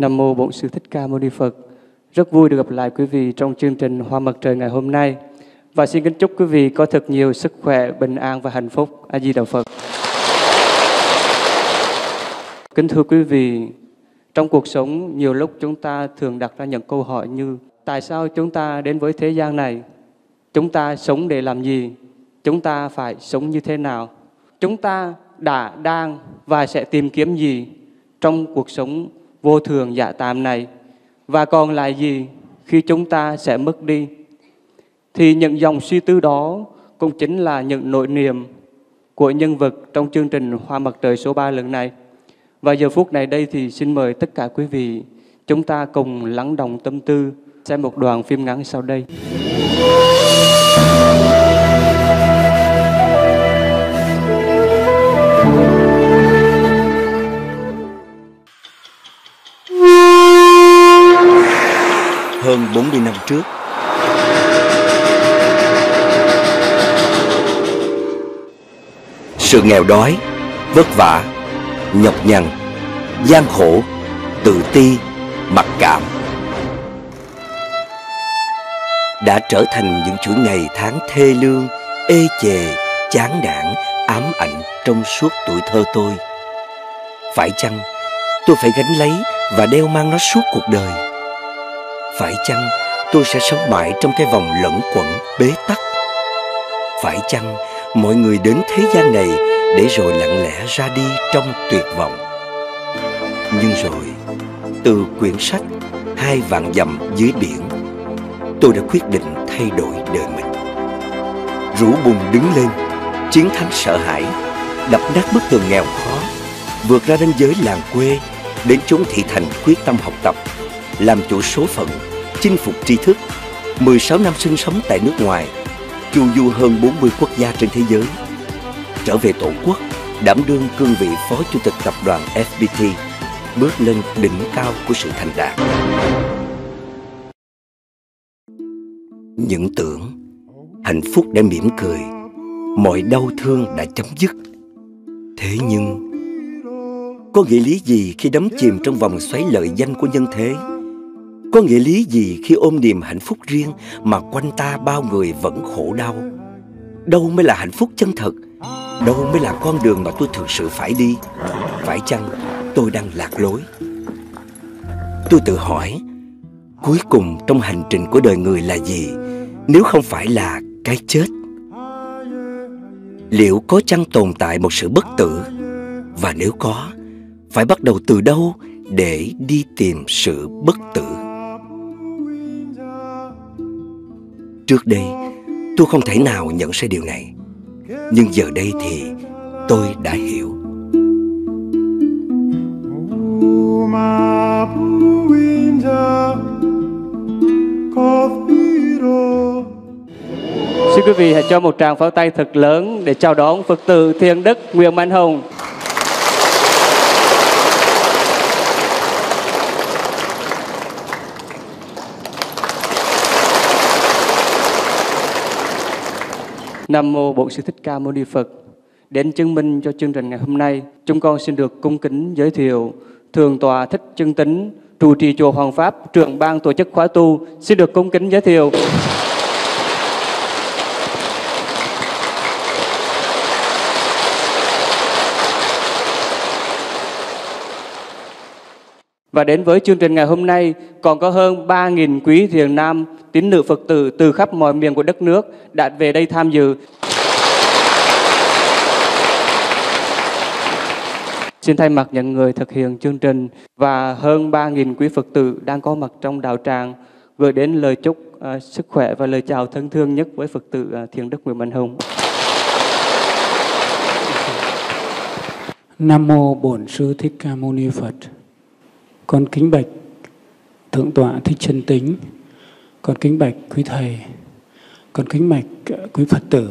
Nam mô Bổn Sư Thích Ca Mâu Ni Phật. Rất vui được gặp lại quý vị trong chương trình Hoa Mặt Trời ngày hôm nay. Và xin kính chúc quý vị có thật nhiều sức khỏe, bình an và hạnh phúc. A Di Đà Phật. Kính thưa quý vị, trong cuộc sống nhiều lúc chúng ta thường đặt ra những câu hỏi như: tại sao chúng ta đến với thế gian này? Chúng ta sống để làm gì? Chúng ta phải sống như thế nào? Chúng ta đã, đang và sẽ tìm kiếm gì trong cuộc sống vô thường dạ tạm này? Và còn lại gì khi chúng ta sẽ mất đi? Thì những dòng suy tư đó cũng chính là những nỗi niềm của nhân vật trong chương trình Hoa Mặt Trời số 3 lần này. Và giờ phút này đây thì xin mời tất cả quý vị chúng ta cùng lắng đọng tâm tư xem một đoạn phim ngắn sau đây. Hơn 40 năm trước, sự nghèo đói, vất vả, nhọc nhằn, gian khổ, tự ti, mặc cảm đã trở thành những chuỗi ngày tháng thê lương, ê chề, chán nản, ám ảnh trong suốt tuổi thơ tôi. Phải chăng tôi phải gánh lấy và đeo mang nó suốt cuộc đời? Phải chăng tôi sẽ sống mãi trong cái vòng lẩn quẩn bế tắc? Phải chăng mọi người đến thế gian này để rồi lặng lẽ ra đi trong tuyệt vọng? Nhưng rồi, từ quyển sách 2 vạn dặm dưới biển, tôi đã quyết định thay đổi đời mình. Rũ bùng đứng lên, chiến thắng sợ hãi, đập nát bức tường nghèo khó, vượt ra ranh giới làng quê, đến chốn thị thành quyết tâm học tập, làm chủ số phận, chinh phục tri thức. 16 năm sinh sống tại nước ngoài, chu du hơn 40 quốc gia trên thế giới. Trở về tổ quốc, đảm đương cương vị phó chủ tịch tập đoàn FPT, bước lên đỉnh cao của sự thành đạt. Những tưởng hạnh phúc đã mỉm cười, mọi đau thương đã chấm dứt. Thế nhưng có nghĩa lý gì khi đắm chìm trong vòng xoáy lợi danh của nhân thế? Có nghĩa lý gì khi ôm niềm hạnh phúc riêng mà quanh ta bao người vẫn khổ đau? Đâu mới là hạnh phúc chân thật? Đâu mới là con đường mà tôi thực sự phải đi? Phải chăng tôi đang lạc lối? Tôi tự hỏi, cuối cùng trong hành trình của đời người là gì nếu không phải là cái chết? Liệu có chăng tồn tại một sự bất tử? Và nếu có, phải bắt đầu từ đâu để đi tìm sự bất tử? Trước đây, tôi không thể nào nhận ra điều này. Nhưng giờ đây thì tôi đã hiểu. Xin quý vị hãy cho một tràng pháo tay thật lớn để chào đón Phật tử Thiện Đức Nguyễn Mạnh Hùng. Nam mô Bổn Sư Thích Ca Mâu Ni Phật. Đến chứng minh cho chương trình ngày hôm nay, chúng con xin được cung kính giới thiệu Thượng tọa Thích Chân Tín, trụ trì chùa Hoàng Pháp, trưởng ban tổ chức khóa tu, xin được cung kính giới thiệu. Và đến với chương trình ngày hôm nay, còn có hơn 3.000 quý thiền nam, tín nữ Phật tử từ khắp mọi miền của đất nước đã về đây tham dự. Xin thay mặt những người thực hiện chương trình và hơn 3.000 quý Phật tử đang có mặt trong đạo tràng gửi đến lời chúc sức khỏe và lời chào thân thương nhất với Phật tử Thiện Đức Nguyễn Mạnh Hùng. Nam mô Bổn Sư Thích Ca Mâu Ni Phật. Con kính bạch Thượng tọa Thích Chân Tín, con kính bạch quý thầy, con kính bạch quý Phật tử.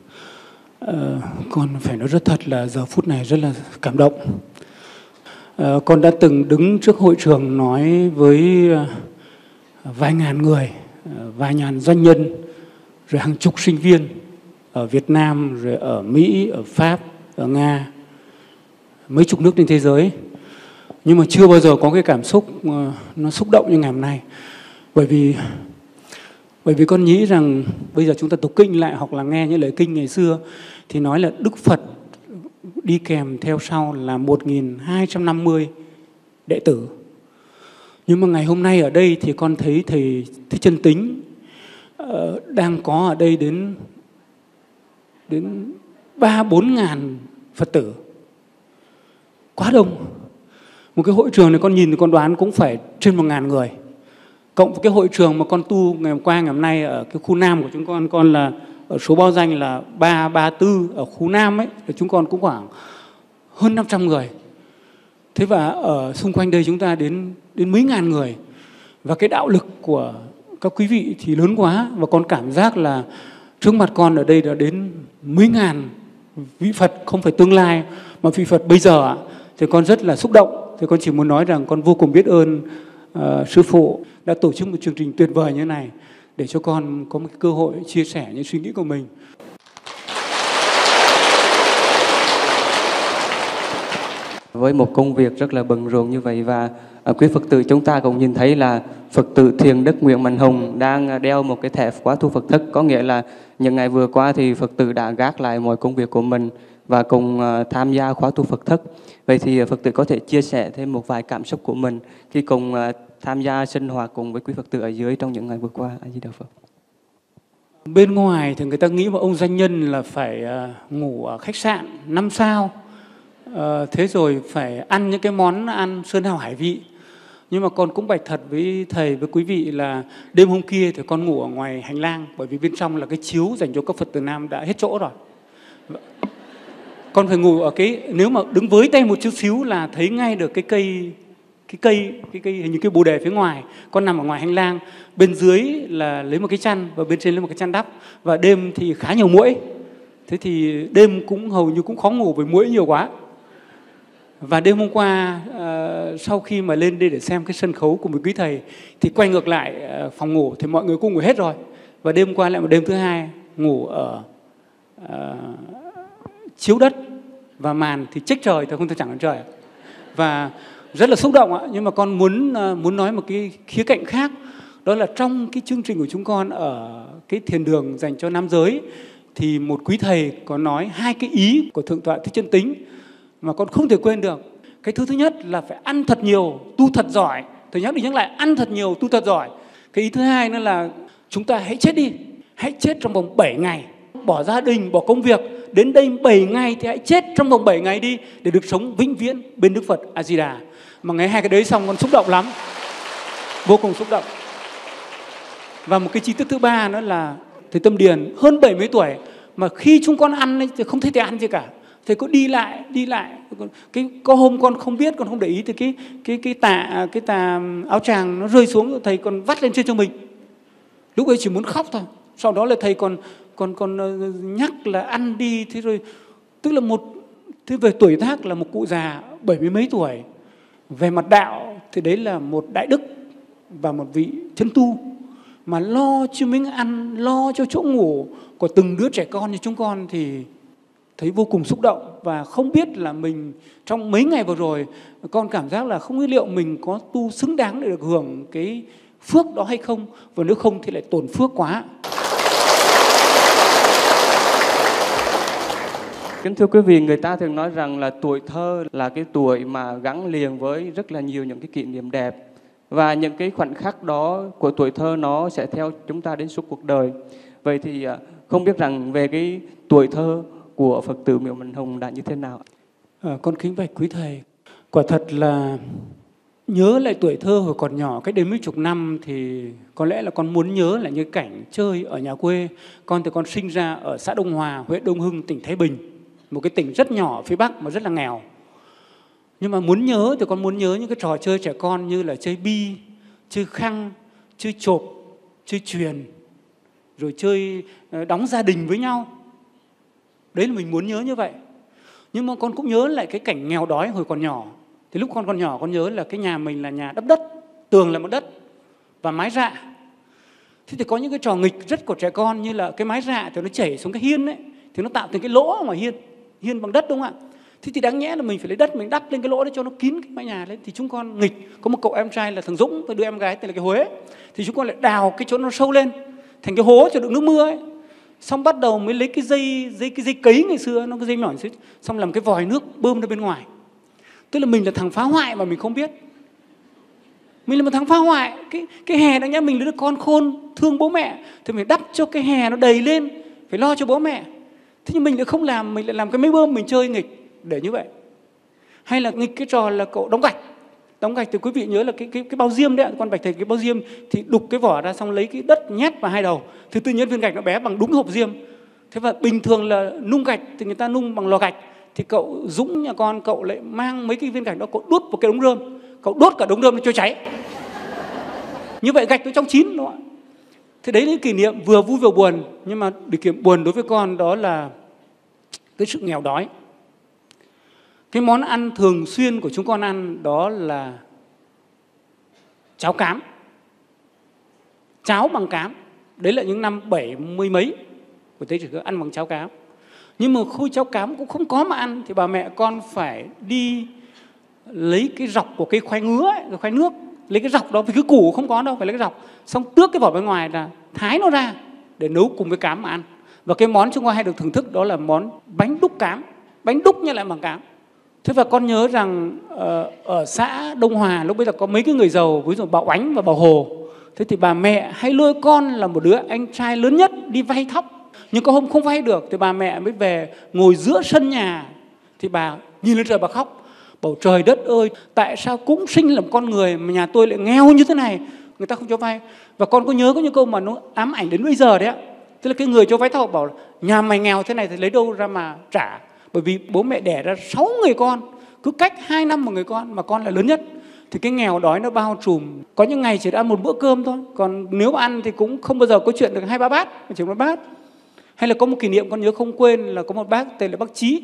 Con phải nói rất thật là giờ phút này rất là cảm động. Con đã từng đứng trước hội trường nói với vài ngàn người, vài ngàn doanh nhân, rồi hàng chục sinh viên ở Việt Nam, rồi ở Mỹ, ở Pháp, ở Nga, mấy chục nước trên thế giới. Nhưng mà chưa bao giờ có cái cảm xúc nó xúc động như ngày hôm nay. Bởi vì con nghĩ rằng bây giờ chúng ta đọc kinh lại hoặc là nghe những lời kinh ngày xưa thì nói là Đức Phật đi kèm theo sau là 1250 đệ tử. Nhưng mà ngày hôm nay ở đây thì con thấy thầy Chân Tính đang có ở đây đến 3-4 ngàn Phật tử. Quá đông. Một cái hội trường này con nhìn thì con đoán cũng phải trên 1.000 người. Cộng với cái hội trường mà con tu ngày hôm qua, ngày hôm nay ở cái khu Nam của chúng con là ở số báo danh là 334 ở khu Nam ấy, thì chúng con cũng khoảng hơn 500 người. Thế và ở xung quanh đây chúng ta đến mấy ngàn người. Và cái đạo lực của các quý vị thì lớn quá. Và con cảm giác là trước mặt con ở đây đã đến mấy ngàn vị Phật, không phải tương lai mà vị Phật bây giờ. Thì con rất là xúc động. Thì con chỉ muốn nói rằng con vô cùng biết ơn Sư Phụ đã tổ chức một chương trình tuyệt vời như thế này để cho con có một cơ hội chia sẻ những suy nghĩ của mình. Với một công việc rất là bận rộn như vậy và quý Phật tử chúng ta cũng nhìn thấy là Phật tử Thiền Đức Nguyễn Mạnh Hùng đang đeo một cái thẻ khóa tu Phật thức, có nghĩa là những ngày vừa qua thì Phật tử đã gác lại mọi công việc của mình và cùng tham gia khóa tu Phật thức. Vậy thì Phật tử có thể chia sẻ thêm một vài cảm xúc của mình khi cùng tham gia sinh hoạt cùng với quý Phật tử ở dưới trong những ngày vừa qua. A Di Đà Phật. Bên ngoài thì người ta nghĩ một ông doanh nhân là phải ngủ ở khách sạn 5 sao, thế rồi phải ăn những cái món ăn sơn hào hải vị. Nhưng mà con cũng bạch thật với thầy, với quý vị là đêm hôm kia thì con ngủ ở ngoài hành lang, bởi vì bên trong là cái chiếu dành cho các Phật tử nam đã hết chỗ rồi. Con phải ngủ ở cái, nếu mà đứng với tay một chút xíu là thấy ngay được cái cây hình như cái bồ đề phía ngoài. Con nằm ở ngoài hành lang, bên dưới là lấy một cái chăn và bên trên lấy một cái chăn đắp. Và đêm thì khá nhiều muỗi. Thế thì đêm cũng hầu như cũng khó ngủ vì muỗi nhiều quá. Và đêm hôm qua sau khi mà lên đây để xem cái sân khấu cùng với quý thầy thì quay ngược lại phòng ngủ thì mọi người cũng ngủ hết rồi. Và đêm qua lại một đêm thứ hai ngủ ở chiếu đất và màn thì trách trời thì không thể chẳng hơn trời. Và rất là xúc động ạ. Nhưng mà con muốn nói một cái khía cạnh khác, đó là trong cái chương trình của chúng con ở cái thiền đường dành cho nam giới thì một quý thầy có nói 2 cái ý của Thượng tọa Thích Chân Tính mà con không thể quên được. Cái thứ nhất là phải ăn thật nhiều, tu thật giỏi. Thầy nhắc đi nhắc lại, ăn thật nhiều, tu thật giỏi. Cái ý thứ hai nữa là chúng ta hãy chết đi, hãy chết trong vòng 7 ngày, bỏ gia đình, bỏ công việc, đến đây 7 ngày thì hãy chết trong vòng 7 ngày đi để được sống vĩnh viễn bên Đức Phật A Di Đà. Mà nghe 2 cái đấy xong con xúc động lắm, vô cùng xúc động. Và một cái chi tiết thứ ba nữa là thầy Tâm Điền hơn 70 tuổi mà khi chúng con ăn ấy, thì không thấy thầy ăn gì cả. Thầy có đi lại. Có hôm con không biết, con không để ý thì cái tà áo tràng nó rơi xuống, thầy còn vắt lên trên cho mình. Lúc ấy chỉ muốn khóc thôi. Sau đó là thầy còn nhắc là ăn đi, thế rồi tức là thế về tuổi tác là một cụ già 70 mấy tuổi. Về mặt đạo thì đấy là một đại đức và một vị chân tu mà lo cho miếng ăn, lo cho chỗ ngủ của từng đứa trẻ con như chúng con thì thấy vô cùng xúc động. Và không biết là mình trong mấy ngày vừa rồi con cảm giác là không biết liệu mình có tu xứng đáng để được hưởng cái phước đó hay không, và nếu không thì lại tổn phước quá. Kính thưa quý vị, người ta thường nói rằng là tuổi thơ là cái tuổi mà gắn liền với rất là nhiều những cái kỷ niệm đẹp. Và những cái khoảnh khắc đó của tuổi thơ nó sẽ theo chúng ta đến suốt cuộc đời. Vậy thì không biết rằng về cái tuổi thơ của Phật tử Nguyễn Mạnh Hùng đã như thế nào? Con kính bạch quý thầy, quả thật là nhớ lại tuổi thơ hồi còn nhỏ cách đây mấy chục năm thì có lẽ là con muốn nhớ lại những cảnh chơi ở nhà quê. Con thì con sinh ra ở xã Đông Hòa, huyện Đông Hưng, tỉnh Thái Bình, một cái tỉnh rất nhỏ phía Bắc mà rất là nghèo. Nhưng mà muốn nhớ thì con muốn nhớ những cái trò chơi trẻ con như là chơi bi, chơi khăng, chơi chộp, chơi chuyền, rồi chơi đóng gia đình với nhau. Đấy là mình muốn nhớ như vậy. Nhưng mà con cũng nhớ lại cái cảnh nghèo đói hồi còn nhỏ. Thì lúc con còn nhỏ con nhớ là cái nhà mình là nhà đắp đất, tường là một đất và mái rạ. Thế thì có những cái trò nghịch rất của trẻ con như là cái mái rạ thì nó chảy xuống cái hiên ấy, thì nó tạo thành cái lỗ ở ngoài hiên bằng đất đúng không ạ? Thế thì đáng nhẽ là mình phải lấy đất mình đắp lên cái lỗ đấy cho nó kín cái mái nhà lên. Thì chúng con nghịch, có một cậu em trai là thằng Dũng và đứa em gái tên là cái Huế. Thì chúng con lại đào cái chỗ nó sâu lên thành cái hố cho đựng nước mưa ấy. Xong bắt đầu mới lấy cái dây cấy ngày xưa, nó cái dây mỏng xíu, xong làm cái vòi nước bơm ra bên ngoài. Tức là mình là thằng phá hoại mà mình không biết. Mình là một thằng phá hoại. Cái hè đáng nhẽ mình là đứa con khôn, thương bố mẹ, thì mình đắp cho cái hè nó đầy lên, phải lo cho bố mẹ. Thế nhưng mình lại không làm, mình lại làm cái máy bơm, mình chơi nghịch để như vậy. Hay là nghịch cái trò là cậu đóng gạch. Đóng gạch thì quý vị nhớ là cái bao diêm đấy, con bạch thạch cái bao diêm thì đục cái vỏ ra xong lấy cái đất nhét vào hai đầu. Thì tự nhiên viên gạch nó bé bằng đúng hộp diêm. Thế và bình thường là nung gạch thì người ta nung bằng lò gạch. Thì cậu Dũng nhà con, cậu lại mang mấy cái viên gạch đó cậu đốt vào cái đống rơm. Cậu đốt cả đống rơm nó cho cháy. Như vậy gạch nó trong chín đúng không ạ? Thế đấy là kỷ niệm vừa vui vừa buồn. Nhưng mà kỷ niệm buồn đối với con đó là cái sự nghèo đói. Cái món ăn thường xuyên của chúng con ăn đó là cháo cám. Cháo bằng cám. Đấy là những năm 70 mấy của thế kỷ ăn bằng cháo cám. Nhưng mà khui cháo cám cũng không có mà ăn. Thì bà mẹ con phải đi lấy cái dọc của cây khoai ngứa ấy, khoai nước. Lấy cái dọc đó, vì cái củ không có đâu, phải lấy cái dọc. Xong tước cái vỏ bên ngoài là thái nó ra để nấu cùng với cám mà ăn. Và cái món chúng con hay được thưởng thức đó là món bánh đúc cám. Bánh đúc như lại bằng cám. Thế và con nhớ rằng ở xã Đông Hòa lúc bây giờ có mấy cái người giàu, ví dụ bà Oánh và bà Hồ. Thế thì bà mẹ hay lôi con là một đứa anh trai lớn nhất đi vay thóc. Nhưng có hôm không vay được thì bà mẹ mới về ngồi giữa sân nhà. Thì bà nhìn lên trời bà khóc. Bảo trời đất ơi, tại sao cũng sinh làm con người mà nhà tôi lại nghèo như thế này, người ta không cho vay. Và con có nhớ có những câu mà nó ám ảnh đến bây giờ đấy ạ. Tức là cái người cho vay thóc bảo nhà mày nghèo thế này thì lấy đâu ra mà trả. Bởi vì bố mẹ đẻ ra 6 người con, cứ cách 2 năm một người con mà con là lớn nhất. Thì cái nghèo đói nó bao trùm. Có những ngày chỉ ăn một bữa cơm thôi. Còn nếu ăn thì cũng không bao giờ có chuyện được 2-3 bát, chỉ một bát. Hay là có một kỷ niệm con nhớ không quên là có một bác tên là bác Chí.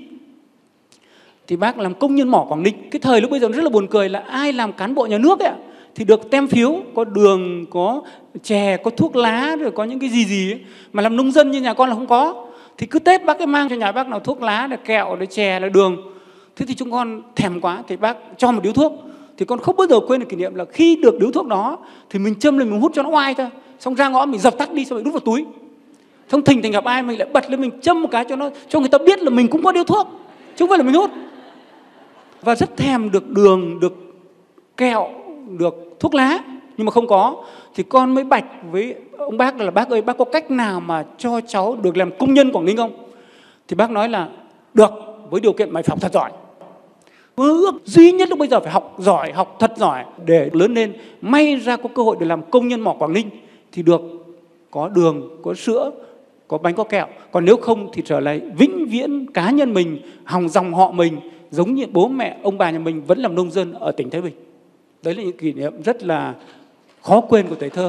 Thì bác làm công nhân mỏ Quảng Ninh. Cái thời lúc bây giờ rất là buồn cười là ai làm cán bộ nhà nước ấy thì được tem phiếu, có đường, có chè, có thuốc lá, rồi có những cái gì ấy. Mà làm nông dân như nhà con là không có. Thì cứ Tết bác ấy mang cho nhà bác nào thuốc lá, là kẹo, là chè, là đường. Thế thì chúng con thèm quá thì bác cho một điếu thuốc. Thì con không bao giờ quên được kỷ niệm là khi được điếu thuốc đó thì mình châm lên mình hút cho nó oai thôi. Xong ra ngõ mình dập tắt đi xong rồi đút vào túi. Xong thình gặp ai mình lại bật lên mình châm một cái cho người ta biết là mình cũng có điếu thuốc, chứ không phải là mình hút. Và rất thèm được đường, được kẹo, được thuốc lá, nhưng mà không có. Thì con mới bạch với ông bác là bác ơi, bác có cách nào mà cho cháu được làm công nhân Quảng Ninh không? Thì bác nói là được, với điều kiện mày phải học thật giỏi. Mơ ước duy nhất lúc bây giờ phải học giỏi, học thật giỏi để lớn lên may ra có cơ hội để làm công nhân mỏ Quảng Ninh thì được có đường, có sữa, có bánh, có kẹo. Còn nếu không thì trở lại vĩnh viễn cá nhân mình, hòng dòng họ mình, giống như bố mẹ, ông bà nhà mình vẫn làm nông dân ở tỉnh Thái Bình. Đấy là những kỷ niệm rất là khó quên của tuổi thơ.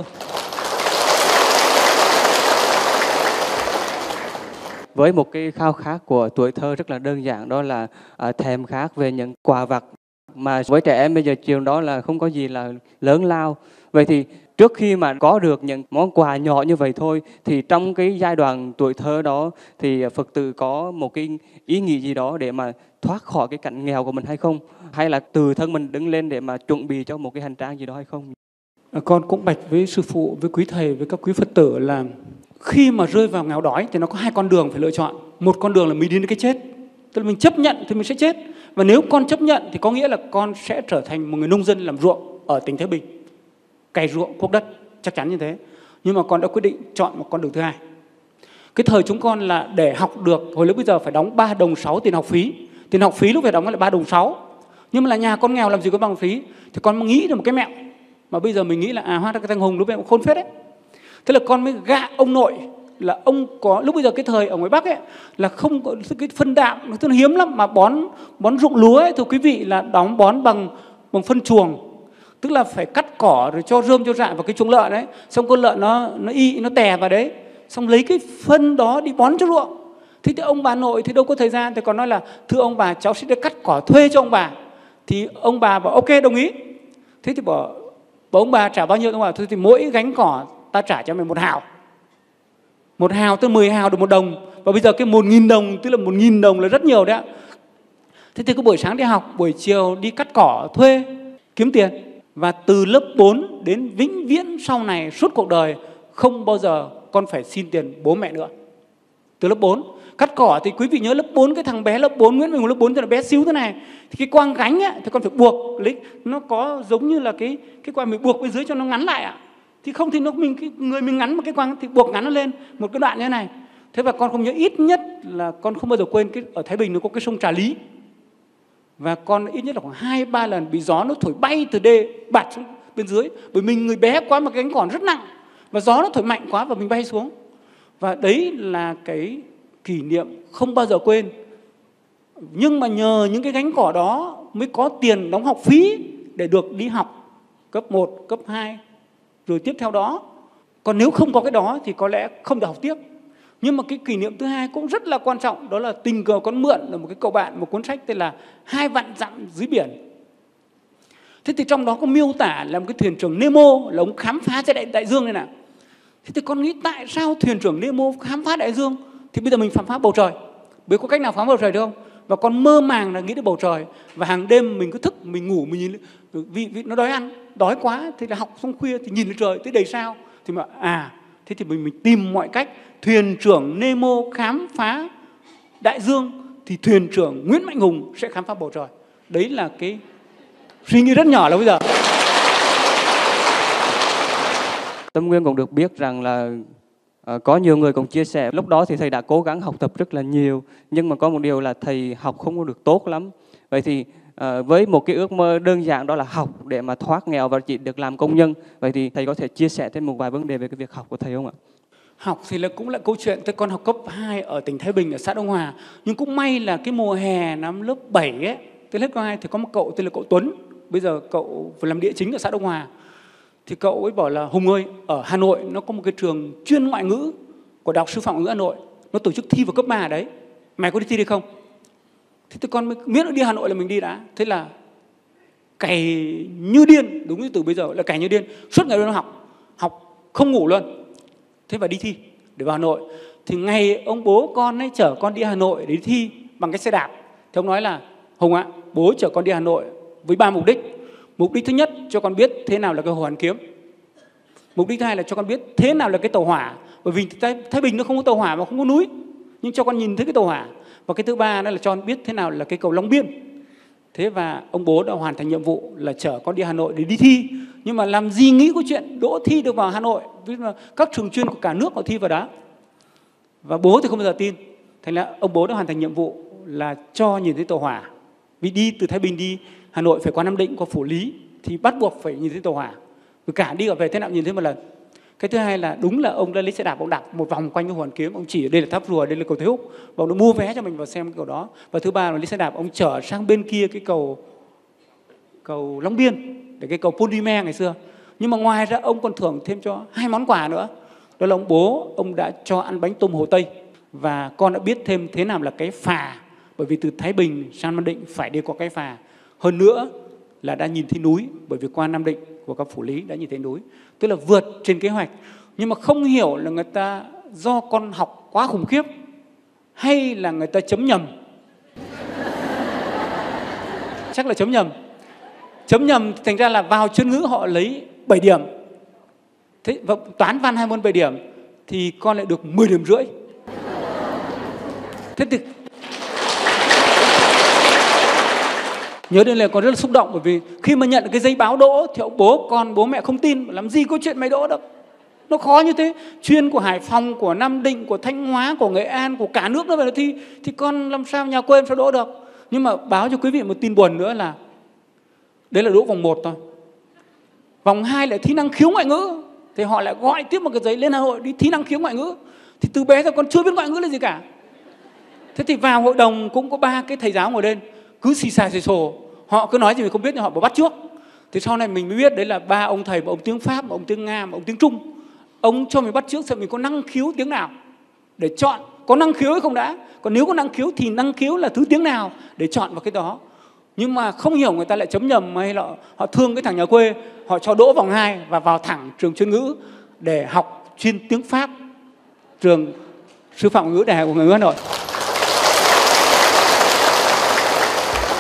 Với một cái khao khát của tuổi thơ rất là đơn giản, đó là thèm khát về những quà vặt. Mà với trẻ em bây giờ chiều đó là không có gì là lớn lao. Vậy thì trước khi mà có được những món quà nhỏ như vậy thôi, thì trong cái giai đoạn tuổi thơ đó thì Phật tử có một cái ý nghĩ gì đó để mà thoát khỏi cái cảnh nghèo của mình hay không? Hay là từ thân mình đứng lên để mà chuẩn bị cho một cái hành trang gì đó hay không? Con cũng bạch với sư phụ, với quý thầy, với các quý Phật tử là khi mà rơi vào nghèo đói thì nó có 2 con đường phải lựa chọn. Một con đường là mình đi đến cái chết, tức là mình chấp nhận thì mình sẽ chết. Và nếu con chấp nhận thì có nghĩa là con sẽ trở thành một người nông dân làm ruộng ở tỉnh Thái Bình, cày ruộng cuốc đất, chắc chắn như thế. Nhưng mà con đã quyết định chọn một con đường thứ hai. Cái thời chúng con là để học được, hồi lúc bây giờ phải đóng 3 đồng 6 tiền học phí. Tiền học phí lúc phải đóng là 3 đồng 6. Nhưng mà là nhà con nghèo làm gì có bằng phí. Thì con nghĩ được một cái mẹo mà bây giờ mình nghĩ là hóa ra cái thằng Hùng lúc bây giờ khôn phết đấy. Thế là con mới gạ ông nội là ông có, lúc bây giờ cái thời ở ngoài Bắc ấy là không có cái phân đạm, nó hiếm lắm, mà bón ruộng lúa ấy, thưa quý vị, là đóng bón bằng phân chuồng. Tức là phải cắt cỏ rồi cho rơm cho rạ vào cái chuồng lợn đấy, xong con lợn nó tè vào đấy, xong lấy cái phân đó đi bón cho ruộng. Thế thì ông bà nội thì đâu có thời gian, thì còn nói là thưa ông bà, cháu sẽ đi cắt cỏ thuê cho ông bà. Thì ông bà bảo ok, đồng ý. Thế thì bảo ông bà trả bao nhiêu? Ông bảo thôi thì mỗi gánh cỏ ta trả cho mày 1 hào. 1 hào tức 10 hào được 1 đồng. Và bây giờ cái 1.000 đồng tức là 1.000 đồng là rất nhiều đấy ạ. Thế thì cứ buổi sáng đi học, buổi chiều đi cắt cỏ thuê kiếm tiền. Và từ lớp 4 đến vĩnh viễn sau này suốt cuộc đời không bao giờ con phải xin tiền bố mẹ nữa. Từ lớp 4 cắt cỏ thì quý vị nhớ lớp 4, cái thằng bé lớp 4, Nguyễn Minh Hùng lớp 4 thì nó bé xíu thế này, thì cái quang gánh ấy, thì con phải buộc lấy, nó có giống như là cái quang mình buộc bên dưới cho nó ngắn lại ạ. Thì không thì người mình ngắn một cái quang thì buộc ngắn nó lên một cái đoạn như thế này. Thế và con không nhớ, ít nhất là con không bao giờ quên ở Thái Bình nó có cái sông Trà Lý. Và con ít nhất là khoảng 2-3 lần bị gió nó thổi bay từ đê bạt xuống bên dưới. Bởi mình người bé quá mà cái gánh cỏ rất nặng, và gió nó thổi mạnh quá và mình bay xuống. Và đấy là cái kỷ niệm không bao giờ quên. Nhưng mà nhờ những cái gánh cỏ đó mới có tiền đóng học phí để được đi học cấp 1, cấp 2 rồi tiếp theo đó. Còn nếu không có cái đó thì có lẽ không được học tiếp. Nhưng mà cái kỷ niệm thứ hai cũng rất là quan trọng, đó là tình cờ con mượn ở một cái cậu bạn một cuốn sách tên là 2 vạn dặm dưới biển. Thế thì trong đó có miêu tả là một cái thuyền trưởng Nemo, là ông khám phá ra đại dương này nè. Thế thì con nghĩ tại sao thuyền trưởng Nemo khám phá đại dương thì bây giờ mình khám phá bầu trời? Biết có cách nào khám phá bầu trời được không? Và con mơ màng là nghĩ đến bầu trời, và hàng đêm mình cứ thức, mình ngủ, mình nhìn vì nó đói ăn, đói quá thì là học xong khuya thì nhìn lên trời thấy đầy sao, thì mà thế thì mình tìm mọi cách. Thuyền trưởng Nemo khám phá đại dương thì thuyền trưởng Nguyễn Mạnh Hùng sẽ khám phá bầu trời. Đấy là cái suy nghĩ rất nhỏ là bây giờ. Tâm Nguyên cũng được biết rằng là có nhiều người cũng chia sẻ lúc đó thì thầy đã cố gắng học tập rất là nhiều, nhưng mà có một điều là thầy học không có được tốt lắm. Vậy thì với một cái ước mơ đơn giản đó là học để mà thoát nghèo và chỉ được làm công nhân, vậy thì thầy có thể chia sẻ thêm một vài vấn đề về cái việc học của thầy không ạ? Học thì cũng là câu chuyện. Tôi con học cấp 2 ở tỉnh Thái Bình ở xã Đông Hòa, nhưng cũng may là cái mùa hè năm lớp 7 ấy, tới lớp 2 thì có một cậu tên là cậu Tuấn, bây giờ cậu phải làm địa chính ở xã Đông Hòa. Thì cậu ấy bảo là Hùng ơi, ở Hà Nội nó có một cái trường chuyên ngoại ngữ của Đại học Sư phạm Ngoại ngữ Hà Nội, nó tổ chức thi vào cấp 3 ở đấy, mày có đi thi đi không? Thế thì con miễn được đi Hà Nội là mình đi đã. Thế là cày như điên, đúng như từ bây giờ là cày như điên, suốt ngày luôn học không ngủ luôn. Thế và đi thi để vào Hà Nội. Thì ngày ông bố con ấy chở con đi Hà Nội để đi thi bằng cái xe đạp. Thì ông nói là Hùng ạ, bố chở con đi Hà Nội với 3 mục đích. Mục đích thứ nhất cho con biết thế nào là cái Hồ Hoàn Kiếm. Mục đích thứ hai là cho con biết thế nào là cái tàu hỏa. Bởi vì Thái Bình nó không có tàu hỏa và không có núi, nhưng cho con nhìn thấy cái tàu hỏa. Và cái thứ ba đó là cho con biết thế nào là cái cầu Long Biên. Thế và ông bố đã hoàn thành nhiệm vụ là chở con đi Hà Nội để đi thi. Nhưng mà làm gì nghĩ có chuyện đỗ thi được vào Hà Nội, vì là các trường chuyên của cả nước họ thi vào đó. Và bố thì không bao giờ tin. Thành ra ông bố đã hoàn thành nhiệm vụ là cho nhìn thấy tàu hỏa. Vì đi từ Thái Bình đi Hà Nội phải qua Nam Định, qua Phủ Lý, thì bắt buộc phải nhìn thấy tàu hỏa. Vì cả đi ở về thế nào nhìn thấy một lần. Cái thứ hai là đúng là ông đã lấy xe đạp, ông đạp một vòng quanh cái Hồ Hoàn Kiếm, ông chỉ đây là tháp rùa, đây là cầu Thế Húc, và ông đã mua vé cho mình vào xem cái cầu đó. Và thứ ba là lấy xe đạp ông chở sang bên kia cái cầu Long Biên, để cái cầu Polymer ngày xưa. Nhưng mà ngoài ra ông còn thưởng thêm cho 2 món quà nữa. Đó là ông bố ông đã cho ăn bánh tôm Hồ Tây, và con đã biết thêm thế nào là cái phà, bởi vì từ Thái Bình sang Nam Định phải đi qua cái phà. Hơn nữa là đã nhìn thấy núi, bởi vì qua Nam Định của các Phủ Lý đã nhìn thấy núi, tức là vượt trên kế hoạch. Nhưng mà không hiểu là người ta do con học quá khủng khiếp hay là người ta chấm nhầm. Chắc là chấm nhầm. Chấm nhầm thành ra là vào chuyên ngữ họ lấy 7 điểm. Thế và toán văn 2 môn 7 điểm thì con lại được 10 điểm rưỡi. Thế thì nhớ đến là con rất là xúc động, bởi vì khi mà nhận được cái giấy báo đỗ thì ông bố mẹ không tin, làm gì có chuyện mày đỗ được. Nó khó như thế, chuyên của Hải Phòng, của Nam Định, của Thanh Hóa, của Nghệ An, của cả nước nó về thi, thì con làm sao nhà quê làm sao đỗ được. Nhưng mà báo cho quý vị một tin buồn nữa là đấy là đỗ vòng 1 thôi. Vòng 2 lại thi năng khiếu ngoại ngữ, thì họ lại gọi tiếp một cái giấy lên Hà Nội đi thi năng khiếu ngoại ngữ. Thì từ bé giờ con chưa biết ngoại ngữ là gì cả. Thế thì vào hội đồng cũng có 3 cái thầy giáo ngồi lên, cứ xì xà xì xồ, họ cứ nói gì mình không biết nhưng họ bảo bắt trước. Thì sau này mình mới biết đấy là 3 ông thầy, một ông tiếng Pháp, một ông tiếng Nga, một ông tiếng Trung. Ông cho mình bắt trước xem mình có năng khiếu tiếng nào để chọn, có năng khiếu hay không đã. Còn nếu có năng khiếu thì năng khiếu là thứ tiếng nào để chọn vào cái đó. Nhưng mà không hiểu người ta lại chấm nhầm, hay là họ thương cái thằng nhà quê, họ cho đỗ vòng 2 và vào thẳng trường chuyên ngữ để học chuyên tiếng Pháp, trường Sư phạm Ngoại ngữ Đại học của người Hà Nội.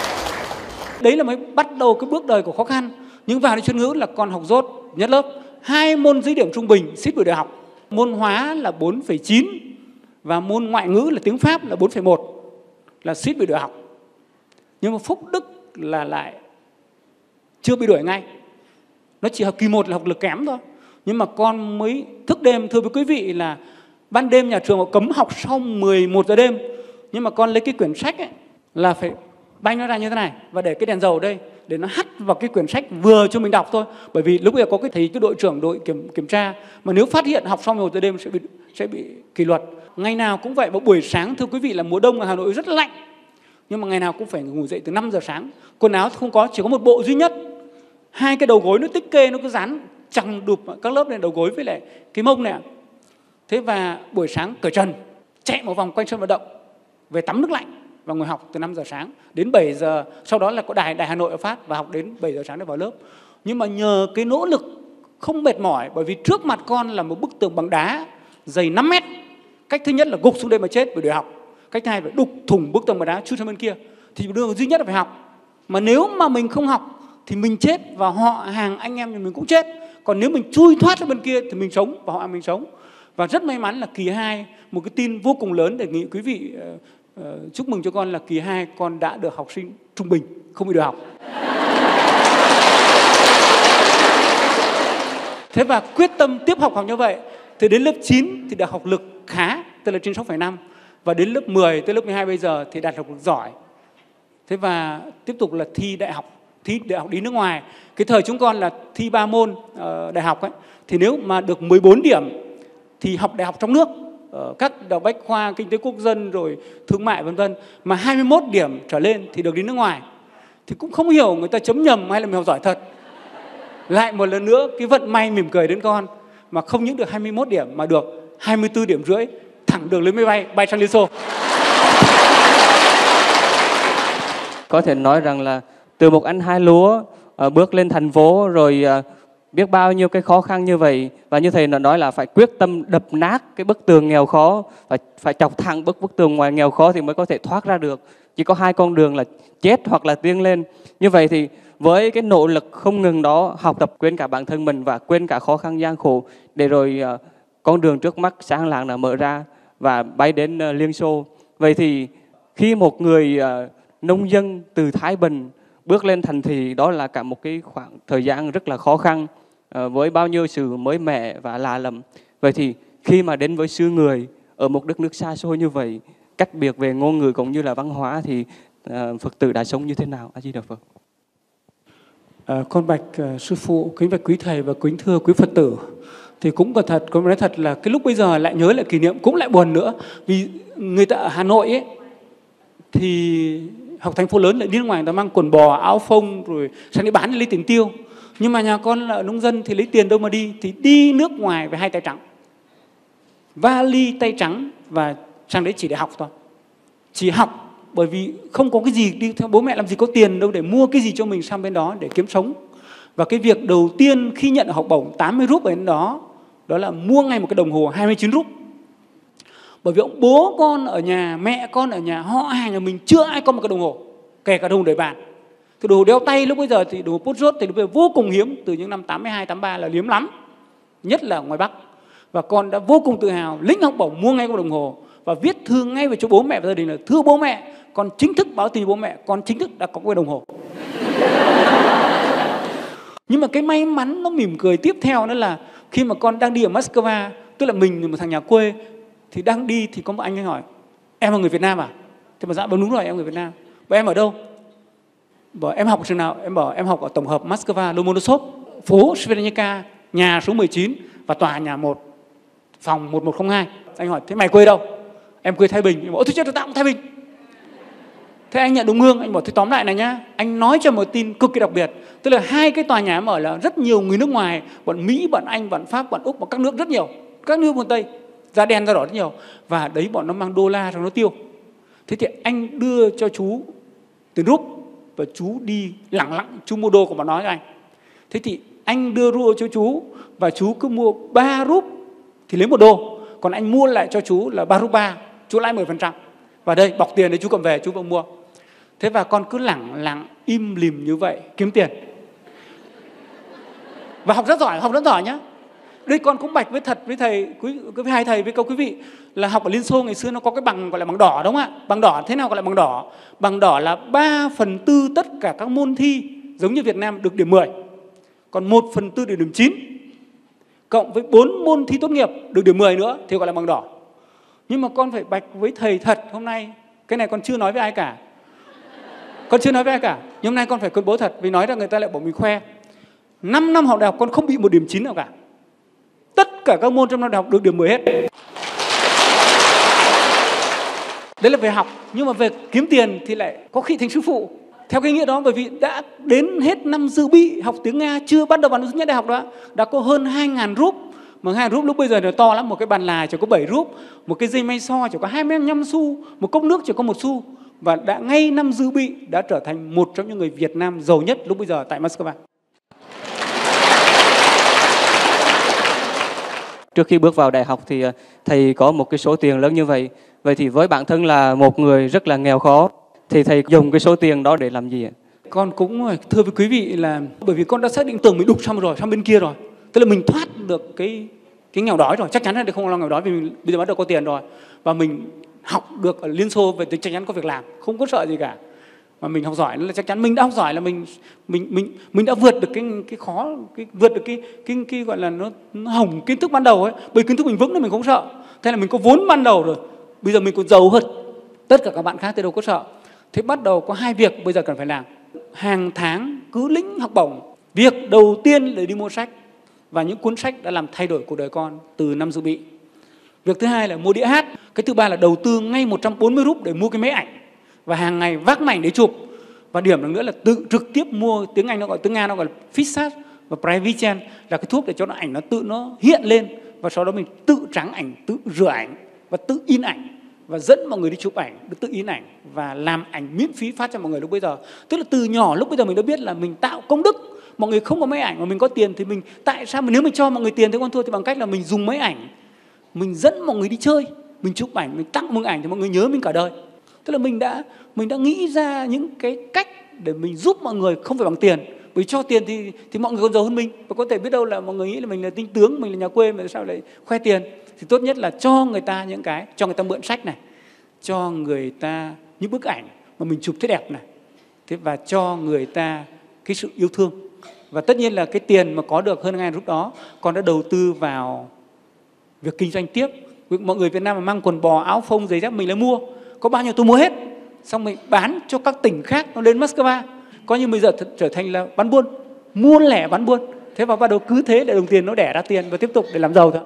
Đấy là mới bắt đầu cái bước đời của khó khăn. Nhưng vào đến chuyên ngữ là con học dốt nhất lớp. 2 môn dưới điểm trung bình xít vào đại học. Môn hóa là 4,9 và môn ngoại ngữ là tiếng Pháp là 4,1 là xít vào đại học. Nhưng mà phúc đức là lại chưa bị đuổi ngay. Nó chỉ học kỳ 1 là học lực kém thôi. Nhưng mà con mới thức đêm. Thưa với quý vị là ban đêm nhà trường cấm học sau 11 giờ đêm. Nhưng mà con lấy cái quyển sách ấy, là phải banh nó ra như thế này và để cái đèn dầu ở đây để nó hắt vào cái quyển sách vừa cho mình đọc thôi. Bởi vì lúc bây giờ có cái thầy, cái đội trưởng đội kiểm tra, mà nếu phát hiện học sau 11 giờ đêm sẽ bị kỷ luật. Ngày nào cũng vậy. Vào buổi sáng thưa quý vị là mùa đông ở Hà Nội rất lạnh, nhưng mà ngày nào cũng phải ngủ dậy từ 5 giờ sáng. Quần áo không có, chỉ có một bộ duy nhất. 2 cái đầu gối nó tích kê, nó cứ dán chằng đụp các lớp này đầu gối với lại cái mông này. Thế và buổi sáng cởi trần, chạy một vòng quanh sân vận động, về tắm nước lạnh và ngồi học từ 5 giờ sáng đến 7 giờ. Sau đó là có đài Hà Nội ở phát và học đến 7 giờ sáng để vào lớp. Nhưng mà nhờ cái nỗ lực không mệt mỏi, bởi vì trước mặt con là một bức tường bằng đá dày 5 mét. Cách thứ nhất là gục xuống đây mà chết bởi đuổi học. Cách thứ hai phải đục thủng bức tường bằng đá chui sang bên kia. Thì đường duy nhất là phải học. Mà nếu mà mình không học thì mình chết và họ hàng anh em thì mình cũng chết. Còn nếu mình chui thoát ra bên kia thì mình sống và họ hàng mình sống. Và rất may mắn là kỳ 2, một cái tin vô cùng lớn đề nghị quý vị chúc mừng cho con là kỳ 2 con đã được học sinh trung bình, không bị đuổi học. Thế và quyết tâm tiếp học như vậy. Thì đến lớp 9 thì đạt học lực khá, tức là trên 6,5. Và đến lớp 10 tới lớp 12 bây giờ thì đạt học lực giỏi. Thế và tiếp tục là thi đại học đi nước ngoài. Cái thời chúng con là thi 3 môn đại học ấy. Thì nếu mà được 14 điểm thì học đại học trong nước, các đại học bách khoa, kinh tế quốc dân rồi thương mại vân vân. Mà 21 điểm trở lên thì được đi nước ngoài. Thì cũng không hiểu người ta chấm nhầm hay là mình học giỏi thật. Lại một lần nữa cái vận may mỉm cười đến con, mà không những được 21 điểm mà được 24,5 điểm, thẳng đường lên máy bay sang Liên Xô. Có thể nói rằng là từ một anh hái lúa bước lên thành phố rồi biết bao nhiêu cái khó khăn như vậy, và như thầy nói là phải quyết tâm đập nát cái bức tường nghèo khó, phải chọc thẳng bức tường ngoài nghèo khó thì mới có thể thoát ra được. Chỉ có 2 con đường là chết hoặc là tiến lên. Như vậy thì với cái nỗ lực không ngừng đó, học tập quên cả bản thân mình và quên cả khó khăn gian khổ, để rồi con đường trước mắt sáng lạng đã mở ra và bay đến Liên Xô. Vậy thì khi một người nông dân từ Thái Bình bước lên thành thị, đó là cả một cái khoảng thời gian rất là khó khăn với bao nhiêu sự mới mẻ và lạ lẫm. Vậy thì khi mà đến với xứ người ở một đất nước xa xôi như vậy, cách biệt về ngôn ngữ cũng như là văn hóa, thì Phật tử đã sống như thế nào? A Di Đà Phật. Con bạch sư phụ, kính bạch quý thầy và kính thưa quý Phật tử. Thì cũng có thật, con nói thật là cái lúc bây giờ lại nhớ lại kỷ niệm cũng lại buồn nữa. Vì người ta ở Hà Nội ấy, thì học thành phố lớn lại đi nước ngoài, người ta mang quần bò, áo phông rồi sang đi bán để lấy tiền tiêu. Nhưng mà nhà con là ở nông dân thì lấy tiền đâu mà đi, thì đi nước ngoài với 2 tay trắng, vali tay trắng, và sang đấy chỉ để học thôi. Chỉ học bởi vì không có cái gì, đi theo bố mẹ làm gì có tiền đâu để mua cái gì cho mình sang bên đó để kiếm sống. Và cái việc đầu tiên khi nhận học bổng 80 rúp ở bên đó, đó là mua ngay một cái đồng hồ 29 rúp. Bởi vì ông bố con ở nhà, mẹ con ở nhà, họ hàng nhà mình chưa ai có một cái đồng hồ, kể cả đồng hồ để bàn. Cái đồng hồ đeo tay lúc bây giờ thì đồng hồ Pốt-rốt thì bây giờ vô cùng hiếm, từ những năm 82, 83 là hiếm lắm, nhất là ở ngoài Bắc. Và con đã vô cùng tự hào lĩnh học bổng mua ngay một đồng hồ và viết thư ngay về cho bố mẹ và gia đình là: thưa bố mẹ, con chính thức báo tin bố mẹ, con chính thức đã có cái đồng hồ. Nhưng mà cái may mắn nó mỉm cười tiếp theo nữa là khi mà con đang đi ở Moscow, tức là mình một thằng nhà quê, thì đang đi thì có một anh ấy hỏi: em là người Việt Nam à? Thì mà dạ đúng rồi, em người Việt Nam. Và em ở đâu? Bảo em học ở trường nào? Em bảo em học ở tổng hợp Moscow, Lomonosov, phố Svetlanika, nhà số 19 và tòa nhà 1, phòng 1102. Anh hỏi: thế mày quê đâu? Em quê Thái Bình. Em bảo: thôi chết rồi, tao cũng Thái Bình. Thế anh nhận đúng hương. Anh bảo: thế tóm lại này nhá, anh nói cho một tin cực kỳ đặc biệt. Tức là 2 cái tòa nhà em ở là rất nhiều người nước ngoài, bọn Mỹ, bọn Anh, bọn Pháp, bọn Úc, bọn các nước rất nhiều, các nước phương Tây, da đen da đỏ rất nhiều. Và đấy bọn nó mang đô la cho nó tiêu. Thế thì anh đưa cho chú tiền rúp và chú đi lẳng lặng chú mua đô của bọn nó cho anh. Thế thì anh đưa rua cho chú và chú cứ mua 3 rúp thì lấy 1 đô. Còn anh mua lại cho chú là 3 rúp 3, chú lãi 10%. Và đây bọc tiền đấy chú cầm về chú vừa mua. Thế và con cứ lẳng lặng im lìm như vậy kiếm tiền. Và học rất giỏi nhá. Đây con cũng bạch với thật với thầy, với hai thầy, với quý vị là học ở Liên Xô ngày xưa nó có cái bằng gọi là bằng đỏ đúng không ạ? Bằng đỏ thế nào gọi là bằng đỏ? Bằng đỏ là 3/4 tất cả các môn thi giống như Việt Nam được điểm 10. Còn 1/4 được điểm 9. Cộng với 4 môn thi tốt nghiệp được điểm 10 nữa thì gọi là bằng đỏ. Nhưng mà con phải bạch với thầy thật hôm nay, cái này con chưa nói với ai cả. Nhưng hôm nay con phải công bố thật, vì nói ra người ta lại bảo mình khoe. 5 năm học đại học con không bị một điểm 9 nào cả. Tất cả các môn trong năm đại học được điểm 10 hết. Đấy là về học. Nhưng mà về kiếm tiền thì lại có khi thành sư phụ. Theo cái nghĩa đó, bởi vì đã đến hết năm dự bị học tiếng Nga, chưa bắt đầu vào năm nhất đại học đó, đã có hơn 2.000 rúp. Mà 2.000 rúp lúc bây giờ nó to lắm. Một cái bàn là chỉ có 7 rúp, một cái dây may so chỉ có 25 xu, một cốc nước chỉ có 1 xu. Và đã ngay năm dự bị đã trở thành một trong những người Việt Nam giàu nhất lúc bây giờ tại Moscow. Trước khi bước vào đại học thì thầy có một cái số tiền lớn như vậy. Vậy thì với bản thân là một người rất là nghèo khó, thì thầy dùng cái số tiền đó để làm gì ạ? Con cũng thưa với quý vị là bởi vì con đã xác định tưởng mình đục xong rồi, sang bên kia rồi. Tức là mình thoát được cái nghèo đói rồi, chắc chắn là không lo nghèo đói vì mình bây giờ bắt đầu có tiền rồi. Và mình học được ở Liên Xô về thì chắc chắn có việc làm, không có sợ gì cả. Mà mình học giỏi là chắc chắn mình đã học giỏi là mình đã vượt được cái khó, vượt được cái gọi là nó hỏng kiến thức ban đầu ấy. Bởi kiến thức mình vững nên mình không sợ. Thế là mình có vốn ban đầu rồi. Bây giờ mình còn giàu hơn tất cả các bạn khác thì đâu có sợ. Thế bắt đầu có 2 việc bây giờ cần phải làm. Hàng tháng cứ lĩnh học bổng. Việc đầu tiên là đi mua sách. Và những cuốn sách đã làm thay đổi cuộc đời con từ năm dự bị. Việc thứ hai là mua đĩa hát. Cái thứ ba là đầu tư ngay 140 rúp để mua cái máy ảnh. Và hàng ngày vác máy ảnh để chụp. Và điểm nữa là tự trực tiếp mua, tiếng Anh nó gọi, tiếng Nga nó gọi là Fixat và Privichen, là cái thuốc để cho nó ảnh nó tự nó hiện lên. Và sau đó mình tự trắng ảnh, tự rửa ảnh và tự in ảnh. Và dẫn mọi người đi chụp ảnh, tự in ảnh và làm ảnh miễn phí phát cho mọi người lúc bây giờ. Tức là từ nhỏ lúc bây giờ mình đã biết là mình tạo công đức. Mọi người không có máy ảnh mà mình có tiền thì mình, tại sao nếu mình cho mọi người tiền thì con thua, thì bằng cách là mình dùng máy ảnh, mình dẫn mọi người đi chơi, mình chụp ảnh, mình tặng mọi người ảnh thì mọi người nhớ mình cả đời. Tức là mình đã nghĩ ra những cái cách để mình giúp mọi người không phải bằng tiền. Bởi cho tiền thì mọi người còn giàu hơn mình. Và có thể biết đâu là mọi người nghĩ là mình là tinh tướng, mình là nhà quê mà sao lại khoe tiền. Thì tốt nhất là cho người ta những cái, cho người ta mượn sách này, cho người ta những bức ảnh mà mình chụp thấy đẹp này. Thế và cho người ta cái sự yêu thương. Và tất nhiên là cái tiền mà có được hơn 2.000 rúp đó, con đã đầu tư vào việc kinh doanh tiếp. Mọi người Việt Nam mà mang quần bò, áo phông, giày dép mình lại mua. Có bao nhiêu tôi mua hết. Xong mình bán cho các tỉnh khác, nó lên Moscow. Coi như bây giờ trở thành là bán buôn, muôn lẻ bán buôn. Thế và bắt đầu cứ thế để đồng tiền nó đẻ ra tiền và tiếp tục để làm giàu thôi.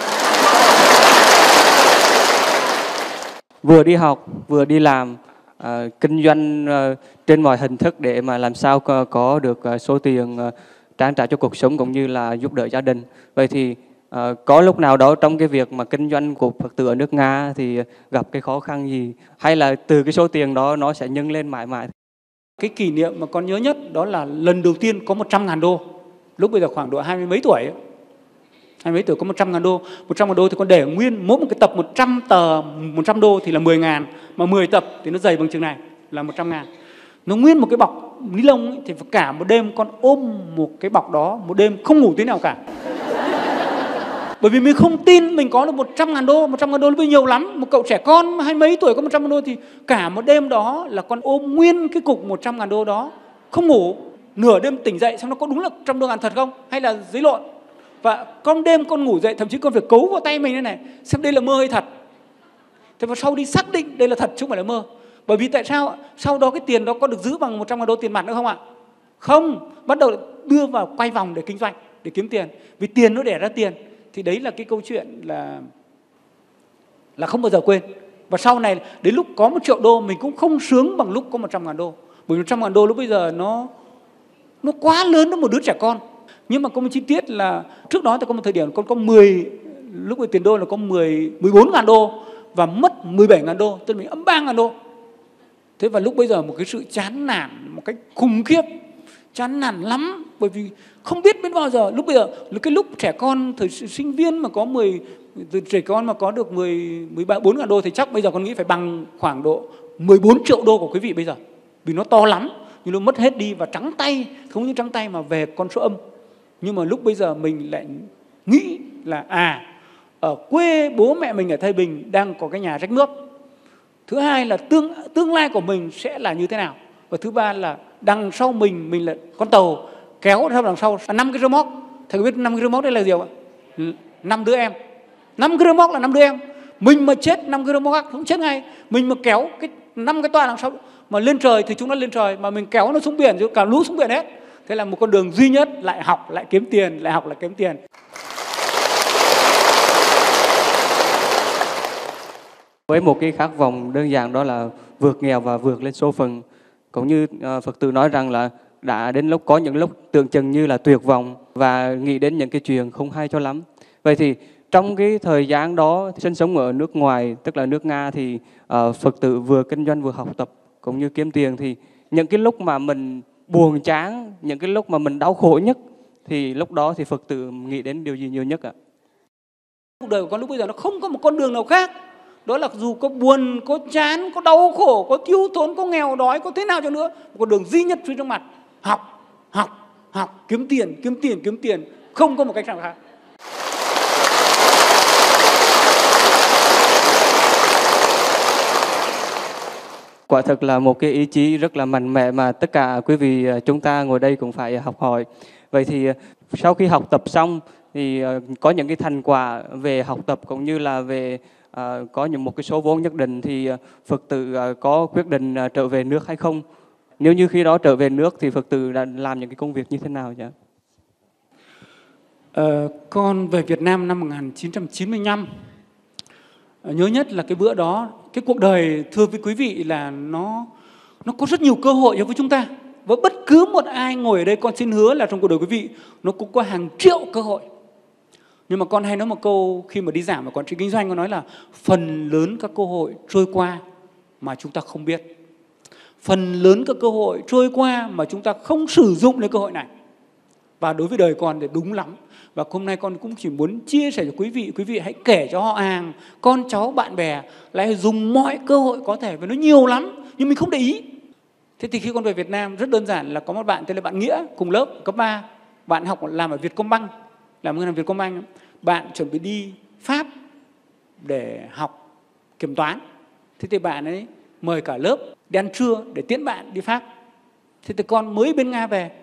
Vừa đi học, vừa đi làm, kinh doanh trên mọi hình thức để mà làm sao có được số tiền trang trải cho cuộc sống cũng như là giúp đỡ gia đình. Vậy thì có lúc nào đó trong cái việc mà kinh doanh của Phật tử ở nước Nga thì gặp cái khó khăn gì? Hay là từ cái số tiền đó nó sẽ nhân lên mãi mãi? Cái kỷ niệm mà con nhớ nhất đó là lần đầu tiên có 100.000 đô. Lúc bây giờ khoảng độ 20 mấy tuổi ấy. 20 mấy tuổi có 100.000 đô. 100.000 đô thì con để nguyên mỗi một cái tập 100 tờ 100 đô thì là 10.000. Mà 10 tập thì nó dày bằng chừng này là 100.000. Nó nguyên một cái bọc ni lông ấy, thì cả một đêm con ôm một cái bọc đó, một đêm không ngủ tí nào cả. Bởi vì mình không tin mình có được 100.000 đô. 100.000 đô là nhiều lắm. Một cậu trẻ con 20 mấy tuổi có 100.000 đô thì cả một đêm đó là con ôm nguyên cái cục 100.000 đô đó, không ngủ. Nửa đêm tỉnh dậy xem nó có đúng là 100.000 đô thật không, hay là giấy lộn. Và con đêm con ngủ dậy thậm chí con phải cấu vào tay mình thế này xem đây là mơ hay thật. Thế và sau đi xác định đây là thật chứ không phải là mơ. Bởi vì tại sao sau đó cái tiền đó có được giữ bằng 100.000 đô tiền mặt nữa không ạ? Không, bắt đầu đưa vào quay vòng để kinh doanh, để kiếm tiền. Vì tiền nó đẻ ra tiền. Thì đấy là cái câu chuyện là không bao giờ quên. Và sau này đến lúc có 1 triệu đô mình cũng không sướng bằng lúc có 100.000 đô. Bởi 100.000 đô lúc bây giờ nó quá lớn với một đứa trẻ con. Nhưng mà có một chi tiết là trước đó thì có một thời điểm con có 10, lúc tiền đô là có 14.000 đô và mất 17.000 đô, tức là mình âm 3.000 đô. Thế và lúc bây giờ một cái sự chán nản một cách khủng khiếp, chán nản lắm, bởi vì không biết đến bao giờ. Lúc bây giờ cái lúc trẻ con thời sinh viên mà có trẻ con mà có được 14.000 đô thì chắc bây giờ con nghĩ phải bằng khoảng độ 14 triệu đô của quý vị bây giờ, vì nó to lắm. nhưng nó mất hết đi và trắng tay, không những trắng tay mà về con số âm. Nhưng mà lúc bây giờ mình lại nghĩ là ở quê bố mẹ mình ở Thái Bình đang có cái nhà rách nước. Thứ hai là tương lai của mình sẽ là như thế nào. Và thứ ba là đằng sau mình là con tàu kéo theo đằng sau 5 cái rơ móc. Thầy có biết 5 cái rơ móc đây là gì không ạ? 5 đứa em. 5 cái rơ móc là 5 đứa em. Mình mà chết 5 cái rơ móc cũng chết ngay. Mình mà kéo cái 5 cái toa đằng sau mà lên trời thì chúng nó lên trời, mà mình kéo nó xuống biển thì cả lũ xuống biển hết. Thế là một con đường duy nhất, lại học lại kiếm tiền, lại học lại kiếm tiền. Với một cái khát vọng đơn giản đó là vượt nghèo và vượt lên số phận, cũng như Phật tử nói rằng là đã đến lúc có những lúc tưởng chừng như là tuyệt vọng và nghĩ đến những cái chuyện không hay cho lắm. Vậy thì trong cái thời gian đó sinh sống ở nước ngoài, tức là nước Nga, thì Phật tử vừa kinh doanh vừa học tập cũng như kiếm tiền, thì những cái lúc mà mình buồn chán, những cái lúc mà mình đau khổ nhất, thì lúc đó thì Phật tử nghĩ đến điều gì nhiều nhất ạ? Cuộc đời của con lúc bây giờ nó không có một con đường nào khác. Đó là dù có buồn, có chán, có đau khổ, có thiếu thốn, có nghèo đói, có thế nào cho nữa, một con đường duy nhất phía trước mặt: học, kiếm tiền, không có một cách nào khác. Quả thật là một cái ý chí rất là mạnh mẽ mà tất cả quý vị chúng ta ngồi đây cũng phải học hỏi. Vậy thì sau khi học tập xong thì có những cái thành quả về học tập cũng như là về có một cái số vốn nhất định, thì Phật tử có quyết định trở về nước hay không? Nếu như khi đó trở về nước thì Phật tử đã làm những cái công việc như thế nào nhỉ? Con về Việt Nam năm 1995. Nhớ nhất là cái bữa đó, cái cuộc đời thưa với quý vị là nó có rất nhiều cơ hội cho với chúng ta. Với bất cứ một ai ngồi ở đây, con xin hứa là trong cuộc đời quý vị nó cũng có hàng triệu cơ hội. Nhưng mà con hay nói một câu khi mà đi giảng và quản trị kinh doanh, con nói là phần lớn các cơ hội trôi qua mà chúng ta không biết. Phần lớn các cơ hội trôi qua mà chúng ta không sử dụng đến cơ hội này. Và đối với đời con thì đúng lắm. Và hôm nay con cũng chỉ muốn chia sẻ cho quý vị hãy kể cho họ hàng, con cháu, bạn bè, lại dùng mọi cơ hội có thể, và nó nhiều lắm nhưng mình không để ý. Thế thì khi con về Việt Nam rất đơn giản là có một bạn tên là bạn Nghĩa, cùng lớp cấp 3. Bạn học làm ở Vietcombank, làm ngân hàng Vietcombank. Bạn chuẩn bị đi Pháp để học kiểm toán. Thế thì bạn ấy mời cả lớp đi ăn trưa để tiễn bạn đi Pháp. Thế thì con mới bên Nga về,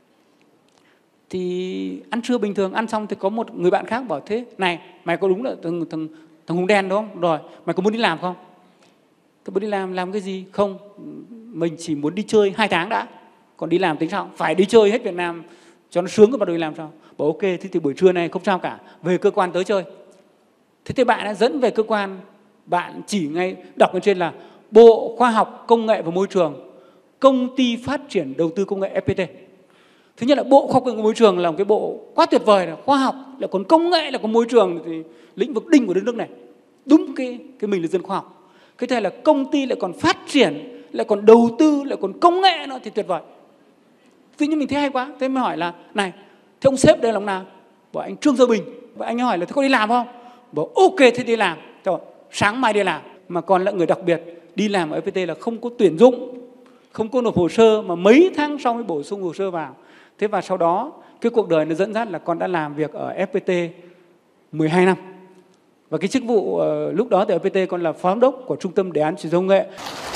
thì ăn trưa bình thường, ăn xong thì có một người bạn khác bảo: thế này, mày có đúng là thằng Hùng đen đúng không? Rồi, mày có muốn đi làm không? Tôi muốn đi làm cái gì? Không, mình chỉ muốn đi chơi 2 tháng đã, còn đi làm tính sao? Phải đi chơi hết Việt Nam cho nó sướng, rồi bắt đầu đi làm sao? Bảo ok, thế thì buổi trưa này không sao cả, về cơ quan tới chơi. Thế thì bạn đã dẫn về cơ quan, bạn chỉ ngay đọc bên trên là Bộ Khoa học Công nghệ và Môi trường, Công ty Phát triển Đầu tư Công nghệ FPT. Thứ nhất là Bộ Khoa học Công nghệ và Môi trường là một cái bộ quá tuyệt vời, là khoa học, lại còn công nghệ, lại còn môi trường, thì lĩnh vực đỉnh của đất nước này. Đúng cái mình là dân khoa học. Cái thứ hai là công ty lại còn phát triển, lại còn đầu tư, lại còn công nghệ nữa thì tuyệt vời. Tự nhiên mình thấy hay quá, thế mới hỏi là này, thế ông sếp đây là ông nào? Bảo anh Trương Gia Bình. Và anh ấy hỏi là thế có đi làm không? Bảo ok, thế đi làm. Rồi, sáng mai đi làm. Mà còn là người đặc biệt, đi làm ở FPT là không có tuyển dụng, không có nộp hồ sơ, mà mấy tháng sau mới bổ sung hồ sơ vào. Thế và sau đó cái cuộc đời nó dẫn dắt là con đã làm việc ở FPT 12 năm. Và cái chức vụ lúc đó tại FPT con là phó giám đốc của Trung tâm Đề án Chuyển giao công nghệ.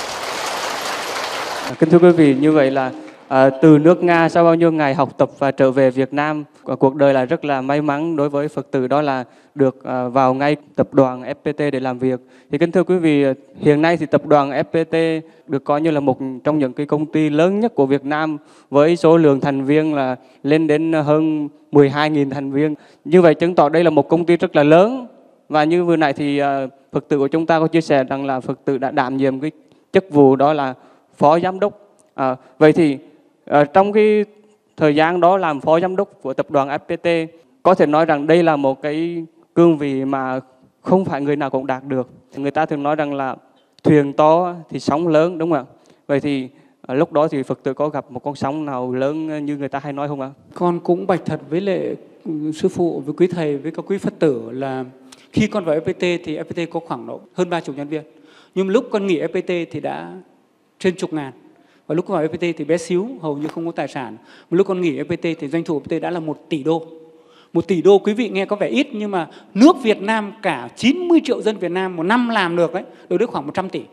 Kính thưa quý vị, như vậy là từ nước Nga sau bao nhiêu ngày học tập và trở về Việt Nam, cuộc đời là rất là may mắn đối với Phật tử, đó là được vào ngay tập đoàn FPT để làm việc. Thì kính thưa quý vị, hiện nay thì tập đoàn FPT được coi như là một trong những cái công ty lớn nhất của Việt Nam, với số lượng thành viên là lên đến hơn 12.000 thành viên. Như vậy chứng tỏ đây là một công ty rất là lớn. Và như vừa nãy thì Phật tử của chúng ta có chia sẻ rằng là Phật tử đã đảm nhiệm cái chức vụ đó là phó giám đốc. Vậy thì trong cái thời gian đó làm phó giám đốc của tập đoàn FPT, có thể nói rằng đây là một cái cương vị mà không phải người nào cũng đạt được. Người ta thường nói rằng là thuyền to thì sóng lớn, đúng không ạ? Vậy thì lúc đó thì Phật tử có gặp một con sóng nào lớn như người ta hay nói không ạ? Con cũng bạch thật với lệ sư phụ, với quý thầy, với các quý Phật tử là khi con vào FPT thì FPT có khoảng độ hơn 30 nhân viên. Nhưng lúc con nghỉ FPT thì đã trên chục ngàn. Và lúc con vào FPT thì bé xíu, hầu như không có tài sản. Một lúc con nghỉ FPT thì doanh thu FPT đã là 1 tỷ đô. 1 tỷ đô quý vị nghe có vẻ ít, nhưng mà nước Việt Nam cả 90 triệu dân Việt Nam một năm làm được đấy, đối với khoảng 100 tỷ.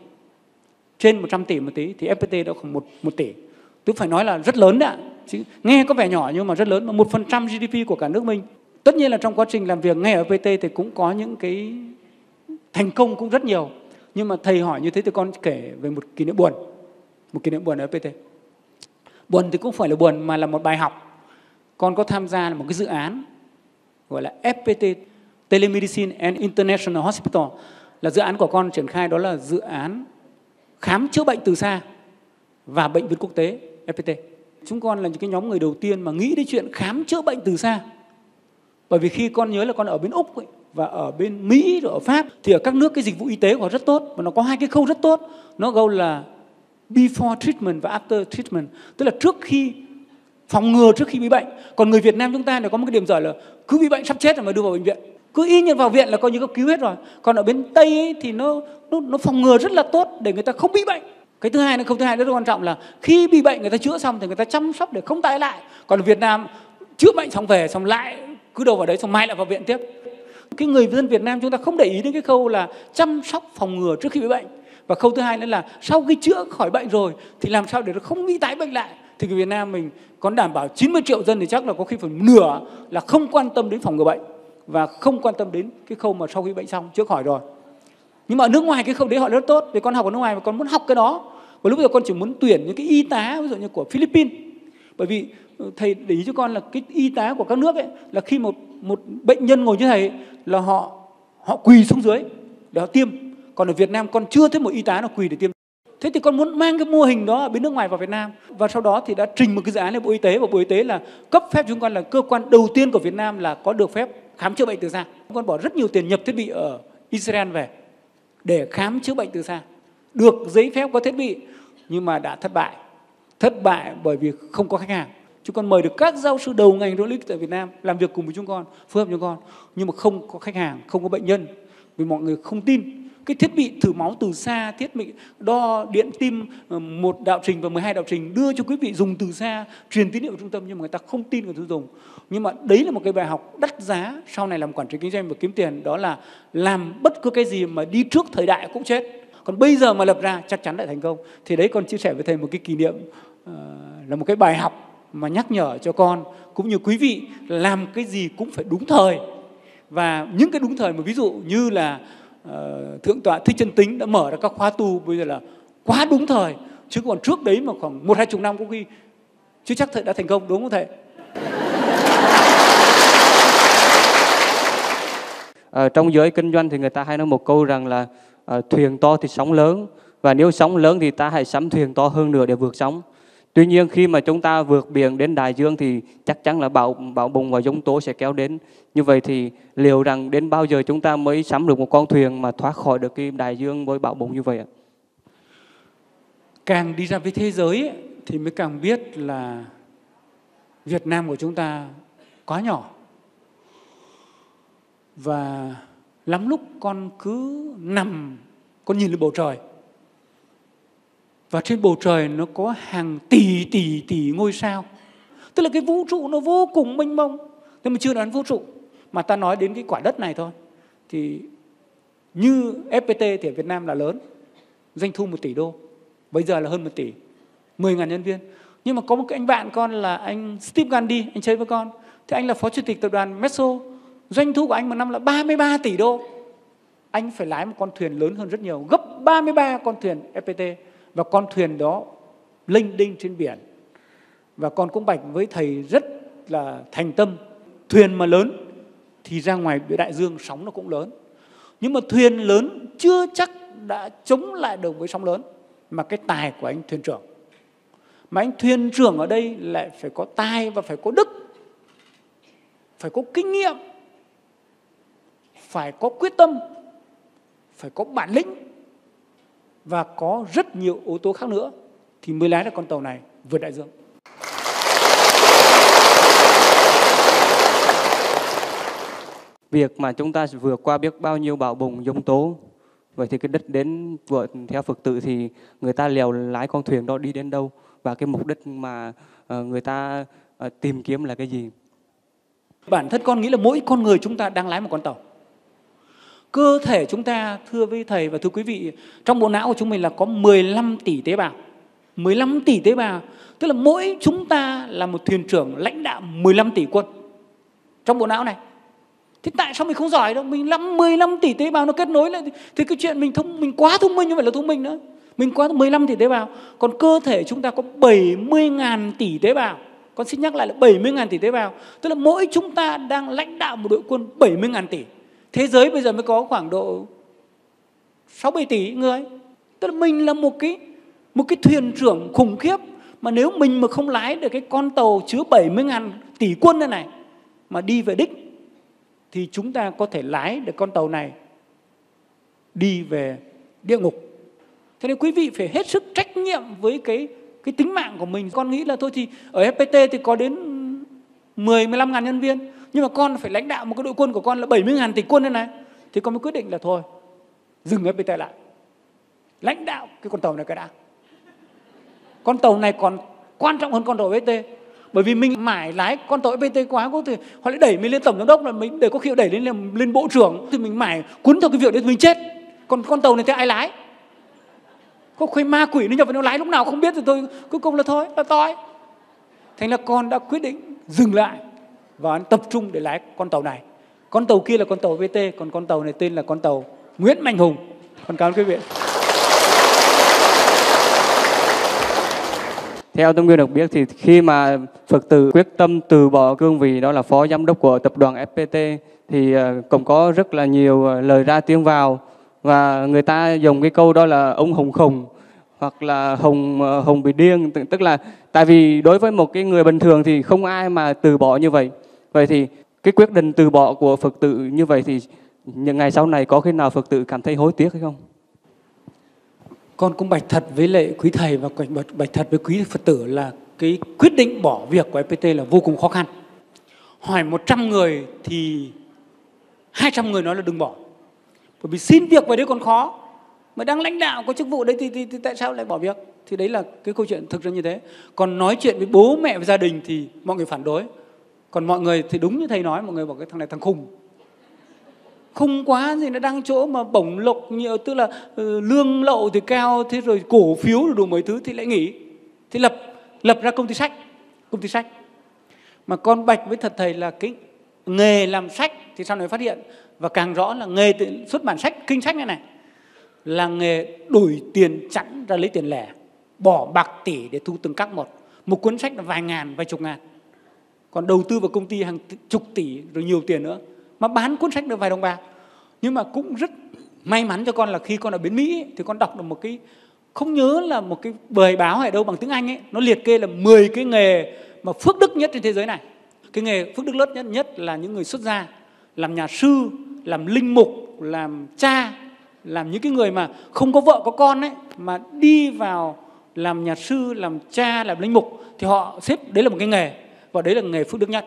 Trên 100 tỷ một tí thì FPT đã khoảng 1 tỷ. Tôi phải nói là rất lớn đấy. Chứ nghe có vẻ nhỏ nhưng mà rất lớn, mà 1% GDP của cả nước mình. Tất nhiên là trong quá trình làm việc ngay ở FPT thì cũng có những cái thành công cũng rất nhiều. Nhưng mà thầy hỏi như thế thì con kể về một kỷ niệm buồn. Một kỷ niệm buồn ở FPT. Buồn thì cũng phải là buồn mà là một bài học. Con có tham gia một cái dự án gọi là FPT Telemedicine and International Hospital. Là dự án của con triển khai, đó là dự án khám chữa bệnh từ xa và bệnh viện quốc tế FPT. Chúng con là những cái nhóm người đầu tiên mà nghĩ đến chuyện khám chữa bệnh từ xa. Bởi vì khi con nhớ là con ở bên Úc ấy, và ở bên Mỹ rồi ở Pháp thì ở các nước cái dịch vụ y tế của họ rất tốt, và nó có hai cái khâu rất tốt. Nó gọi là before treatment và after treatment, tức là trước khi phòng ngừa, trước khi bị bệnh. Còn người Việt Nam chúng ta này có một cái điểm dở là cứ bị bệnh sắp chết rồi mà đưa vào bệnh viện, cứ y như vào viện là coi như cấp cứu hết rồi. Còn ở bên Tây ấy, thì nó phòng ngừa rất là tốt để người ta không bị bệnh. Cái thứ hai, khâu thứ hai rất quan trọng là khi bị bệnh người ta chữa xong thì người ta chăm sóc để không tái lại. Còn ở Việt Nam chữa bệnh xong về xong lại cứ đâu vào đấy xong mai lại vào viện tiếp. Cái người dân Việt Nam chúng ta không để ý đến cái khâu là chăm sóc phòng ngừa trước khi bị bệnh. Và khâu thứ hai nữa là sau khi chữa khỏi bệnh rồi thì làm sao để nó không bị tái bệnh lại. Thì người Việt Nam mình còn đảm bảo 90 triệu dân thì chắc là có khi phần nửa là không quan tâm đến phòng ngừa bệnh và không quan tâm đến cái khâu mà sau khi bệnh xong chữa khỏi rồi. Nhưng mà ở nước ngoài cái khâu đấy họ rất tốt. Vì con học ở nước ngoài và con muốn học cái đó. Và lúc bây giờ con chỉ muốn tuyển những cái y tá ví dụ như của Philippines. Bởi vì thầy để ý cho con là cái y tá của các nước ấy là khi một bệnh nhân ngồi như thầy là họ quỳ xuống dưới để họ tiêm. Còn ở Việt Nam con chưa thấy một y tá nào quỳ để tiêm. Thế thì con muốn mang cái mô hình đó ở bên nước ngoài vào Việt Nam. Và sau đó thì đã trình một cái dự án lên Bộ Y tế. Và Bộ Y tế là cấp phép chúng con là cơ quan đầu tiên của Việt Nam là có được phép khám chữa bệnh từ xa. Chúng con bỏ rất nhiều tiền nhập thiết bị ở Israel về để khám chữa bệnh từ xa. Được giấy phép có thiết bị nhưng mà đã thất bại. Thất bại bởi vì không có khách hàng. Chúng con mời được các giáo sư đầu ngành Rolex tại Việt Nam làm việc cùng với chúng con, phối hợp với chúng con. Nhưng mà không có khách hàng, không có bệnh nhân. Vì mọi người không tin. Cái thiết bị thử máu từ xa, thiết bị đo điện tim 1 đạo trình và 12 đạo trình đưa cho quý vị dùng từ xa, truyền tín hiệu vào trung tâm, nhưng mà người ta không tin người tiêu dùng. Nhưng mà đấy là một cái bài học đắt giá sau này làm quản trị kinh doanh và kiếm tiền, đó là làm bất cứ cái gì mà đi trước thời đại cũng chết. Còn bây giờ mà lập ra chắc chắn lại thành công. Thì đấy con chia sẻ với thầy một cái kỷ niệm, là một cái bài học mà nhắc nhở cho con cũng như quý vị làm cái gì cũng phải đúng thời. Và những cái đúng thời mà ví dụ như là Thượng tọa Thích Chân Tính đã mở ra các khóa tu bây giờ là quá đúng thời. Chứ còn trước đấy mà khoảng 1-2 năm có khi chưa chắc thầy đã thành công, đúng không thầy? Trong giới kinh doanh thì người ta hay nói một câu rằng là thuyền to thì sóng lớn, và nếu sóng lớn thì ta hãy sắm thuyền to hơn nữa để vượt sóng. Tuy nhiên khi mà chúng ta vượt biển đến đại dương thì chắc chắn là bão bùng và giông tố sẽ kéo đến. Như vậy thì liệu rằng đến bao giờ chúng ta mới sắm được một con thuyền mà thoát khỏi được cái đại dương với bão bùng như vậy ạ? Càng đi ra với thế giới ấy, thì mới càng biết là Việt Nam của chúng ta quá nhỏ. Và lắm lúc con cứ nằm, con nhìn lên bầu trời. Và trên bầu trời nó có hàng tỷ ngôi sao. Tức là cái vũ trụ nó vô cùng mênh mông. Nhưng mà chưa nói đến vũ trụ, mà ta nói đến cái quả đất này thôi. Thì như FPT thì ở Việt Nam là lớn, doanh thu 1 tỷ đô. Bây giờ là hơn 1 tỷ, 10.000 nhân viên. Nhưng mà có một cái anh bạn con là anh Steve Gandhi, anh chơi với con. Thì anh là phó chủ tịch tập đoàn Meso. Doanh thu của anh một năm là 33 tỷ đô. Anh phải lái một con thuyền lớn hơn rất nhiều, gấp 33 con thuyền FPT. Và con thuyền đó lênh đênh trên biển. Và con cũng bạch với thầy rất là thành tâm. Thuyền mà lớn thì ra ngoài đại dương sóng nó cũng lớn. Nhưng mà thuyền lớn chưa chắc đã chống lại được với sóng lớn. Mà cái tài của anh thuyền trưởng. Mà anh thuyền trưởng ở đây lại phải có tài và phải có đức. Phải có kinh nghiệm. Phải có quyết tâm. Phải có bản lĩnh. Và có rất nhiều yếu tố khác nữa thì mới lái được con tàu này vượt đại dương. Việc mà chúng ta vượt qua biết bao nhiêu bão bùng giông tố Vậy thì cái đích đến của theo Phật tử thì người ta lèo lái con thuyền đó đi đến đâu, và cái mục đích mà người ta tìm kiếm là cái gì? Bản thân con nghĩ là mỗi con người chúng ta đang lái một con tàu. Cơ thể chúng ta, thưa với thầy và thưa quý vị, trong bộ não của chúng mình là có 15 tỷ tế bào. 15 tỷ tế bào, tức là mỗi chúng ta là một thuyền trưởng lãnh đạo 15 tỷ quân trong bộ não này. Thế tại sao mình không giỏi đâu? Mình 15 tỷ tế bào nó kết nối lại thì cái chuyện mình quá thông minh, không phải là thông minh nữa. Mình quá 15 tỷ tế bào. Còn cơ thể chúng ta có 70.000 tỷ tế bào. Con xin nhắc lại là 70.000 tỷ tế bào. Tức là mỗi chúng ta đang lãnh đạo một đội quân 70.000 tỷ. Thế giới bây giờ mới có khoảng độ 6-7 tỷ người. Tức là mình là một cái thuyền trưởng khủng khiếp. Mà nếu mình mà không lái được cái con tàu chứa 70.000 tỷ quân này mà đi về đích, thì chúng ta có thể lái được con tàu này đi về địa ngục. Thế nên quý vị phải hết sức trách nhiệm với cái tính mạng của mình. Con nghĩ là thôi thì ở FPT thì có đến 10-15 ngàn nhân viên, nhưng mà con phải lãnh đạo một cái đội quân của con là 70.000 tỷ quân này. Thì con mới quyết định là thôi, dừng FPT lại, lãnh đạo cái con tàu này cái đã. Con tàu này còn quan trọng hơn con tàu FPT. Bởi vì mình mãi lái con tàu FPT quá, có thể họ lại đẩy mình lên tổng giám đốc, là mình để có khi đẩy lên bộ trưởng, thì mình mãi cuốn theo cái việc đấy thì mình chết. Còn con tàu này thì ai lái? Có khi ma quỷ nó nhập vào nó lái lúc nào không biết, thì tôi cuối cùng là thôi, là toi. Thành là con đã quyết định dừng lại và tập trung để lái con tàu này. Con tàu kia là con tàu VT, còn con tàu này tên là con tàu Nguyễn Mạnh Hùng. Con cảm ơn quý vị. Theo tôi được biết thì khi mà Phật tử quyết tâm từ bỏ cương vị đó là phó giám đốc của tập đoàn FPT thì cũng có rất là nhiều lời ra tiếng vào, và người ta dùng cái câu đó là ông Hùng khùng hoặc là Hùng bị điên, tức là tại vì đối với một cái người bình thường thì không ai mà từ bỏ như vậy. Vậy thì cái quyết định từ bỏ của Phật tử như vậy thì những ngày sau này có khi nào Phật tử cảm thấy hối tiếc hay không? Con cũng bạch thật với lại quý thầy và bạch thật với quý Phật tử là cái quyết định bỏ việc của FPT là vô cùng khó khăn. Hỏi 100 người thì 200 người nói là đừng bỏ. Bởi vì xin việc về đấy còn khó, mà đang lãnh đạo có chức vụ đấy thì tại sao lại bỏ việc? Thì đấy là cái câu chuyện thực ra như thế. Còn nói chuyện với bố mẹ và gia đình thì mọi người phản đối. Còn mọi người thì đúng như thầy nói, mọi người bảo cái thằng này thằng khùng. Khùng quá gì, nó đang chỗ mà bổng lộc nhiều, tức là lương lậu thì cao, thế rồi cổ phiếu rồi đủ mọi thứ thì lại nghỉ. Thì lập ra công ty sách. Mà con bạch với thật thầy là cái nghề làm sách thì sau này phát hiện, và càng rõ là nghề xuất bản sách, kinh sách này là nghề đổi tiền chẵn ra lấy tiền lẻ, bỏ bạc tỷ để thu từng các một cuốn sách là vài ngàn, vài chục ngàn. Còn đầu tư vào công ty hàng chục tỷ rồi nhiều tiền nữa, mà bán cuốn sách được vài đồng bạc. Nhưng mà cũng rất may mắn cho con là khi con ở bên Mỹ thì con đọc được một cái, không nhớ là một cái bài báo hay đâu bằng tiếng Anh ấy, nó liệt kê là 10 cái nghề mà phước đức nhất trên thế giới này. Cái nghề phước đức lớn nhất là những người xuất gia, làm nhà sư, làm linh mục, làm cha, làm những cái người mà không có vợ có con ấy, mà đi vào làm nhà sư, làm cha, làm linh mục, thì họ xếp đấy là một cái nghề, và đấy là nghề phước đức nhất.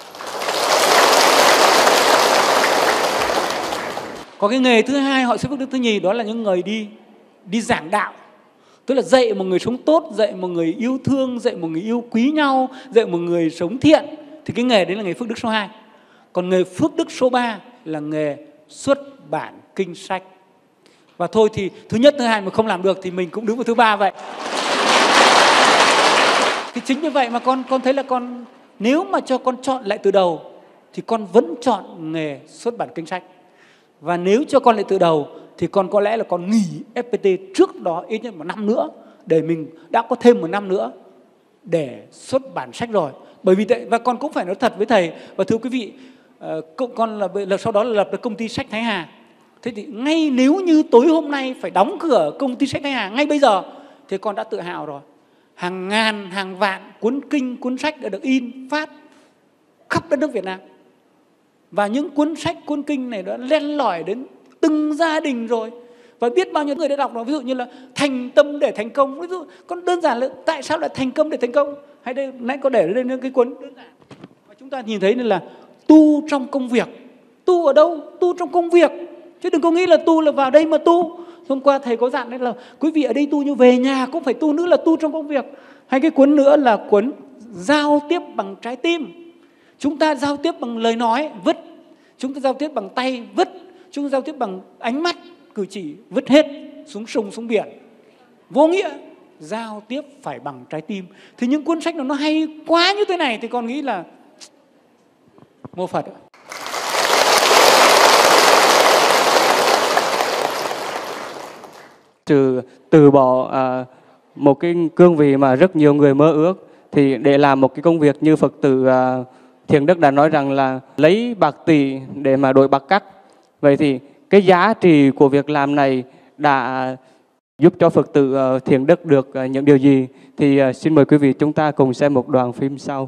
Có cái nghề thứ hai họ xếp phước đức thứ nhì, đó là những người đi giảng đạo, tức là dạy một người sống tốt, dạy một người yêu thương, dạy một người yêu quý nhau, dạy một người sống thiện. Thì cái nghề đấy là nghề phước đức số 2. Còn nghề phước đức số 3 là nghề xuất bản kinh sách. Và thôi thì thứ nhất, thứ hai mà không làm được thì mình cũng đứng vào thứ 3 vậy. Thì chính như vậy mà con thấy là con, nếu mà cho con chọn lại từ đầu thì con vẫn chọn nghề xuất bản kinh sách. Và nếu cho con lại từ đầu thì con có lẽ là con nghỉ FPT trước đó ít nhất 1 năm nữa, để mình đã có thêm 1 năm nữa để xuất bản sách rồi. Bởi vì và con cũng phải nói thật với thầy và thưa quý vị, con là sau đó là lập được công ty sách Thái Hà. Thế thì ngay nếu như tối hôm nay phải đóng cửa công ty sách Thái Hà ngay bây giờ thì con đã tự hào rồi. Hàng ngàn, hàng vạn cuốn kinh, cuốn sách đã được in, phát khắp đất nước Việt Nam. Và những cuốn sách, cuốn kinh này đã len lỏi đến từng gia đình rồi. Và biết bao nhiêu người đã đọc nó, ví dụ như là thành tâm để thành công. Ví dụ con đơn giản là tại sao lại thành công để thành công. Hay đây, nãy có để lên cái cuốn đơn giản. Và chúng ta nhìn thấy nên là tu trong công việc. Tu ở đâu? Tu trong công việc. Chứ đừng có nghĩ là tu là vào đây mà tu. Hôm qua thầy có dặn đấy là quý vị ở đây tu như về nhà cũng phải tu nữa, là tu trong công việc. Hay cái cuốn nữa là cuốn giao tiếp bằng trái tim. Chúng ta giao tiếp bằng lời nói, vứt. Chúng ta giao tiếp bằng tay, vứt. Chúng ta giao tiếp bằng ánh mắt, cử chỉ, vứt hết xuống sông, xuống biển. Vô nghĩa. Giao tiếp phải bằng trái tim. Thì những cuốn sách nó hay quá như thế này thì con nghĩ là mô Phật. Trừ từ bỏ một cái cương vị mà rất nhiều người mơ ước, thì để làm một cái công việc như Phật tử Thiện Đức đã nói rằng là lấy bạc tỷ để mà đổi bạc cắt. Vậy thì cái giá trị của việc làm này đã giúp cho Phật tử Thiện Đức được những điều gì? Thì xin mời quý vị chúng ta cùng xem một đoạn phim sau.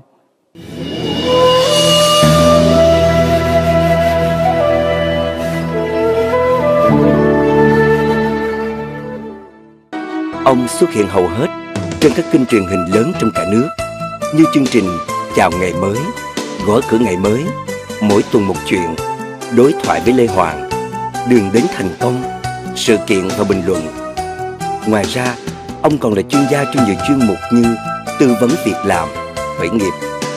Ông xuất hiện hầu hết trên các kênh truyền hình lớn trong cả nước, như chương trình Chào Ngày Mới, Gõ Cửa Ngày Mới, Mỗi Tuần Một Chuyện, Đối Thoại với Lê Hoàng, Đường Đến Thành Công, Sự Kiện và Bình Luận. Ngoài ra, ông còn là chuyên gia trong nhiều chuyên mục như tư vấn việc làm, khởi nghiệp.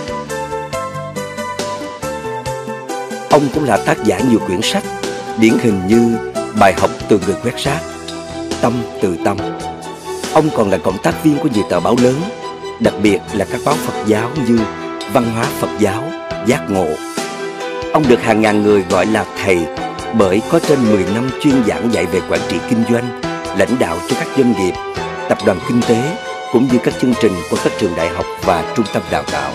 Ông cũng là tác giả nhiều quyển sách, điển hình như Bài học từ người quét rác, Tâm từ tâm. Ông còn là cộng tác viên của nhiều tờ báo lớn, đặc biệt là các báo Phật giáo như Văn hóa Phật giáo, Giác Ngộ. Ông được hàng ngàn người gọi là thầy bởi có trên 10 năm chuyên giảng dạy về quản trị kinh doanh, lãnh đạo cho các doanh nghiệp, tập đoàn kinh tế, cũng như các chương trình của các trường đại học và trung tâm đào tạo.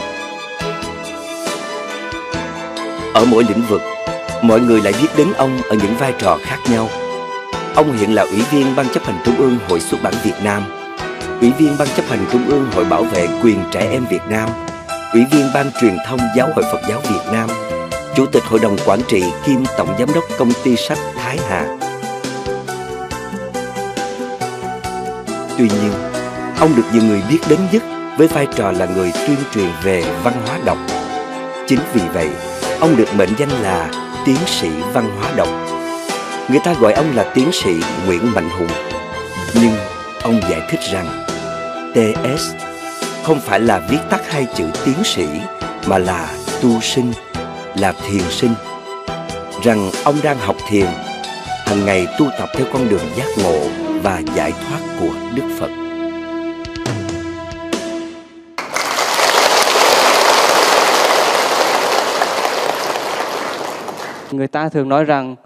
Ở mỗi lĩnh vực, mọi người lại biết đến ông ở những vai trò khác nhau. Ông hiện là Ủy viên Ban chấp hành Trung ương Hội Xuất bản Việt Nam, Ủy viên Ban chấp hành Trung ương Hội Bảo vệ quyền trẻ em Việt Nam, Ủy viên Ban truyền thông Giáo hội Phật giáo Việt Nam, Chủ tịch Hội đồng Quản trị kiêm Tổng Giám đốc Công ty sách Thái Hà. Tuy nhiên, ông được nhiều người biết đến nhất với vai trò là người tuyên truyền về văn hóa đọc. Chính vì vậy, ông được mệnh danh là tiến sĩ văn hóa đọc. Người ta gọi ông là tiến sĩ Nguyễn Mạnh Hùng. Nhưng ông giải thích rằng TS không phải là viết tắt hai chữ tiến sĩ, mà là tu sinh, là thiền sinh. Rằng ông đang học thiền, hàng ngày tu tập theo con đường giác ngộ và giải thoát của Đức Phật. Người ta thường nói rằng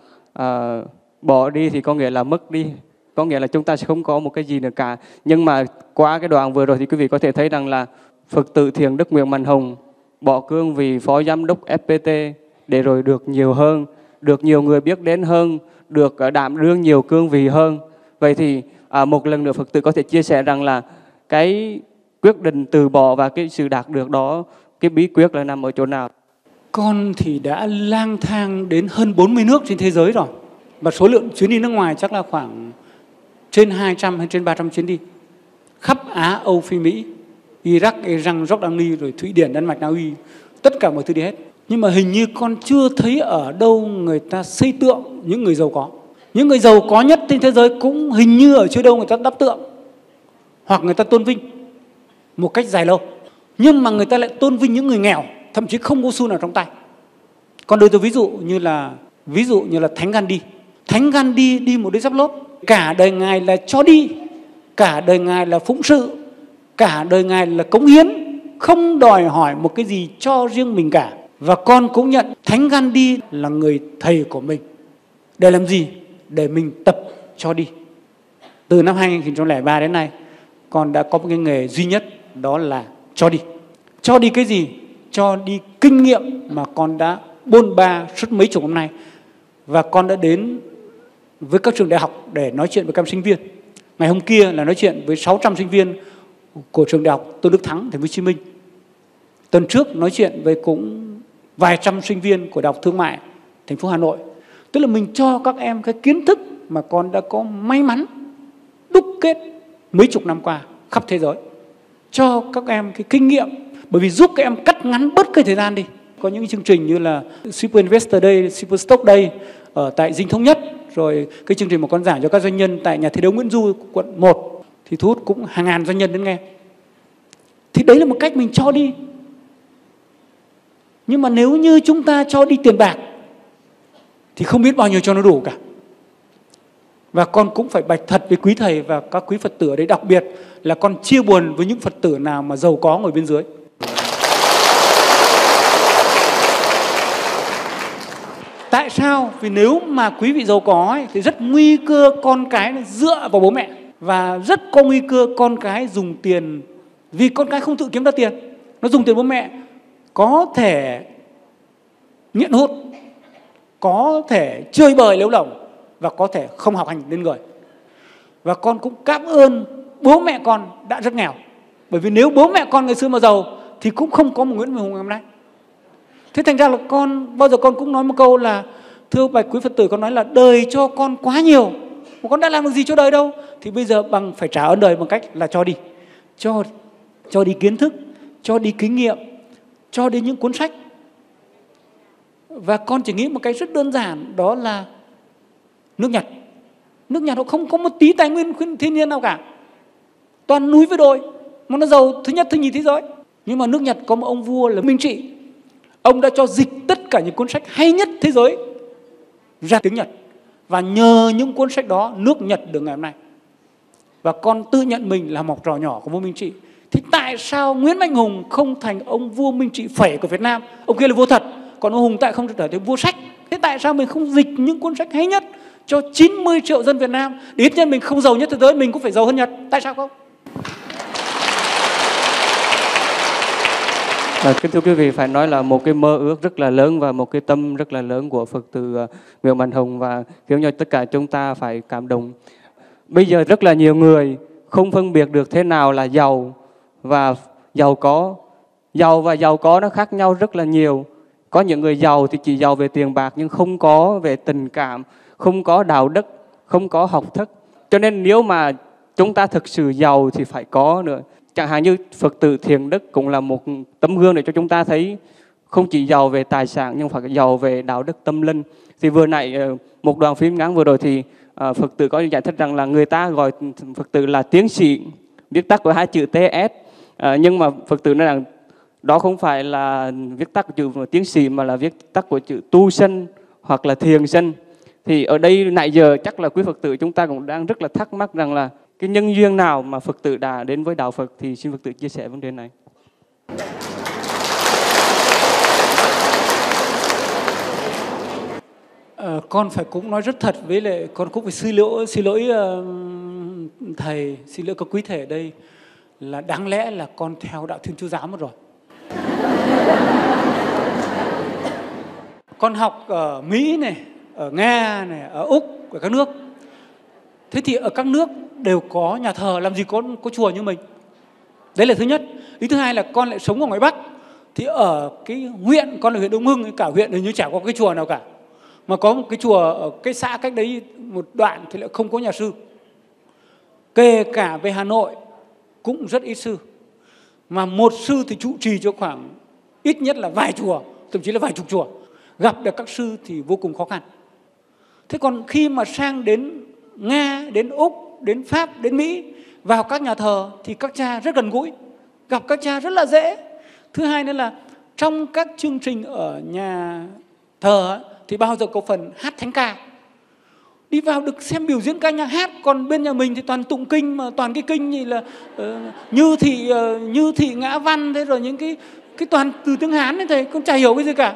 bỏ đi thì có nghĩa là mất đi, có nghĩa là chúng ta sẽ không có một cái gì nữa cả. Nhưng mà qua cái đoạn vừa rồi thì quý vị có thể thấy rằng là Phật tử Thiện Đức Nguyễn Mạnh Hùng bỏ cương vị Phó Giám đốc FPT để rồi được nhiều hơn, được nhiều người biết đến hơn, được đảm đương nhiều cương vị hơn. Vậy thì một lần nữa Phật tử có thể chia sẻ rằng là cái quyết định từ bỏ và cái sự đạt được đó, cái bí quyết là nằm ở chỗ nào? Con thì đã lang thang đến hơn 40 nước trên thế giới rồi. Và số lượng chuyến đi nước ngoài chắc là khoảng trên 200 hay trên 300 chuyến đi. Khắp Á, Âu, Phi, Mỹ, Iraq, Iran, Jordani, rồi Thụy Điển, Đan Mạch, Na Uy. Tất cả mọi thứ đi hết. Nhưng mà hình như con chưa thấy ở đâu người ta xây tượng những người giàu có. Những người giàu có nhất trên thế giới cũng hình như ở chưa đâu người ta đắp tượng. Hoặc người ta tôn vinh một cách dài lâu. Nhưng mà người ta lại tôn vinh những người nghèo, thậm chí không có xu nào trong tay. Con đưa tôi ví dụ như là Thánh Gandhi. Thánh Gandhi đi một đôi dép lốp, cả đời ngài là cho đi, cả đời ngài là phụng sự, cả đời ngài là cống hiến, không đòi hỏi một cái gì cho riêng mình cả. Và con cũng nhận Thánh Gandhi là người thầy của mình. Để làm gì? Để mình tập cho đi. Từ năm 2003 đến nay, con đã có một cái nghề duy nhất, đó là cho đi. Cho đi cái gì? Cho đi kinh nghiệm mà con đã bôn ba suốt mấy chục năm nay. Và con đã đến với các trường đại học để nói chuyện với các sinh viên. Ngày hôm kia là nói chuyện với 600 sinh viên của trường đại học Tôn Đức Thắng, thành phố Hồ Chí Minh. Tuần trước nói chuyện với cũng vài trăm sinh viên của Đại học Thương mại, thành phố Hà Nội. Tức là mình cho các em cái kiến thức mà con đã có may mắn đúc kết mấy chục năm qua khắp thế giới. Cho các em cái kinh nghiệm, bởi vì giúp các em cắt ngắn bớt cái thời gian đi. Có những chương trình như là Super Investor Day, Super Stock Day, ở tại Dinh Thống Nhất, rồi cái chương trình mà con giảng cho các doanh nhân tại nhà thi đấu Nguyễn Du quận 1 thì thu hút cũng hàng ngàn doanh nhân đến nghe. Thì đấy là một cách mình cho đi. Nhưng mà nếu như chúng ta cho đi tiền bạc thì không biết bao nhiêu cho nó đủ cả. Và con cũng phải bạch thật với quý thầy và các quý Phật tử ở đây, đặc biệt là con chia buồn với những Phật tử nào mà giàu có ngồi bên dưới. Tại sao? Vì nếu mà quý vị giàu có ấy, thì rất nguy cơ con cái dựa vào bố mẹ. Và rất có nguy cơ con cái dùng tiền, vì con cái không tự kiếm ra tiền, nó dùng tiền bố mẹ, có thể nghiện hút, có thể chơi bời lêu lỏng, và có thể không học hành nên người. Và con cũng cảm ơn bố mẹ con đã rất nghèo. Bởi vì nếu bố mẹ con ngày xưa mà giàu thì cũng không có một Nguyễn Minh Hùng ngày hôm nay. Thế thành ra là con, bao giờ con cũng nói một câu là: thưa bạch quý Phật tử, con nói là đời cho con quá nhiều, mà con đã làm được gì cho đời đâu. Thì bây giờ bằng phải trả ơn đời bằng cách là cho đi. Cho đi kiến thức, cho đi kinh nghiệm, cho đi những cuốn sách. Và con chỉ nghĩ một cái rất đơn giản, đó là nước Nhật. Nước Nhật họ không có một tí tài nguyên thiên nhiên nào cả, toàn núi với đồi, mà nó giàu thứ nhất thứ nhì thế giới. Nhưng mà nước Nhật có một ông vua là Minh Trị. Ông đã cho dịch tất cả những cuốn sách hay nhất thế giới ra tiếng Nhật. Và nhờ những cuốn sách đó, nước Nhật được ngày hôm nay. Và con tự nhận mình là một học trò nhỏ của vua Minh Trị. Thì tại sao Nguyễn Mạnh Hùng không thành ông vua Minh Trị phẩy của Việt Nam? Ông kia là vua thật, còn ông Hùng tại không trở thành vua sách. Thế tại sao mình không dịch những cuốn sách hay nhất cho 90 triệu dân Việt Nam? Ít nhất mình không giàu nhất thế giới, mình cũng phải giàu hơn Nhật. Tại sao không? Kính thưa quý vị, phải nói là một cái mơ ước rất là lớn và một cái tâm rất là lớn của Phật tử Nguyễn Mạnh Hùng, và khiến cho tất cả chúng ta phải cảm động. Bây giờ rất là nhiều người không phân biệt được thế nào là giàu và giàu có. Giàu và giàu có nó khác nhau rất là nhiều. Có những người giàu thì chỉ giàu về tiền bạc nhưng không có về tình cảm, không có đạo đức, không có học thức. Cho nên nếu mà chúng ta thực sự giàu thì phải có nữa. Chẳng hạn như Phật tử Thiện Đức cũng là một tấm gương để cho chúng ta thấy không chỉ giàu về tài sản nhưng phải giàu về đạo đức tâm linh. Thì vừa nãy một đoạn phim ngắn vừa rồi thì Phật tử có giải thích rằng là người ta gọi Phật tử là tiến sĩ, viết tắt của hai chữ TS. Nhưng mà Phật tử nói rằng đó không phải là viết tắt của chữ tiến sĩ mà là viết tắt của chữ tu sinh hoặc là thiền sinh. Thì ở đây nãy giờ chắc là quý Phật tử chúng ta cũng đang rất là thắc mắc rằng là cái nhân duyên nào mà Phật tử đã đến với đạo Phật, thì xin Phật tử chia sẻ vấn đề này. Con phải cũng nói rất thật với lại con cũng phải xin lỗi thầy, xin lỗi các quý thầy ở đây, là đáng lẽ là con theo đạo Thiên Chúa giáo mất rồi. Con học ở Mỹ này, ở Nga này, ở Úc, ở các nước. Thế thì ở các nước đều có nhà thờ, làm gì có chùa như mình. Đấy là thứ nhất. Ý thứ hai là con lại sống ở ngoài Bắc. Thì ở cái huyện, con là huyện Đông Hưng, cả huyện hình như chả có cái chùa nào cả. Mà có một cái chùa ở cái xã cách đấy một đoạn thì lại không có nhà sư. Kể cả về Hà Nội cũng rất ít sư. Mà một sư thì trụ trì cho khoảng ít nhất là vài chùa, thậm chí là vài chục chùa. Gặp được các sư thì vô cùng khó khăn. Thế còn khi mà sang đến Nga, đến Úc, đến Pháp, đến Mỹ, vào các nhà thờ thì các cha rất gần gũi, gặp các cha rất là dễ. Thứ hai nữa là trong các chương trình ở nhà thờ thì bao giờ có phần hát thánh ca. Đi vào được xem biểu diễn ca nhạc hát, còn bên nhà mình thì toàn tụng kinh, mà toàn cái kinh như là Như Thị Ngã Văn, thế rồi những cái toàn từ tiếng Hán ấy thầy, con chả hiểu cái gì cả.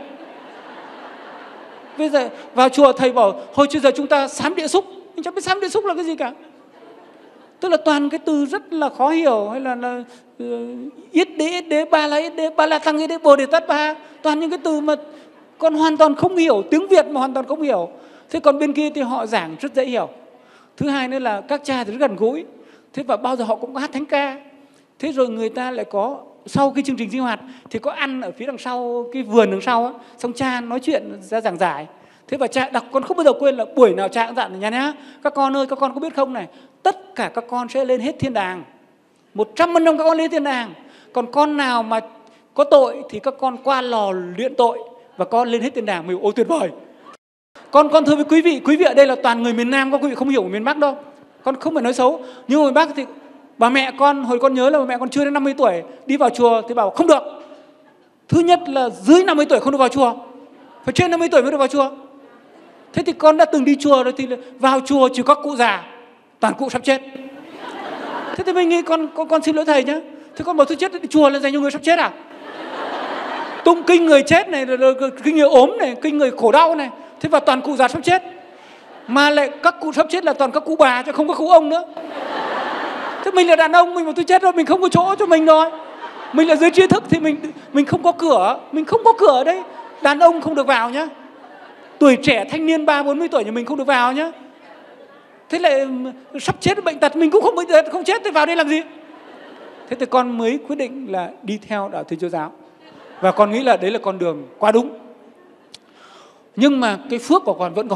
Bây giờ vào chùa thầy bảo hồi bây giờ chúng ta sám địa xúc, mình chẳng biết sám địa xúc là cái gì cả. Tức là toàn cái từ rất là khó hiểu, hay là yết đế, ba la tăng yết đế, bồ đề tát ba, toàn những cái từ mà con hoàn toàn không hiểu, tiếng Việt mà hoàn toàn không hiểu. Thế còn bên kia thì họ giảng rất dễ hiểu. Thứ hai nữa là các cha thì rất gần gũi. Thế và bao giờ họ cũng có hát thánh ca. Thế rồi người ta lại có, sau cái chương trình sinh hoạt thì có ăn ở phía đằng sau, cái vườn đằng sau á, xong cha nói chuyện ra giảng giải. Thế và cha đọc, con không bao giờ quên là buổi nào cha cũng dặn nhà nhá: các con ơi, các con có biết không này, tất cả các con sẽ lên hết thiên đàng, 100% các con lên thiên đàng. Còn con nào mà có tội thì các con qua lò luyện tội và con lên hết thiên đàng. Mình ôi tuyệt vời. Con thưa với quý vị ở đây là toàn người miền Nam, có quý vị không hiểu miền Bắc đâu. Con không phải nói xấu, nhưng ở miền Bắc thì bà mẹ con, hồi con nhớ là bà mẹ con chưa đến 50 tuổi đi vào chùa thì bảo không được. Thứ nhất là dưới 50 tuổi không được vào chùa, phải trên 50 tuổi mới được vào chùa. Thế thì con đã từng đi chùa rồi thì vào chùa chỉ có cụ già, toàn cụ sắp chết. Thế thì mình nghĩ con xin lỗi thầy nhá. Thế con bảo tôi chết đi chùa là dành cho người sắp chết à? Tụng kinh người chết này, kinh người ốm này, kinh người khổ đau này. Thế và toàn cụ già sắp chết. Mà lại các cụ sắp chết là toàn các cụ bà chứ không có cụ ông nữa. Thế mình là đàn ông, mình bảo tôi chết rồi, mình không có chỗ cho mình rồi. Mình là dưới trí thức thì mình không có cửa, mình không có cửa ở đây. Đàn ông không được vào nhá. Tuổi trẻ thanh niên 30-40 tuổi nhà mình không được vào nhá. Thế lại sắp chết bệnh tật, mình cũng không bệnh tật, không chết thì vào đây làm gì? Thế thì con mới quyết định là đi theo đạo Thiên Chúa giáo. Và con nghĩ là đấy là con đường quá đúng. Nhưng mà cái phước của con vẫn còn.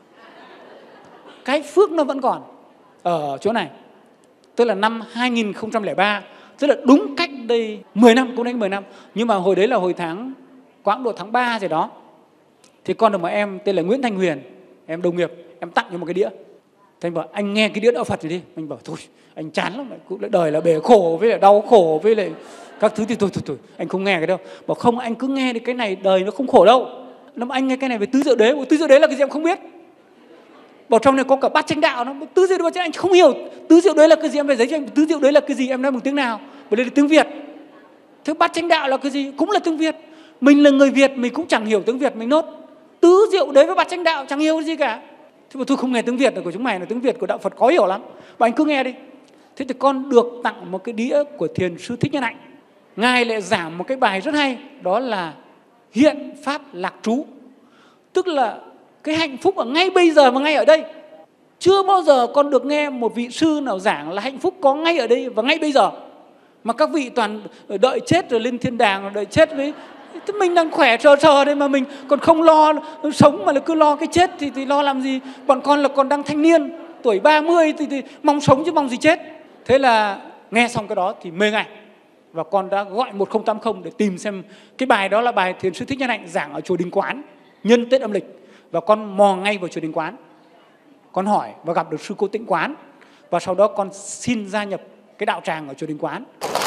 Cái phước nó vẫn còn ở chỗ này. Tức là năm 2003, tức là đúng cách đây 10 năm, cũng đến 10 năm. Nhưng mà hồi đấy là hồi quãng độ tháng 3 gì đó. Thì con được một em tên là Nguyễn Thanh Huyền, em đồng nghiệp, em tặng cho một cái đĩa. Thế anh bảo anh nghe cái đĩa đạo Phật rồi đi. Anh bảo thôi anh chán lắm, cũng lại đời là bể khổ với lại đau khổ với lại các thứ thì thôi anh không nghe cái đâu. Bảo không, anh cứ nghe đi, cái này đời nó không khổ đâu. Nếu mà anh nghe cái này về tứ diệu đế, tứ diệu đế là cái gì em không biết. Bảo trong này có cả bát chánh đạo, nó tứ diệu đế anh không hiểu tứ diệu đế là cái gì, em về giấy cho anh tứ diệu đế là cái gì, em nói bằng tiếng nào? Bởi đây là tiếng Việt. Thế bát chánh đạo là cái gì? Cũng là tiếng Việt. Mình là người Việt mình cũng chẳng hiểu tiếng Việt, mình nốt tứ diệu đế với bát chánh đạo chẳng hiểu cái gì cả. Thế mà tôi không nghe tiếng Việt của chúng mày, là tiếng Việt của đạo Phật khó hiểu lắm. Và anh cứ nghe đi. Thế thì con được tặng một cái đĩa của Thiền sư Thích Nhất Hạnh. Ngài lại giảng một cái bài rất hay, đó là hiện pháp lạc trú. Tức là cái hạnh phúc ở ngay bây giờ và ngay ở đây. Chưa bao giờ con được nghe một vị sư nào giảng là hạnh phúc có ngay ở đây và ngay bây giờ. Mà các vị toàn đợi chết rồi lên thiên đàng, đợi chết với... Thế mình đang khỏe chờ đây mà mình còn không lo sống mà là cứ lo cái chết thì lo làm gì? Bọn con là còn đang thanh niên, tuổi 30 thì mong sống chứ mong gì chết. Thế là nghe xong cái đó thì mê ngay. Và con đã gọi 1080 để tìm xem cái bài đó là bài Thiền sư Thích Nhất Hạnh giảng ở chùa Đình Quán nhân Tết âm lịch. Và con mò ngay vào chùa Đình Quán. Con hỏi và gặp được sư cô Tịnh Quán. Và sau đó con xin gia nhập cái đạo tràng ở chùa Đình Quán.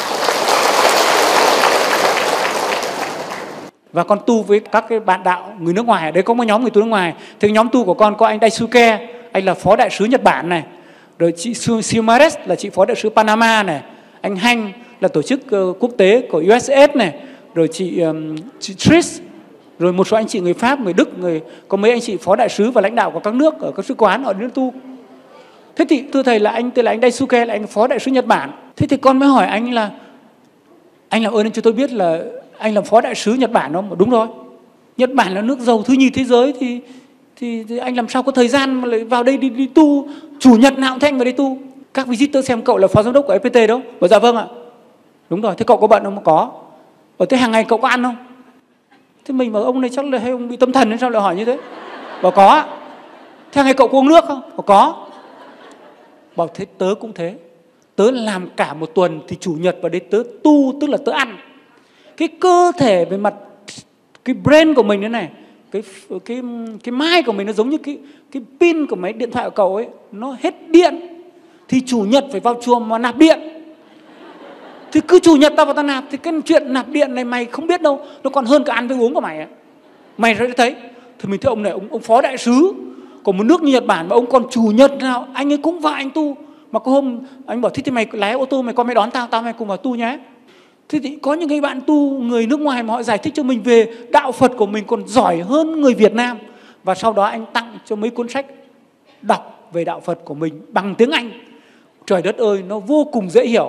Và con tu với các cái bạn đạo người nước ngoài. Ở đây có một nhóm người tu nước ngoài. Thì nhóm tu của con có anh Daisuke, anh là phó đại sứ Nhật Bản này. Rồi chị Ximares là chị phó đại sứ Panama này. Anh Hanh là tổ chức quốc tế của USS này. Rồi chị Trish. Rồi một số anh chị người Pháp, người Đức, có mấy anh chị phó đại sứ và lãnh đạo của các nước ở các sứ quán ở nước tu. Thế thì thưa thầy là anh tên là anh Daisuke, là anh phó đại sứ Nhật Bản. Thế thì con mới hỏi anh là ơn cho tôi biết là anh làm phó đại sứ Nhật Bản không? Đúng rồi. Nhật Bản là nước giàu thứ nhì thế giới thì anh làm sao có thời gian mà lại vào đây đi tu, chủ nhật nào thanh vào đây tu. Các visitor xem cậu là phó giám đốc của FPT đâu? Bảo dạ vâng ạ. Đúng rồi, thế cậu có bận không? Có. Thế hàng ngày cậu có ăn không? Thế mình bảo ông này chắc là hay ông bị tâm thần nên sao lại hỏi như thế? Bảo có ạ. Thế hàng ngày cậu có uống nước không? Bảo có. Bảo thế tớ cũng thế. Tớ làm cả một tuần thì chủ nhật vào đây tớ tu, tức là tớ ăn. Cái cơ thể về mặt cái brain của mình thế này, cái mind của mình nó giống như cái pin của máy điện thoại của cậu ấy, nó hết điện thì chủ nhật phải vào chùa mà nạp điện. Thì cứ chủ nhật tao vào tao nạp, thì cái chuyện nạp điện này mày không biết đâu, nó còn hơn cả ăn với uống của mày ấy. Mày sẽ thấy. Thì mình thấy ông này, ông phó đại sứ của một nước như Nhật Bản mà ông còn chủ nhật nào anh ấy cũng vào anh tu. Mà có hôm anh bảo thế thì mày lái ô tô mày qua mày đón tao mày cùng vào tu nhé. Thế thì có những cái bạn tu người nước ngoài mà họ giải thích cho mình về đạo Phật của mình còn giỏi hơn người Việt Nam. Và sau đó anh tặng cho mấy cuốn sách đọc về đạo Phật của mình bằng tiếng Anh. Trời đất ơi, nó vô cùng dễ hiểu.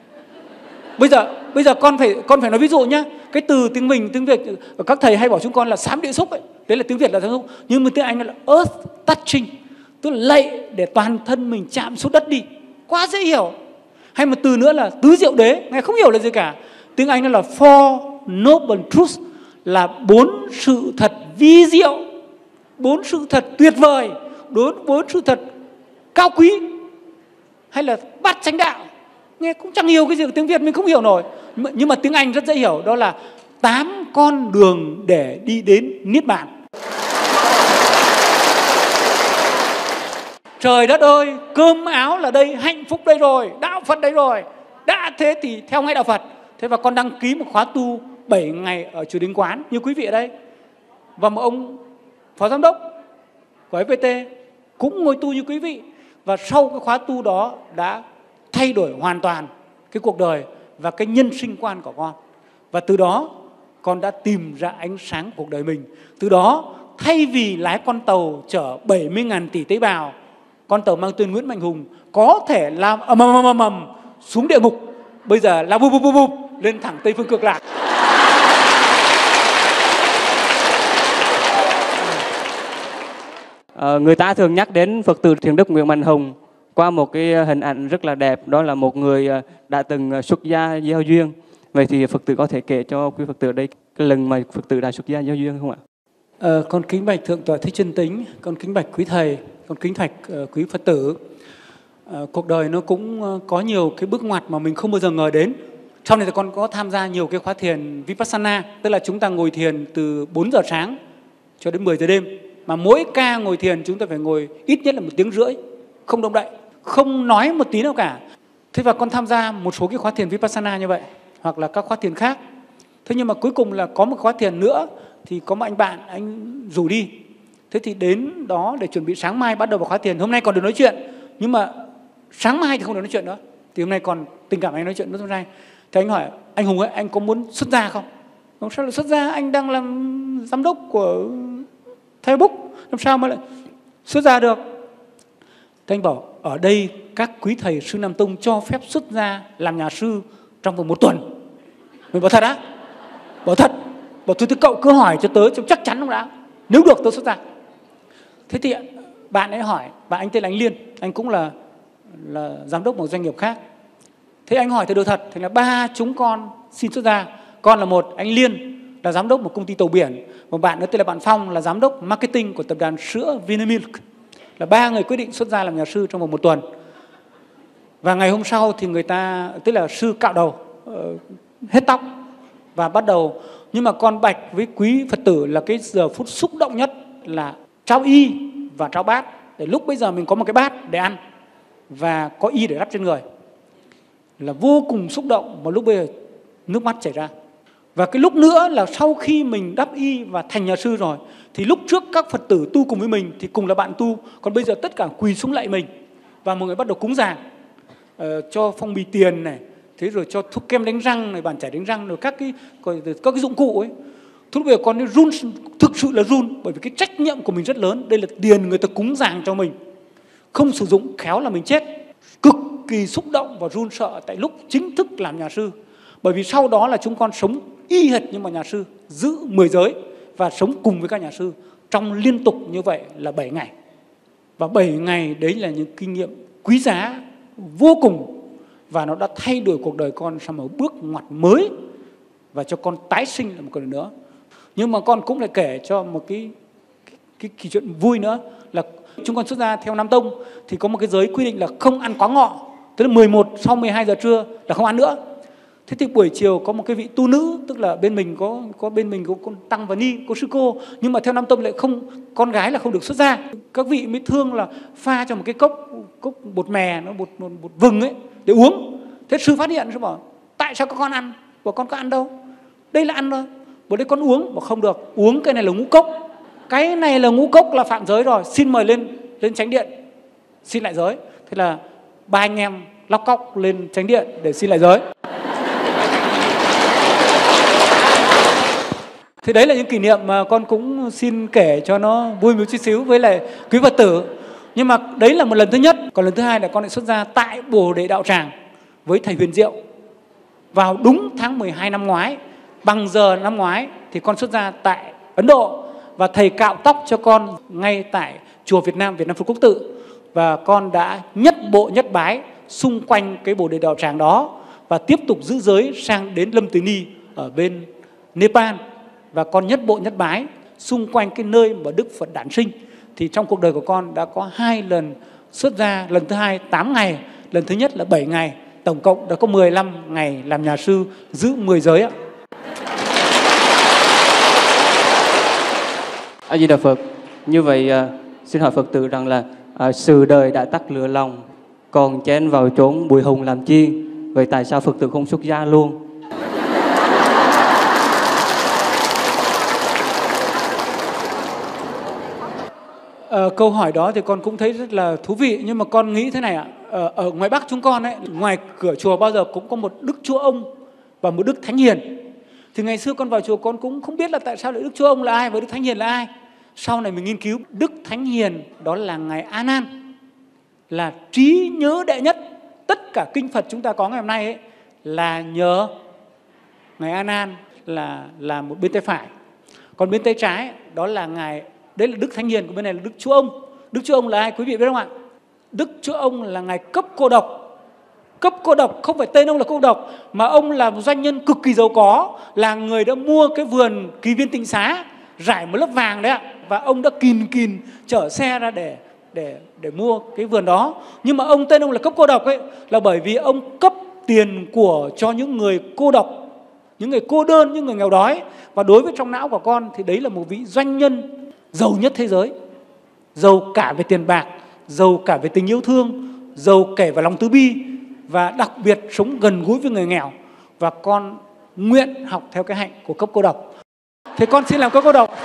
Bây giờ con phải nói ví dụ nhá. Cái từ tiếng mình, tiếng Việt các thầy hay bảo chúng con là sám địa xúc ấy. Đấy là tiếng Việt là sám địa xúc. Nhưng mà tiếng Anh là earth touching, tức là lạy để toàn thân mình chạm xuống đất đi. Quá dễ hiểu. Hay một từ nữa là tứ diệu đế, nghe không hiểu là gì cả. Tiếng Anh là four noble truths, là 4 sự thật vi diệu, 4 sự thật tuyệt vời, 4 sự thật cao quý. Hay là bát chánh đạo, nghe cũng chẳng hiểu cái gì, tiếng Việt mình không hiểu nổi. Nhưng mà tiếng Anh rất dễ hiểu, đó là 8 con đường để đi đến Niết Bàn. Trời đất ơi, cơm áo là đây, hạnh phúc đây rồi, đạo Phật đây rồi. Đã thế thì theo ngay đạo Phật. Thế và con đăng ký một khóa tu 7 ngày ở chùa Đình Quán như quý vị ở đây. Và một ông phó giám đốc của FPT cũng ngồi tu như quý vị. Và sau cái khóa tu đó đã thay đổi hoàn toàn cái cuộc đời và cái nhân sinh quan của con. Và từ đó con đã tìm ra ánh sáng cuộc đời mình. Từ đó thay vì lái con tàu chở 70.000 tỷ tế bào, con tàu mang tên Nguyễn Mạnh Hùng có thể làm ầm xuống địa ngục, bây giờ là bụp lên thẳng Tây Phương Cực Lạc. Người ta thường nhắc đến Phật tử Thiền Đức Nguyễn Mạnh Hùng qua một cái hình ảnh rất là đẹp, đó là một người đã từng xuất gia gieo duyên. Vậy thì Phật tử có thể kể cho quý Phật tử ở đây cái lần mà Phật tử đã xuất gia gieo duyên không ạ? Con kính bạch Thượng tọa Thích Chân Tính, con kính bạch quý thầy, con kính bạch quý Phật tử. Cuộc đời nó cũng có nhiều cái bước ngoặt mà mình không bao giờ ngờ đến. Sau này thì con có tham gia nhiều cái khóa thiền Vipassana, tức là chúng ta ngồi thiền từ 4 giờ sáng cho đến 10 giờ đêm. Mà mỗi ca ngồi thiền chúng ta phải ngồi ít nhất là 1 tiếng rưỡi, không động đậy, không nói một tí nào cả. Thế và con tham gia một số cái khóa thiền Vipassana như vậy, hoặc là các khóa thiền khác. Thế nhưng mà cuối cùng là có một khóa thiền nữa thì có một anh bạn, anh rủ đi. Thế thì đến đó để chuẩn bị sáng mai bắt đầu vào khóa thiền. Hôm nay còn được nói chuyện, nhưng mà sáng mai thì không được nói chuyện nữa. Thì hôm nay còn tình cảm anh nói chuyện nữa hôm nay. Thì anh hỏi, anh Hùng ơi, anh có muốn xuất gia không? Không, sao lại xuất gia, anh đang làm giám đốc của Facebook, làm sao mà lại xuất gia được? Thế anh bảo, ở đây các quý thầy sư Nam Tông cho phép xuất gia làm nhà sư trong vòng 1 tuần. Mình bảo thật á? Bảo thật. Bảo thôi cậu cứ hỏi cho tớ, chắc chắn không đã. Nếu được tớ xuất gia. Thế thì bạn ấy hỏi, và anh tên là anh Liên, anh cũng là giám đốc một doanh nghiệp khác. Thế anh hỏi thì được thật, thì là 3 chúng con xin xuất gia. Con là một, anh Liên là giám đốc một công ty tàu biển, một bạn nữa tên là bạn Phong là giám đốc marketing của tập đoàn sữa Vinamilk. Là 3 người quyết định xuất gia làm nhà sư trong vòng 1 tuần. Và ngày hôm sau thì người ta, tức là sư cạo đầu, hết tóc và bắt đầu. Nhưng mà con bạch với quý Phật tử là cái giờ phút xúc động nhất là trao y và trao bát. Để lúc bây giờ mình có một cái bát để ăn và có y để đắp trên người, là vô cùng xúc động. Mà lúc bây giờ nước mắt chảy ra. Và cái lúc nữa là sau khi mình đắp y và thành nhà sư rồi, thì lúc trước các Phật tử tu cùng với mình thì cùng là bạn tu, còn bây giờ tất cả quỳ xuống lạy mình. Và mọi người bắt đầu cúng dường, cho phong bì tiền này, thế rồi cho thuốc kem đánh răng này, bàn chải đánh răng, rồi các cái dụng cụ ấy. Thế bây giờ con run, thực sự là run, bởi vì cái trách nhiệm của mình rất lớn. Đây là tiền người ta cúng dường cho mình, không sử dụng khéo là mình chết. Cực kỳ xúc động và run sợ tại lúc chính thức làm nhà sư. Bởi vì sau đó là chúng con sống y hệt như một nhà sư, giữ 10 giới và sống cùng với các nhà sư trong liên tục như vậy là 7 ngày. Và 7 ngày đấy là những kinh nghiệm quý giá vô cùng, và nó đã thay đổi cuộc đời con sang một bước ngoặt mới và cho con tái sinh lại một lần nữa. Nhưng mà con cũng lại kể cho một cái chuyện vui nữa là chúng con xuất gia theo Nam Tông thì có một cái giới quy định là không ăn quá ngọ, tức là 11 sau 12 giờ trưa là không ăn nữa. Thế thì buổi chiều có một cái vị tu nữ, tức là bên mình có bên mình có con tăng và ni, có sư cô, nhưng mà theo Nam Tông lại không, con gái là không được xuất gia. Các vị mới thương là pha cho một cái cốc bột mè, nó bột vừng ấy để uống. Thế sư phát hiện, sư bảo tại sao các con ăn? Bảo con có ăn đâu, đây là ăn thôi. Bảo đây con uống, bảo không được, uống cái này là ngũ cốc, cái này là ngũ cốc là phạm giới rồi, xin mời lên chánh điện xin lại giới. Thế là 3 anh em lóc cóc lên chánh điện để xin lại giới. Thì đấy là những kỷ niệm mà con cũng xin kể cho nó vui một chút xíu với lại quý Phật tử. Nhưng mà đấy là một lần thứ nhất. Còn lần thứ hai là con lại xuất gia tại Bồ Đề Đạo Tràng với thầy Huyền Diệu vào đúng tháng 12 năm ngoái. Bằng giờ năm ngoái thì con xuất gia tại Ấn Độ, và thầy cạo tóc cho con ngay tại chùa Việt Nam Phật Quốc Tự. Và con đã nhất bộ nhất bái xung quanh cái Bồ Đề Đạo Tràng đó, và tiếp tục giữ giới sang đến Lâm Từ Ni ở bên Nepal. Và con nhất bộ nhất bái xung quanh cái nơi mà Đức Phật đản sinh. Thì trong cuộc đời của con đã có 2 lần xuất gia, lần thứ hai 8 ngày, lần thứ nhất là 7 ngày. Tổng cộng đã có 15 ngày làm nhà sư, giữ 10 giới ạ. A Di Đà Phật. Như vậy xin hỏi Phật tử rằng là sự đời đã tắt lửa lòng, còn chen vào chốn bụi hồng làm chi? Vậy tại sao Phật tử không xuất gia luôn? Câu hỏi đó thì con cũng thấy rất là thú vị, nhưng mà con nghĩ thế này ạ. Ở ngoài Bắc chúng con ấy, ngoài cửa chùa bao giờ cũng có một Đức Chúa Ông và một Đức Thánh Hiền. Thì ngày xưa con vào chùa con cũng không biết là tại sao lại Đức Chúa Ông là ai và Đức Thánh Hiền là ai. Sau này mình nghiên cứu, Đức Thánh Hiền đó là Ngài A Nan, là trí nhớ đệ nhất. Tất cả kinh Phật chúng ta có ngày hôm nay ấy, là nhờ Ngài A Nan là một bên tay phải. Còn bên tay trái đó là Ngài, đấy là Đức Thánh Hiền, của bên này là Đức Chúa Ông. Đức Chúa Ông là ai quý vị biết không ạ? Đức Chúa Ông là Ngài cấp cô độc. Cấp cô độc không phải tên ông là cô độc, mà ông là một doanh nhân cực kỳ giàu có, là người đã mua cái vườn Kỳ Viên Tịnh Xá rải một lớp vàng đấy ạ, và ông đã kìn chở xe ra để mua cái vườn đó. Nhưng mà tên ông là cấp cô độc ấy, là bởi vì ông cấp tiền của cho những người cô độc, những người cô đơn, những người nghèo đói. Và đối với trong não của con thì đấy là một vị doanh nhân giàu nhất thế giới, giàu cả về tiền bạc, giàu cả về tình yêu thương, giàu kể về lòng từ bi, và đặc biệt sống gần gũi với người nghèo. Và con nguyện học theo cái hạnh của cấp cô độc. Thế con xin làm cấp cô độc.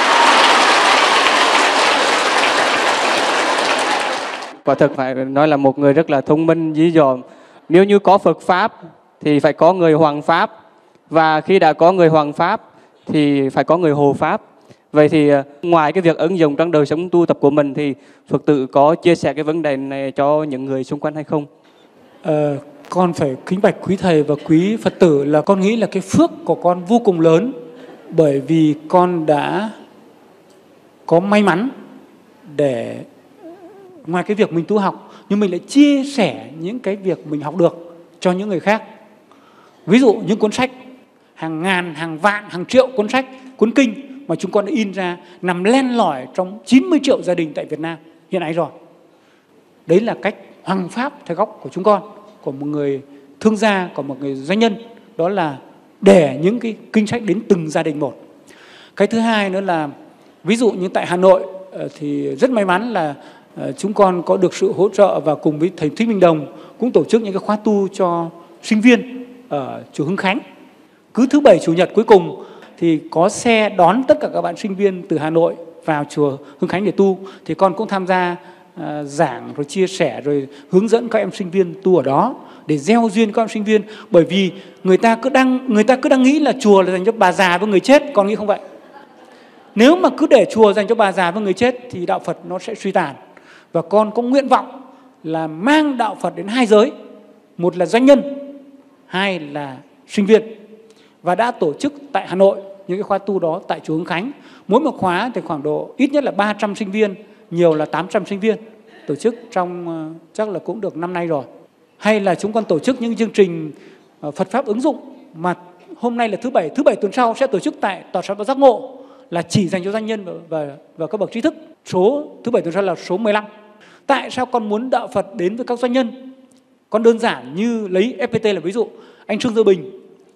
Quả thực phải nói là một người rất là thông minh, dí dỏm. Nếu như có Phật Pháp thì phải có người Hoàng Pháp, và khi đã có người Hoàng Pháp thì phải có người Hộ Pháp. Vậy thì ngoài cái việc ứng dụng trong đời sống tu tập của mình thì Phật tử có chia sẻ cái vấn đề này cho những người xung quanh hay không? Con phải kính bạch quý thầy và quý Phật tử là con nghĩ là cái phước của con vô cùng lớn, bởi vì con đã có may mắn để ngoài cái việc mình tu học, nhưng mình lại chia sẻ những cái việc mình học được cho những người khác. Ví dụ những cuốn sách hàng ngàn, hàng vạn, hàng triệu cuốn sách, cuốn kinh mà chúng con đã in ra nằm len lỏi trong 90 triệu gia đình tại Việt Nam hiện nay rồi. Đấy là cách hoằng pháp theo góc của chúng con, của một người thương gia, của một người doanh nhân. Đó là để những cái kinh sách đến từng gia đình một. Cái thứ hai nữa là ví dụ như tại Hà Nội thì rất may mắn là chúng con có được sự hỗ trợ và cùng với thầy Thích Minh Đồng cũng tổ chức những cái khóa tu cho sinh viên ở chùa Hưng Khánh. Cứ thứ Bảy Chủ nhật cuối cùng thì có xe đón tất cả các bạn sinh viên từ Hà Nội vào chùa Hưng Khánh để tu. Thì con cũng tham gia giảng rồi chia sẻ rồi hướng dẫn các em sinh viên tu ở đó để gieo duyên các em sinh viên. Bởi vì người ta cứ đang nghĩ là chùa là dành cho bà già với người chết, con nghĩ không vậy. Nếu mà cứ để chùa dành cho bà già với người chết thì đạo Phật nó sẽ suy tàn. Và con có nguyện vọng là mang đạo Phật đến hai giới, một là doanh nhân, hai là sinh viên. Và đã tổ chức tại Hà Nội những cái khóa tu đó tại chùa Hưng Khánh. Mỗi một khóa thì khoảng độ ít nhất là 300 sinh viên, nhiều là 800 sinh viên tổ chức trong chắc là cũng được năm nay rồi. Hay là chúng con tổ chức những chương trình Phật Pháp ứng dụng mà hôm nay là thứ bảy tuần sau sẽ tổ chức tại Tòa soạn Và Giác Ngộ, là chỉ dành cho doanh nhân và các bậc trí thức. Số thứ bảy tuần sau là số 15. Tại sao con muốn đạo Phật đến với các doanh nhân? Con đơn giản như lấy FPT là ví dụ. Anh Trương Gia Bình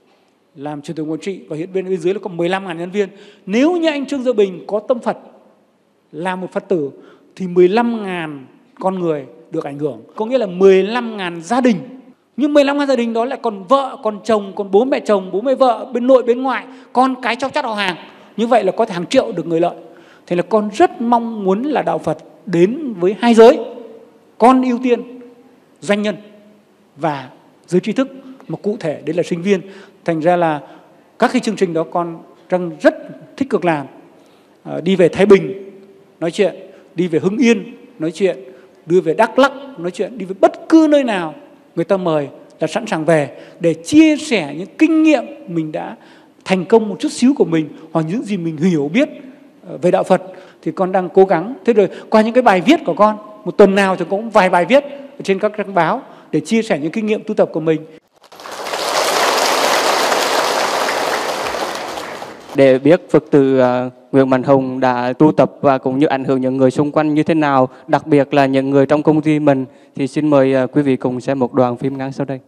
làm chủ tịch quản trị và hiện bên dưới là có 15.000 nhân viên. Nếu như anh Trương Gia Bình có tâm Phật, là một Phật tử, thì 15.000 con người được ảnh hưởng. Có nghĩa là 15.000 gia đình. Nhưng 15.000 gia đình đó lại còn vợ, còn chồng, còn bố mẹ chồng, bố mẹ vợ, bên nội, bên ngoại, con cái trong chắt họ hàng. Như vậy là có thể hàng triệu được người lợi. Thế là con rất mong muốn là đạo Phật đến với hai giới. Con ưu tiên doanh nhân và giới trí thức, mà cụ thể đấy là sinh viên. Thành ra là các cái chương trình đó con đang rất tích cực làm. Đi về Thái Bình nói chuyện, đi về Hưng Yên nói chuyện, đi về Đắk Lắk nói chuyện, đi về bất cứ nơi nào người ta mời là sẵn sàng về để chia sẻ những kinh nghiệm mình đã thành công một chút xíu của mình, hoặc những gì mình hiểu biết về đạo Phật. Thì con đang cố gắng. Thế rồi qua những cái bài viết của con, một tuần nào thì cũng vài bài viết ở trên các trang báo để chia sẻ những kinh nghiệm tu tập của mình. Để biết Phật tử Nguyễn Mạnh Hùng đã tu tập và cũng như ảnh hưởng những người xung quanh như thế nào, đặc biệt là những người trong công ty mình, thì xin mời quý vị cùng xem một đoạn phim ngắn sau đây.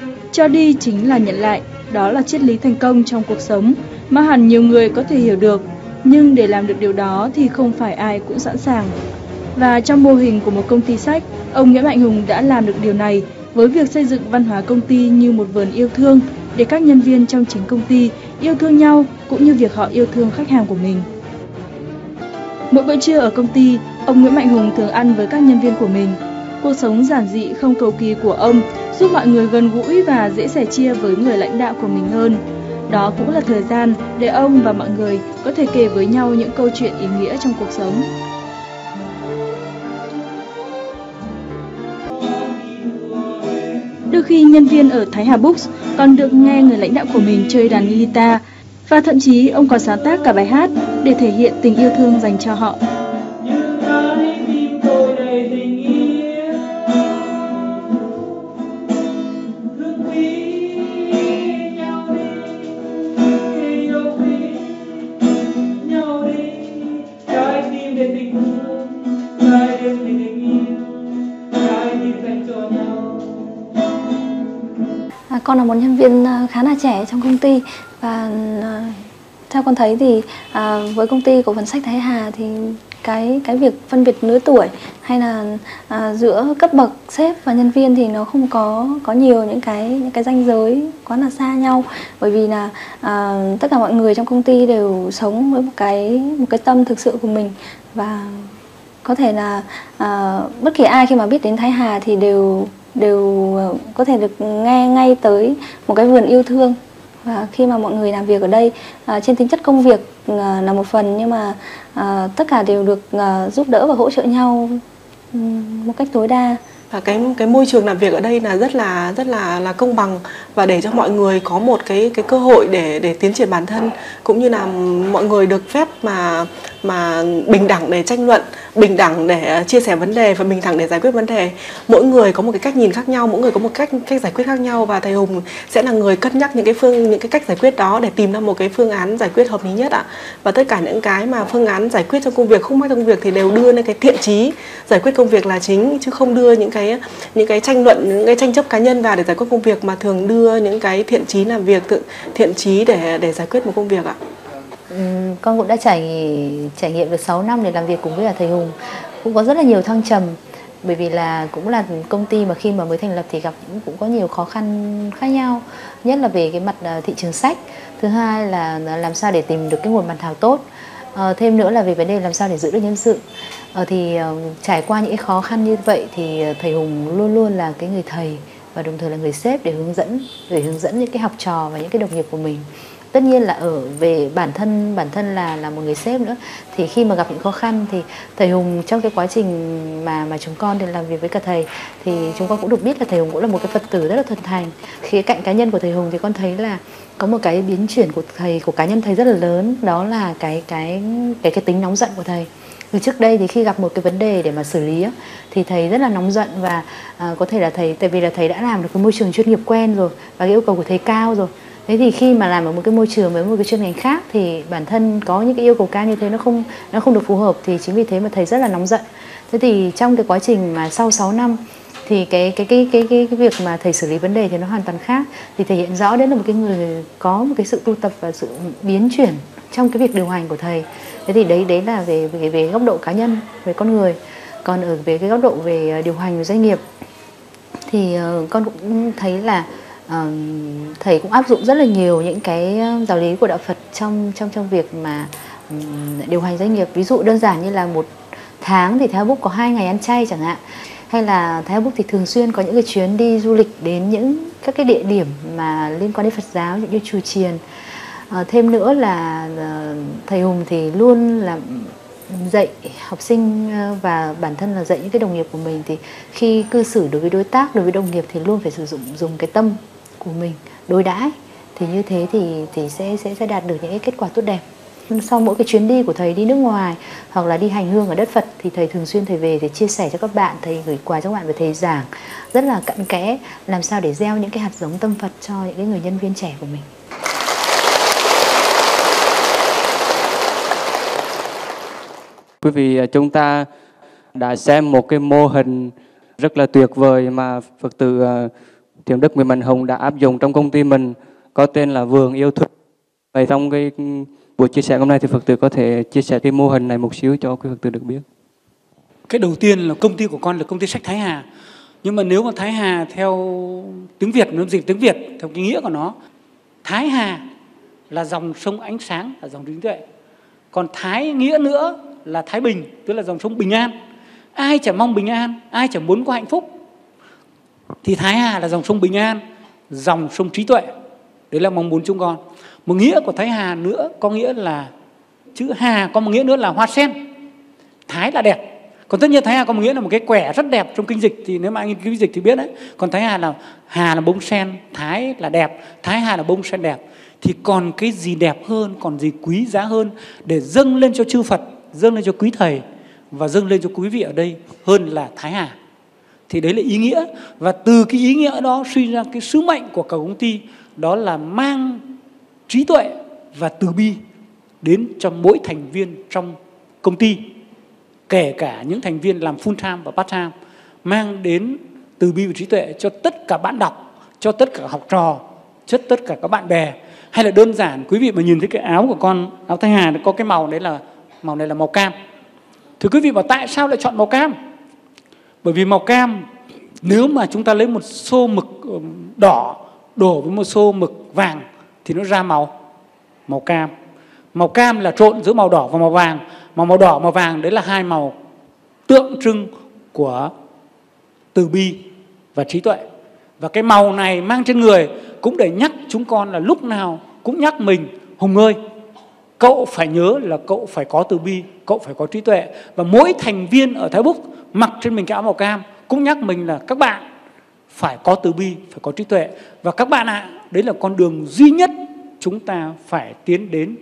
Cho đi chính là nhận lại, đó là triết lý thành công trong cuộc sống mà hẳn nhiều người có thể hiểu được, nhưng để làm được điều đó thì không phải ai cũng sẵn sàng. Và trong mô hình của một công ty sách, ông Nguyễn Mạnh Hùng đã làm được điều này với việc xây dựng văn hóa công ty như một vườn yêu thương để các nhân viên trong chính công ty yêu thương nhau cũng như việc họ yêu thương khách hàng của mình. Mỗi bữa trưa ở công ty, ông Nguyễn Mạnh Hùng thường ăn với các nhân viên của mình. Cuộc sống giản dị không cầu kỳ của ông giúp mọi người gần gũi và dễ sẻ chia với người lãnh đạo của mình hơn. Đó cũng là thời gian để ông và mọi người có thể kể với nhau những câu chuyện ý nghĩa trong cuộc sống. Đôi khi nhân viên ở Thái Hà Books còn được nghe người lãnh đạo của mình chơi đàn guitar, và thậm chí ông còn sáng tác cả bài hát để thể hiện tình yêu thương dành cho họ. Con là một nhân viên khá là trẻ trong công ty, và theo con thấy thì với công ty cổ phần sách Thái Hà thì cái việc phân biệt lứa tuổi hay là giữa cấp bậc sếp và nhân viên thì nó không có nhiều những cái ranh giới quá là xa nhau, bởi vì là tất cả mọi người trong công ty đều sống với một cái tâm thực sự của mình, và có thể là bất kỳ ai khi mà biết đến Thái Hà thì đều có thể được nghe ngay tới một cái vườn yêu thương. Và khi mà mọi người làm việc ở đây trên tính chất công việc là một phần, nhưng mà tất cả đều được giúp đỡ và hỗ trợ nhau một cách tối đa. Và cái môi trường làm việc ở đây là rất là công bằng, và để cho mọi người có một cái cơ hội để tiến triển bản thân, cũng như là mọi người được phép mà bình đẳng để tranh luận, bình đẳng để chia sẻ vấn đề và bình đẳng để giải quyết vấn đề. Mỗi người có một cái cách nhìn khác nhau, mỗi người có một cách giải quyết khác nhau, và thầy Hùng sẽ là người cân nhắc những cái cách giải quyết đó để tìm ra một cái phương án giải quyết hợp lý nhất ạ. Và tất cả những cái mà phương án giải quyết trong công việc, khúc mắc trong công việc thì đều đưa lên cái thiện chí giải quyết công việc là chính, chứ không đưa những cái tranh luận, những cái tranh chấp cá nhân vào để giải quyết công việc, mà thường đưa những cái thiện chí làm việc, thiện chí để giải quyết một công việc ạ. Con cũng đã trải nghiệm được 6 năm để làm việc cùng với thầy Hùng, cũng có rất là nhiều thăng trầm, bởi vì là cũng là công ty mà khi mà mới thành lập thì gặp cũng có nhiều khó khăn khác nhau, nhất là về cái mặt thị trường sách, thứ hai là làm sao để tìm được cái nguồn bản thảo tốt, thêm nữa là về vấn đề làm sao để giữ được nhân sự. Thì trải qua những khó khăn như vậy thì thầy Hùng luôn luôn là cái người thầy và đồng thời là người sếp để hướng dẫn những cái học trò và những cái đồng nghiệp của mình. Tất nhiên là ở về bản thân là một người sếp nữa, thì khi mà gặp những khó khăn thì thầy Hùng trong cái quá trình mà chúng con thì làm việc với cả thầy, thì chúng con cũng được biết là thầy Hùng cũng là một cái Phật tử rất là thuần thành. Khía cạnh cá nhân của thầy Hùng thì con thấy là có một cái biến chuyển của cá nhân thầy rất là lớn, đó là cái tính nóng giận của thầy. Từ trước đây thì khi gặp một cái vấn đề để mà xử lý thì thầy rất là nóng giận, và có thể là tại vì là thầy đã làm được cái môi trường chuyên nghiệp quen rồi và cái yêu cầu của thầy cao rồi. Thế thì khi mà làm ở một cái môi trường với một cái chuyên ngành khác thì bản thân có những cái yêu cầu cao như thế nó không được phù hợp, thì chính vì thế mà thầy rất là nóng giận. Thế thì trong cái quá trình mà sau 6 năm thì cái việc mà thầy xử lý vấn đề thì nó hoàn toàn khác, thì thể hiện rõ đấy là một cái người có một cái sự tu tập và sự biến chuyển trong cái việc điều hành của thầy. Thế thì đấy là về góc độ cá nhân, về con người. Còn ở về cái góc độ về điều hành của doanh nghiệp thì con cũng thấy là thầy cũng áp dụng rất là nhiều những cái giáo lý của đạo Phật trong việc mà điều hành doanh nghiệp. Ví dụ đơn giản như là một tháng thì Thái Hà Book có 2 ngày ăn chay chẳng hạn, hay là Thái Hà Book thì thường xuyên có những cái chuyến đi du lịch đến những các cái địa điểm mà liên quan đến Phật giáo như chùa chiền. Thêm nữa là thầy Hùng thì luôn là dạy học sinh và bản thân là dạy những cái đồng nghiệp của mình, thì khi cư xử đối với đối tác, đối với đồng nghiệp thì luôn phải dùng cái tâm của mình đối đãi, thì như thế thì sẽ đạt được những cái kết quả tốt đẹp. Sau mỗi cái chuyến đi của thầy đi nước ngoài hoặc là đi hành hương ở đất Phật thì thầy thường xuyên thầy về để chia sẻ cho các bạn, thầy gửi quà cho các bạn và thầy giảng rất là cặn kẽ làm sao để gieo những cái hạt giống tâm Phật cho những cái người nhân viên trẻ của mình. Quý vị, chúng ta đã xem một cái mô hình rất là tuyệt vời mà Phật tử Thiện Đức Nguyễn Mạnh Hùng đã áp dụng trong công ty mình, có tên là Vườn Yêu Thương. Vậy trong cái buổi chia sẻ hôm nay thì Phật tử có thể chia sẻ cái mô hình này một xíu cho quý Phật tử được biết. Cái đầu tiên là công ty của con là công ty sách Thái Hà. Nhưng mà nếu mà Thái Hà theo tiếng Việt, nếu dịch tiếng Việt theo cái nghĩa của nó, Thái Hà là dòng sông ánh sáng, là dòng trí tuệ. Còn Thái nghĩa nữa là Thái Bình, tức là dòng sông bình an. Ai chả mong bình an, ai chả muốn có hạnh phúc. Thì Thái Hà là dòng sông bình an, dòng sông trí tuệ. Đấy là mong muốn chúng con. Một nghĩa của Thái Hà nữa có nghĩa là chữ Hà có một nghĩa nữa là hoa sen. Thái là đẹp. Còn tất nhiên Thái Hà có một nghĩa là một cái quẻ rất đẹp trong kinh dịch, thì nếu mà anh nghiên cứu dịch thì biết đấy. Còn Thái Hà là bông sen, Thái là đẹp, Thái Hà là bông sen đẹp. Thì còn cái gì đẹp hơn, còn gì quý giá hơn để dâng lên cho chư Phật, dâng lên cho quý thầy và dâng lên cho quý vị ở đây hơn là Thái Hà. Thì đấy là ý nghĩa. Và từ cái ý nghĩa đó suy ra cái sứ mệnh của cả công ty, đó là mang trí tuệ và từ bi đến cho mỗi thành viên trong công ty, kể cả những thành viên làm full time và part time, mang đến từ bi và trí tuệ cho tất cả bạn đọc, cho tất cả học trò, cho tất cả các bạn bè. Hay là đơn giản quý vị mà nhìn thấy cái áo của con, áo Thái Hà có cái màu đấy là màu này là màu cam. Thì quý vị bảo tại sao lại chọn màu cam? Bởi vì màu cam, nếu mà chúng ta lấy một xô mực đỏ đổ với một xô mực vàng thì nó ra màu cam. Màu cam là trộn giữa màu đỏ và màu vàng. Mà màu đỏ, màu vàng đấy là hai màu tượng trưng của từ bi và trí tuệ. Và cái màu này mang trên người cũng để nhắc chúng con là lúc nào cũng nhắc mình: Hùng ơi, cậu phải nhớ là cậu phải có từ bi, cậu phải có trí tuệ. Và mỗi thành viên ở Thái Book mặc trên mình cái áo màu cam cũng nhắc mình là các bạn phải có từ bi, phải có trí tuệ. Và các bạn ạ, đấy là con đường duy nhất chúng ta phải tiến đến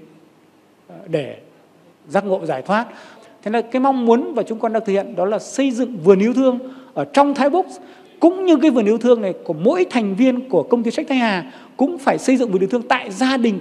để giác ngộ giải thoát. Thế là cái mong muốn và chúng con đang thực hiện đó là xây dựng vườn yêu thương ở trong Thái Book, cũng như cái vườn yêu thương này của mỗi thành viên của công ty sách Thái Hà cũng phải xây dựng vườn yêu thương tại gia đình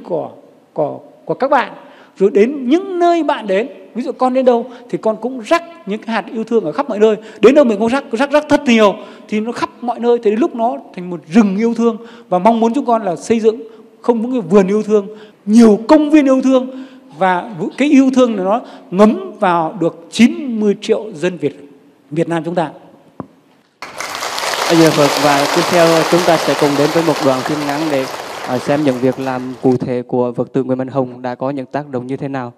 của các bạn. Rồi đến những nơi bạn đến, ví dụ con đến đâu thì con cũng rắc những cái hạt yêu thương ở khắp mọi nơi. Đến đâu mình cũng rắc thật nhiều thì nó khắp mọi nơi, thì đến lúc nó thành một rừng yêu thương. Và mong muốn chúng con là xây dựng không những cái vườn yêu thương, nhiều công viên yêu thương, và cái yêu thương này nó ngấm vào được 90 triệu dân Việt Nam chúng ta. Bây giờ Phật, và tiếp theo chúng ta sẽ cùng đến với một đoạn phim ngắn để xem những việc làm cụ thể của Phật tử Nguyễn Mạnh Hùng đã có những tác động như thế nào.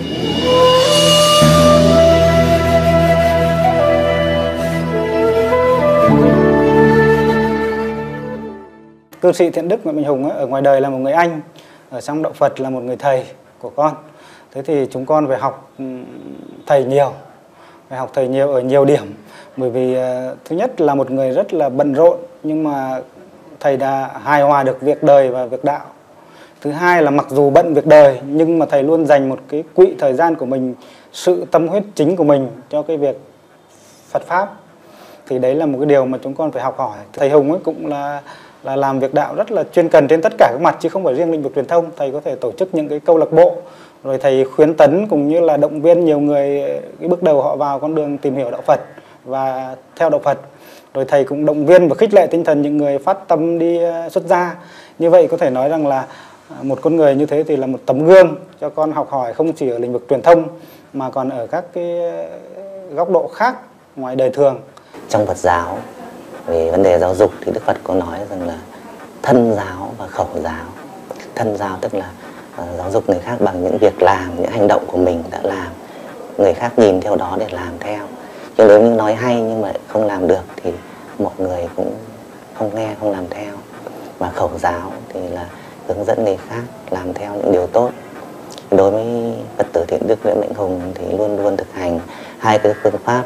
Cư sĩ Thiện Đức Nguyễn Mạnh Hùng ở ngoài đời là một người anh, ở trong đạo Phật là một người thầy của con. Thế thì chúng con phải học thầy nhiều, ở nhiều điểm. Bởi vì thứ nhất là một người rất là bận rộn, nhưng mà thầy đã hài hòa được việc đời và việc đạo. Thứ hai là mặc dù bận việc đời nhưng mà thầy luôn dành một cái quỹ thời gian của mình, sự tâm huyết chính của mình cho cái việc Phật Pháp. Thì đấy là một cái điều mà chúng con phải học hỏi. Thầy Hùng ấy cũng là làm việc đạo rất là chuyên cần trên tất cả các mặt, chứ không phải riêng lĩnh vực truyền thông. Thầy có thể tổ chức những cái câu lạc bộ, rồi thầy khuyến tấn cũng như là động viên nhiều người cái bước đầu họ vào con đường tìm hiểu đạo Phật và theo đạo Phật. Rồi thầy cũng động viên và khích lệ tinh thần những người phát tâm đi xuất gia. Như vậy có thể nói rằng là một con người như thế thì là một tấm gương cho con học hỏi, không chỉ ở lĩnh vực truyền thông mà còn ở các cái góc độ khác ngoài đời thường. Trong Phật giáo, về vấn đề giáo dục thì Đức Phật có nói rằng là thân giáo và khẩu giáo. Thân giáo tức là giáo dục người khác bằng những việc làm, những hành động của mình đã làm, người khác nhìn theo đó để làm theo. Nhưng nếu như nói hay nhưng mà không làm được thì mọi người cũng không nghe, không làm theo. Và khẩu giáo thì là hướng dẫn người khác làm theo những điều tốt. Đối với Phật tử Thiện Đức Nguyễn Mạnh Hùng thì luôn luôn thực hành hai cái phương pháp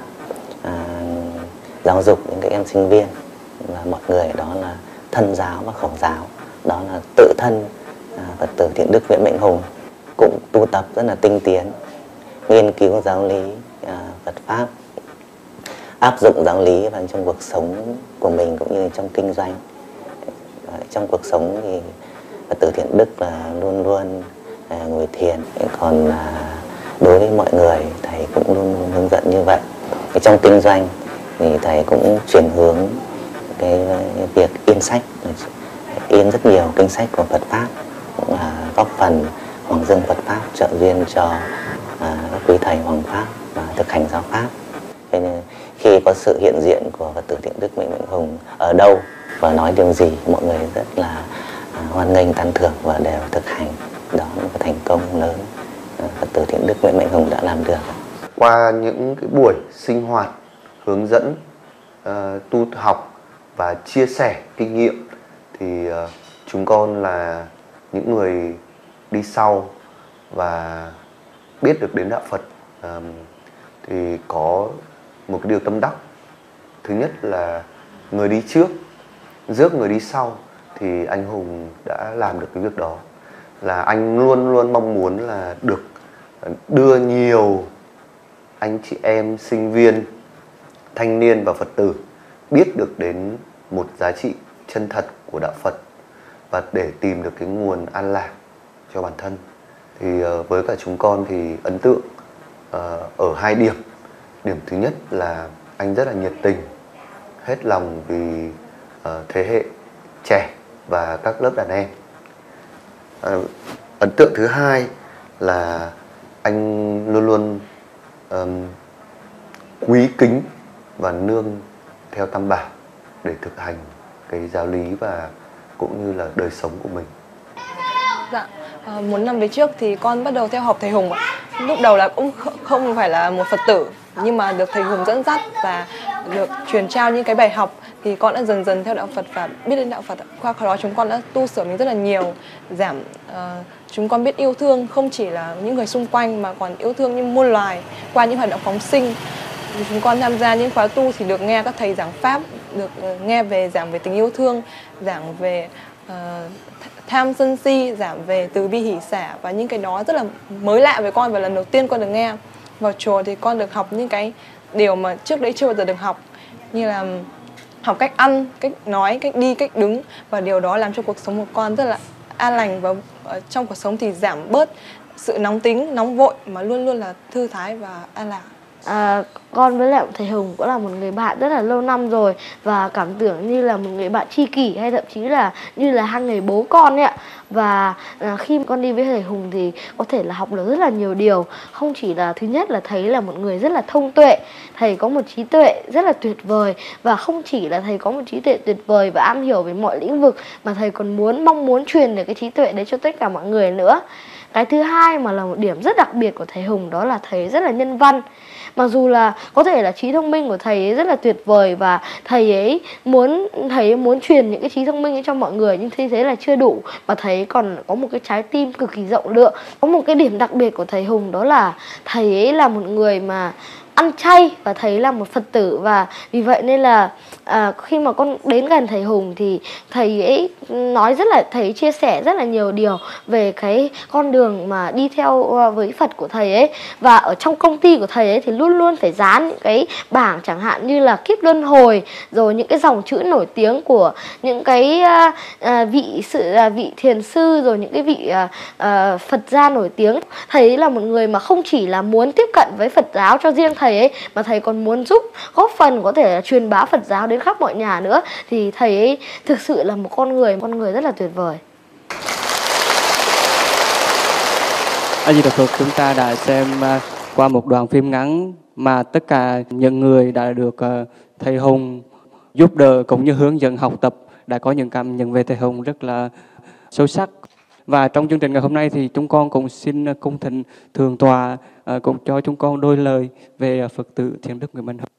giáo dục những cái em sinh viên và mọi người, đó là thân giáo và khẩu giáo. Đó là tự thân Phật tử Thiện Đức Nguyễn Mạnh Hùng cũng tu tập rất là tinh tiến, nghiên cứu giáo lý Phật Pháp, áp dụng giáo lý vào trong cuộc sống của mình cũng như trong kinh doanh. Trong cuộc sống thì Phật tử Thiện Đức là luôn luôn ngồi thiền. Còn đối với mọi người, thầy cũng luôn luôn hướng dẫn như vậy. Trong kinh doanh thì thầy cũng chuyển hướng cái việc ít kinh sách, in rất nhiều kinh sách của Phật pháp, cũng là góp phần Hoàng Dương Phật pháp trợ duyên cho các quý thầy Hoàng pháp và thực hành giáo pháp. Thế nên khi có sự hiện diện của Phật tử Thiện Đức Nguyễn Mạnh Hùng ở đâu và nói điều gì, mọi người rất là hoan nghênh, tán thưởng và đều thực hành. Đó là một thành công lớn Phật tử Thiện Đức Nguyễn Mạnh Hùng đã làm được. Qua những cái buổi sinh hoạt hướng dẫn tu học và chia sẻ kinh nghiệm thì chúng con là những người đi sau và biết được đến đạo Phật thì có một cái điều tâm đắc. Thứ nhất là người đi trước rước người đi sau, thì anh Hùng đã làm được cái việc đó. Là anh luôn luôn mong muốn là được đưa nhiều anh chị em, sinh viên, thanh niên và Phật tử biết được đến một giá trị chân thật của đạo Phật và để tìm được cái nguồn an lạc cho bản thân. Thì với cả chúng con thì ấn tượng ở hai điểm. Điểm thứ nhất là anh rất là nhiệt tình, hết lòng vì thế hệ trẻ và các lớp đàn em. Ấn tượng thứ hai là anh luôn luôn quý kính và nương theo Tam Bảo để thực hành cái giáo lý và cũng như là đời sống của mình. Dạ, muốn năm về trước thì con bắt đầu theo học thầy Hùng ạ. Lúc đầu là cũng không phải là một Phật tử, nhưng mà được thầy Hùng dẫn dắt và được truyền trao những cái bài học thì con đã dần dần theo đạo Phật và biết đến đạo Phật. Qua đó chúng con đã tu sửa mình rất là nhiều, chúng con biết yêu thương không chỉ là những người xung quanh mà còn yêu thương như muôn loài qua những hoạt động phóng sinh. Chúng con tham gia những khóa tu thì được nghe các thầy giảng pháp, được nghe giảng về tình yêu thương, giảng về tham sân si, giảng về từ bi hỷ xả, và những cái đó rất là mới lạ với con và lần đầu tiên con được nghe. Vào chùa thì con được học những cái điều mà trước đấy chưa bao giờ được học, như là học cách ăn, cách nói, cách đi, cách đứng, và điều đó làm cho cuộc sống của con rất là an lành, và trong cuộc sống thì giảm bớt sự nóng tính, nóng vội mà luôn luôn là thư thái và an lạc. Con với lại thầy Hùng cũng là một người bạn rất là lâu năm rồi và cảm tưởng như là một người bạn tri kỷ, hay thậm chí là như là hai người bố con ấy ạ. Và khi con đi với thầy Hùng thì có thể là học được rất là nhiều điều. Không chỉ là thứ nhất là thấy là một người rất là thông tuệ, thầy có một trí tuệ rất là tuyệt vời, và không chỉ là thầy có một trí tuệ tuyệt vời và am hiểu về mọi lĩnh vực, mà thầy còn mong muốn truyền được cái trí tuệ đấy cho tất cả mọi người nữa. Cái thứ hai mà là một điểm rất đặc biệt của thầy Hùng đó là thầy rất là nhân văn. Mặc dù là có thể là trí thông minh của thầy ấy rất là tuyệt vời và thầy ấy muốn truyền những cái trí thông minh ấy cho mọi người, nhưng thế là chưa đủ, và thầy còn có một cái trái tim cực kỳ rộng lượng. Có một cái điểm đặc biệt của thầy Hùng đó là thầy ấy là một người mà ăn chay và thầy là một Phật tử, và vì vậy nên là khi mà con đến gần thầy Hùng thì thầy ấy thầy chia sẻ rất là nhiều điều về cái con đường mà đi theo với Phật của thầy ấy. Và ở trong công ty của thầy ấy thì luôn luôn phải dán những cái bảng chẳng hạn như là kiếp luân hồi, rồi những cái dòng chữ nổi tiếng của những cái vị thiền sư, rồi những cái vị Phật gia nổi tiếng. Thầy ấy là một người mà không chỉ là muốn tiếp cận với Phật giáo cho riêng thầy ấy, mà thầy còn muốn góp phần có thể là truyền bá Phật giáo đến khắp mọi nhà nữa. Thì thầy ấy thực sự là một con người rất là tuyệt vời. A Di Đà Phật, chúng ta đã xem qua một đoạn phim ngắn mà tất cả những người đã được thầy Hùng giúp đỡ cũng như hướng dẫn học tập đã có những cảm nhận về thầy Hùng rất là sâu sắc. Và trong chương trình ngày hôm nay thì chúng con cũng xin cung thỉnh Thượng tọa cũng cho chúng con đôi lời về Phật tử Thiện Đức Nguyễn Mạnh Hùng.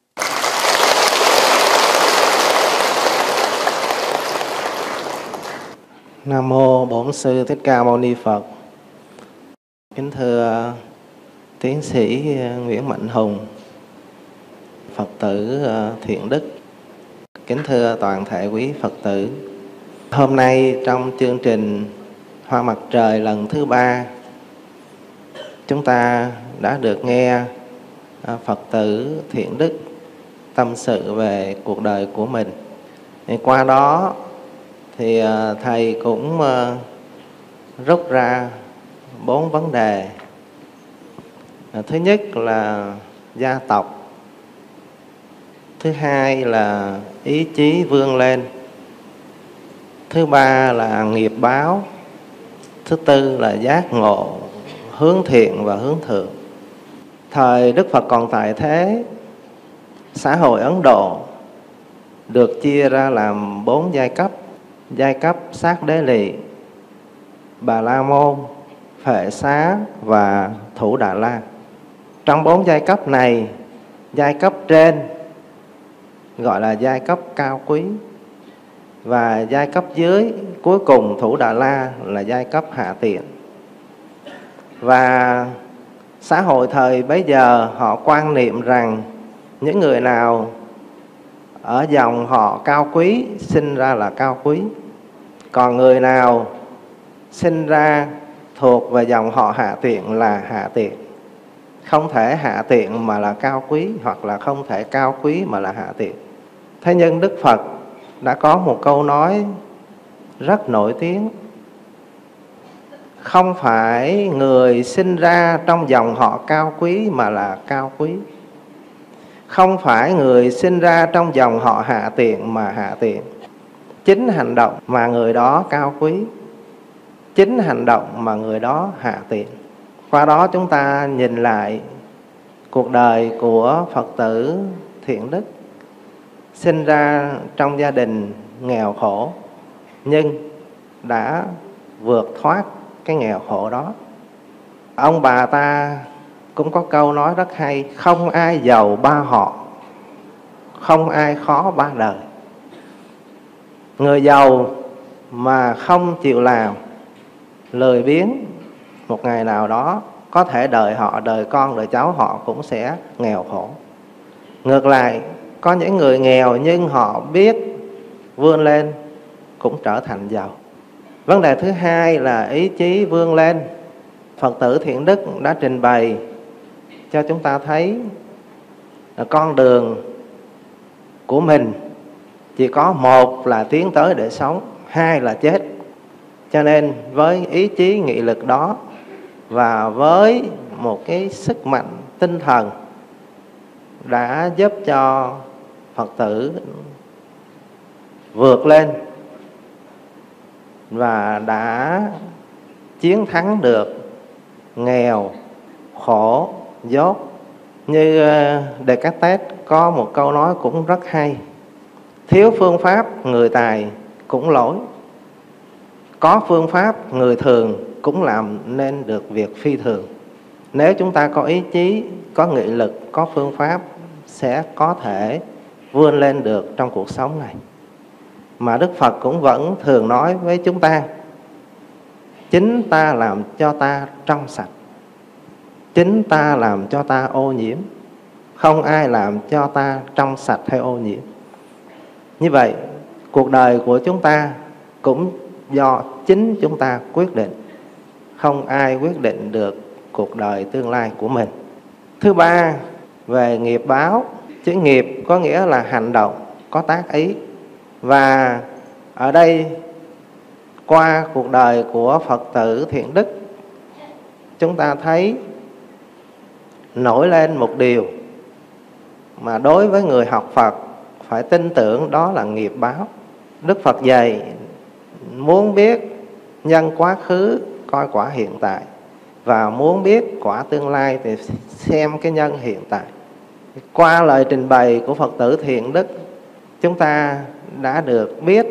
Nam mô Bổn Sư Thích Ca Mâu Ni Phật. Kính thưa tiến sĩ Nguyễn Mạnh Hùng, Phật tử Thiện Đức, kính thưa toàn thể quý Phật tử. Hôm nay trong chương trình Hoa Mặt Trời lần thứ 3, chúng ta đã được nghe Phật tử Thiện Đức tâm sự về cuộc đời của mình. Qua đó thì thầy cũng rút ra 4 vấn đề. Thứ nhất là gia tộc, thứ hai là ý chí vươn lên, Thứ ba là nghiệp báo. Thứ tư là giác ngộ, hướng thiện và hướng thượng. Thời Đức Phật còn tại thế, xã hội Ấn Độ được chia ra làm 4 giai cấp. Giai cấp Sát Đế Lì, Bà La Môn, Phệ Xá và Thủ Đà La. Trong 4 giai cấp này, giai cấp trên gọi là giai cấp cao quý, và giai cấp dưới cuối cùng Thủ Đà La là giai cấp hạ tiện. Và xã hội thời bấy giờ họ quan niệm rằng những người nào ở dòng họ cao quý sinh ra là cao quý, còn người nào sinh ra thuộc về dòng họ hạ tiện là hạ tiện. Không thể hạ tiện mà là cao quý, hoặc là không thể cao quý mà là hạ tiện. Thế nhưng Đức Phật đã có một câu nói rất nổi tiếng: không phải người sinh ra trong dòng họ cao quý mà là cao quý, không phải người sinh ra trong dòng họ hạ tiện mà hạ tiện. Chính hành động mà người đó cao quý, chính hành động mà người đó hạ tiện. Qua đó chúng ta nhìn lại cuộc đời của Phật tử Thiện Đức, sinh ra trong gia đình nghèo khổ nhưng đã vượt thoát cái nghèo khổ đó. Ông bà ta cũng có câu nói rất hay: không ai giàu ba họ, không ai khó ba đời. Người giàu mà không chịu làm, lười biếng, một ngày nào đó có thể đời họ, đời con, đời cháu họ cũng sẽ nghèo khổ. Ngược lại, có những người nghèo nhưng họ biết vươn lên cũng trở thành giàu. Vấn đề thứ hai là ý chí vươn lên. Phật tử Thiện Đức đã trình bày cho chúng ta thấy là con đường của mình chỉ có một là tiến tới để sống, hai là chết. Cho nên với ý chí nghị lực đó và với một cái sức mạnh tinh thần đã giúp cho Phật tử vượt lên và đã chiến thắng được nghèo, khổ, dốt. Như Descartes có một câu nói cũng rất hay: thiếu phương pháp người tài cũng lỗi, có phương pháp người thường cũng làm nên được việc phi thường. Nếu chúng ta có ý chí, có nghị lực, có phương pháp sẽ có thể vươn lên được trong cuộc sống này. Mà Đức Phật cũng vẫn thường nói với chúng ta: chính ta làm cho ta trong sạch, chính ta làm cho ta ô nhiễm, không ai làm cho ta trong sạch hay ô nhiễm. Như vậy, cuộc đời của chúng ta cũng do chính chúng ta quyết định, không ai quyết định được cuộc đời tương lai của mình. Thứ ba, về nghiệp báo. Chữ nghiệp có nghĩa là hành động, có tác ý. Và ở đây, qua cuộc đời của Phật tử Thiện Đức, chúng ta thấy nổi lên một điều mà đối với người học Phật phải tin tưởng, đó là nghiệp báo. Đức Phật dạy muốn biết nhân quá khứ coi quả hiện tại, và muốn biết quả tương lai thì xem cái nhân hiện tại. Qua lời trình bày của Phật tử Thiện Đức, chúng ta đã được biết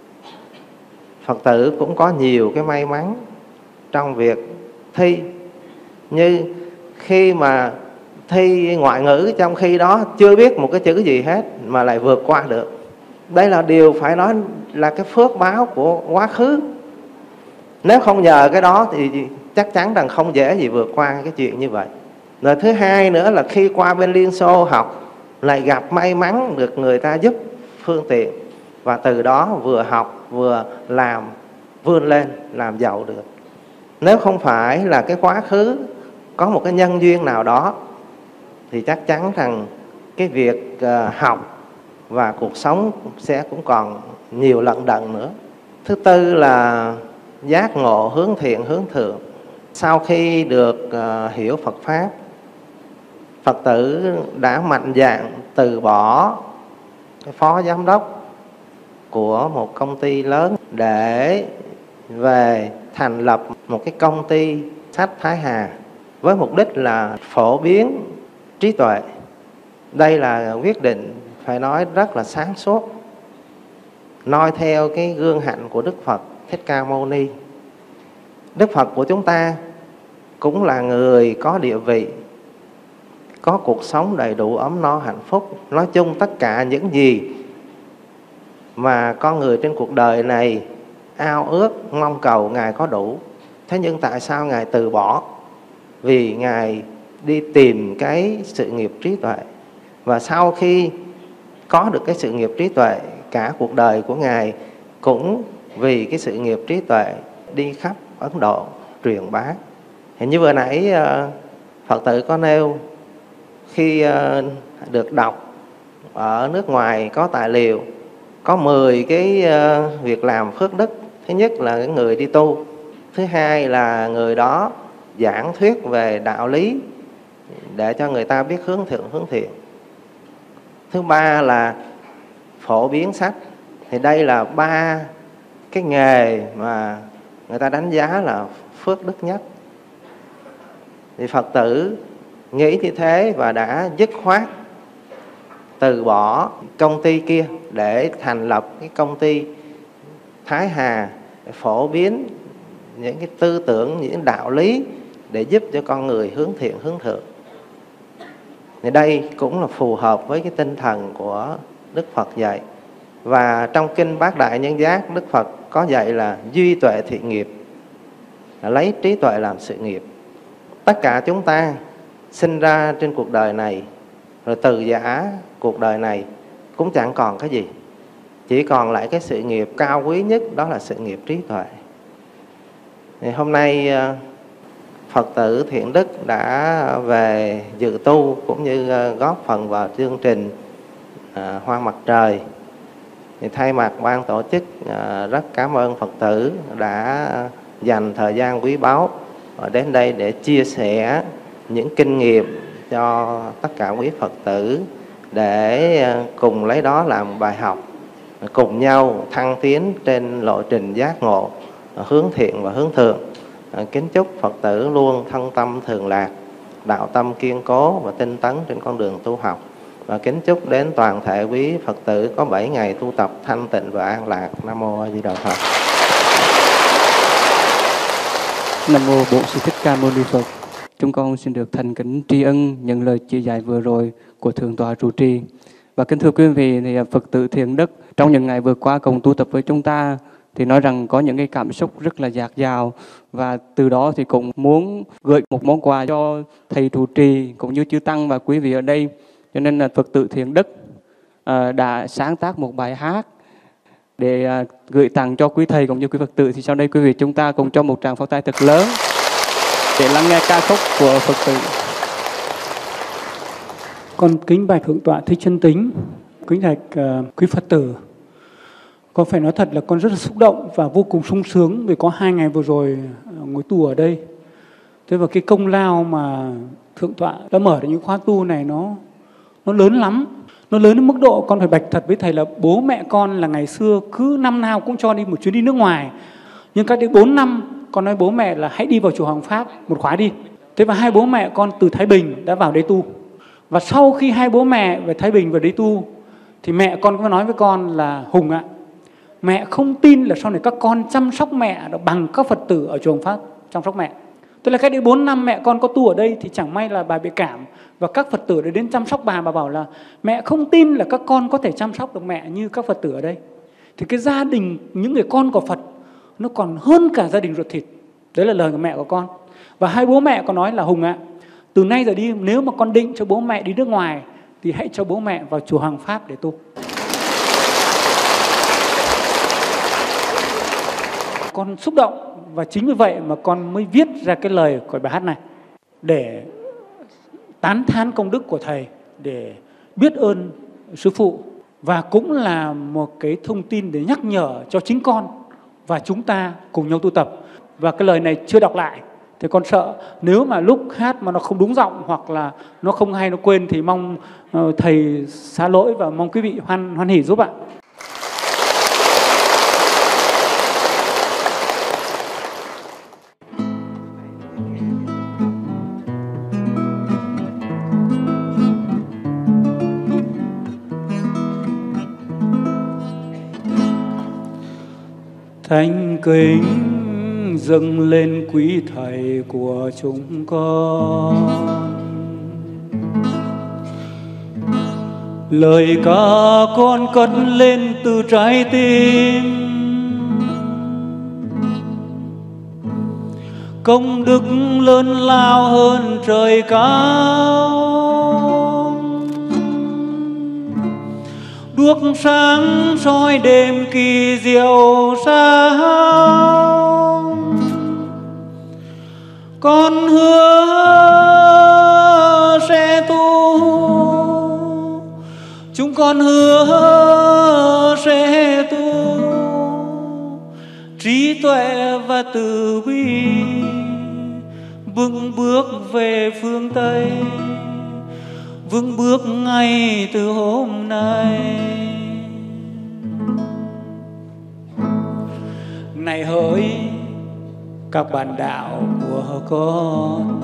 Phật tử cũng có nhiều cái may mắn trong việc thi. Như khi mà thi ngoại ngữ, trong khi đó chưa biết một cái chữ gì hết mà lại vượt qua được. Đây là điều phải nói là cái phước báo của quá khứ. Nếu không nhờ cái đó thì chắc chắn rằng không dễ gì vượt qua cái chuyện như vậy. Rồi thứ hai nữa là khi qua bên Liên Xô học, lại gặp may mắn được người ta giúp phương tiện, và từ đó vừa học vừa làm, vươn lên làm giàu được. Nếu không phải là cái quá khứ có một cái nhân duyên nào đó thì chắc chắn rằng cái việc học và cuộc sống sẽ cũng còn nhiều lận đận nữa. Thứ tư là giác ngộ, hướng thiện, hướng thượng. Sau khi được hiểu Phật Pháp, Phật tử đã mạnh dạn từ bỏ cái phó giám đốc của một công ty lớn để về thành lập một cái công ty sách Thái Hà với mục đích là phổ biến trí tuệ. Đây là quyết định phải nói rất là sáng suốt, noi theo cái gương hạnh của Đức Phật Thích Ca Mâu Ni. Đức Phật của chúng ta cũng là người có địa vị, có cuộc sống đầy đủ ấm no hạnh phúc. Nói chung tất cả những gì mà con người trên cuộc đời này ao ước mong cầu Ngài có đủ. Thế nhưng tại sao Ngài từ bỏ? Vì Ngài đi tìm cái sự nghiệp trí tuệ. Và sau khi có được cái sự nghiệp trí tuệ, cả cuộc đời của Ngài cũng vì cái sự nghiệp trí tuệ đi khắp Ấn Độ truyền bá. Hình như vừa nãy Phật tử có nêu, khi được đọc ở nước ngoài có tài liệu, có 10 cái việc làm phước đức. Thứ nhất là cái người đi tu, thứ hai là người đó giảng thuyết về đạo lý để cho người ta biết hướng thượng hướng thiện, thứ ba là phổ biến sách. Thì đây là 3 cái nghề mà người ta đánh giá là phước đức nhất. Thì Phật tử nghĩ như thế và đã dứt khoát từ bỏ công ty kia để thành lập cái công ty Thái Hà, để phổ biến những cái tư tưởng, những đạo lý để giúp cho con người hướng thiện hướng thượng. Thì đây cũng là phù hợp với cái tinh thần của Đức Phật dạy. Và trong kinh Bát Đại Nhân Giác, Đức Phật có dạy là duy tuệ thiện nghiệp, là lấy trí tuệ làm sự nghiệp. Tất cả chúng ta sinh ra trên cuộc đời này, rồi từ giã cuộc đời này cũng chẳng còn cái gì, chỉ còn lại cái sự nghiệp cao quý nhất, đó là sự nghiệp trí tuệ. Thì hôm nay Phật tử Thiện Đức đã về dự tu cũng như góp phần vào chương trình Hoa Mặt Trời. Thì thay mặt ban tổ chức rất cảm ơn Phật tử đã dành thời gian quý báu đến đây để chia sẻ những kinh nghiệm cho tất cả quý Phật tử, để cùng lấy đó làm bài học, cùng nhau thăng tiến trên lộ trình giác ngộ, hướng thiện và hướng thượng. Kính chúc Phật tử luôn thân tâm thường lạc, đạo tâm kiên cố và tinh tấn trên con đường tu học. Và kính chúc đến toàn thể quý Phật tử có 7 ngày tu tập thanh tịnh và an lạc. Nam mô A Di Đà Phật. Nam mô Bổn Sư Thích Ca Mâu Ni Phật. Chúng con xin được thành kính tri ân những lời chia dạy vừa rồi của Thượng tọa trụ trì. Và kính thưa quý vị, thì Phật tử Thiện Đức trong những ngày vừa qua cùng tu tập với chúng ta thì nói rằng có những cái cảm xúc rất là dạt dào, và từ đó thì cũng muốn gửi một món quà cho thầy trụ trì cũng như chư tăng và quý vị ở đây. Cho nên là Phật tử Thiện Đức đã sáng tác một bài hát để gửi tặng cho quý thầy cũng như quý Phật tử. Thì sau đây quý vị chúng ta cùng cho một tràng pháo tay thật lớn để lắng nghe ca khúc của Phật tử. Con kính bạch Thượng tọa Thích Chân Tính, kính thạch quý Phật tử. Con phải nói thật là con rất là xúc động và vô cùng sung sướng vì có 2 ngày vừa rồi ngồi tu ở đây. Thế và cái công lao mà Thượng tọa đã mở được những khóa tu này nó lớn lắm. Nó lớn đến mức độ con phải bạch thật với thầy là bố mẹ con là ngày xưa cứ năm nào cũng cho đi một chuyến đi nước ngoài. Nhưng cách đây 4 năm con nói bố mẹ là hãy đi vào chùa Hoàng Pháp một khóa đi. Thế và 2 bố mẹ con từ Thái Bình đã vào đây tu. Và sau khi 2 bố mẹ về Thái Bình vào đây tu thì mẹ con có nói với con là Hùng ạ, mẹ không tin là sau này các con chăm sóc mẹ bằng các Phật tử ở chùa Hoàng Pháp chăm sóc mẹ. Tức là cách đây 4 năm mẹ con có tu ở đây thì chẳng may là bà bị cảm và các Phật tử đã đến chăm sóc bà bảo là mẹ không tin là các con có thể chăm sóc được mẹ như các Phật tử ở đây. Thì cái gia đình những người con của Phật nó còn hơn cả gia đình ruột thịt. Đấy là lời của mẹ của con. Và 2 bố mẹ có nói là Hùng ạ, từ nay giờ đi nếu mà con định cho bố mẹ đi nước ngoài thì hãy cho bố mẹ vào chùa Hoàng Pháp để tu. Con xúc động và chính vì vậy mà con mới viết ra cái lời của bài hát này để tán thán công đức của thầy, để biết ơn sư phụ, và cũng là một cái thông tin để nhắc nhở cho chính con và chúng ta cùng nhau tu tập. Và cái lời này chưa đọc lại thì con sợ nếu mà lúc hát mà nó không đúng giọng hoặc là nó không hay, nó quên thì mong thầy xa lỗi và mong quý vị hoan hỉ giúp ạ. Thánh kính dâng lên quý thầy của chúng con. Lời ca con cất lên từ trái tim, công đức lớn lao hơn trời cao. Đuốc sáng soi đêm kỳ diệu sao. Con hứa sẽ tu, chúng con hứa sẽ tu trí tuệ và từ bi, vững bước về phương Tây, vững bước ngay từ hôm nay. Này hỡi các bạn đạo của con,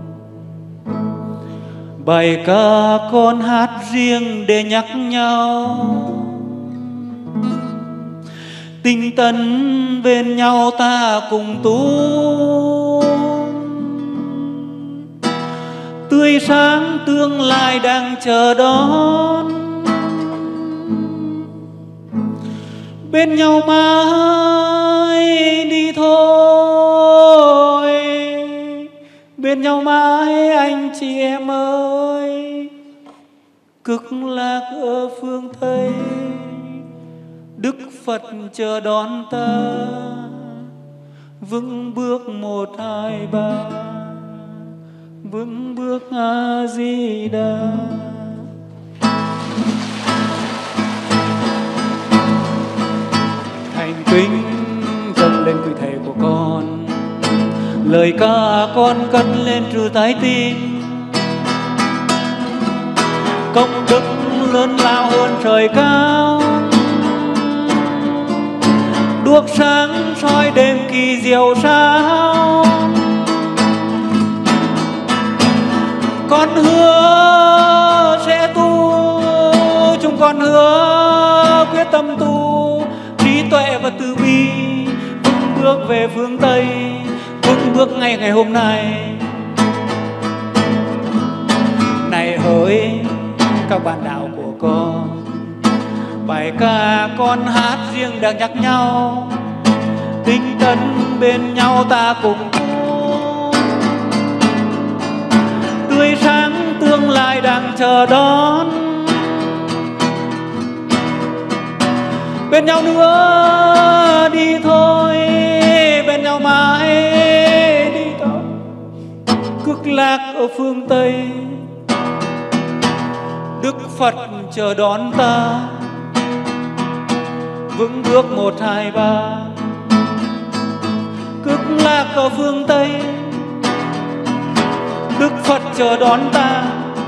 bài ca con hát riêng để nhắc nhau, tinh tấn bên nhau ta cùng tu, tươi sáng tương lai đang chờ đón. Bên nhau mãi đi thôi, bên nhau mãi anh chị em ơi. Cực lạc ở phương Tây, Đức Phật chờ đón ta, vững bước 1, 2, 3, vững bước A Di Đà. Thành kính dâng lên quý thầy của con, lời ca con cất lên từ trái tim, công đức lớn lao hơn trời cao. Đuốc sáng soi đêm kỳ diệu sao. Con hứa sẽ tu, chúng con hứa quyết tâm tu trí tuệ và từ bi, vững bước về phương Tây, vững bước ngay ngày hôm nay. Này hỡi các bạn đạo của con, bài ca con hát riêng đang nhắc nhau, tinh tấn bên nhau ta cùng tu, tươi sáng tương lai đang chờ đón. Bên nhau nữa đi thôi, bên nhau mãi đi thôi. Cực lạc ở phương Tây, Đức Phật chờ đón ta, vững bước 1, 2, 3. Cực lạc ở phương Tây, Đức Phật chờ đón ta,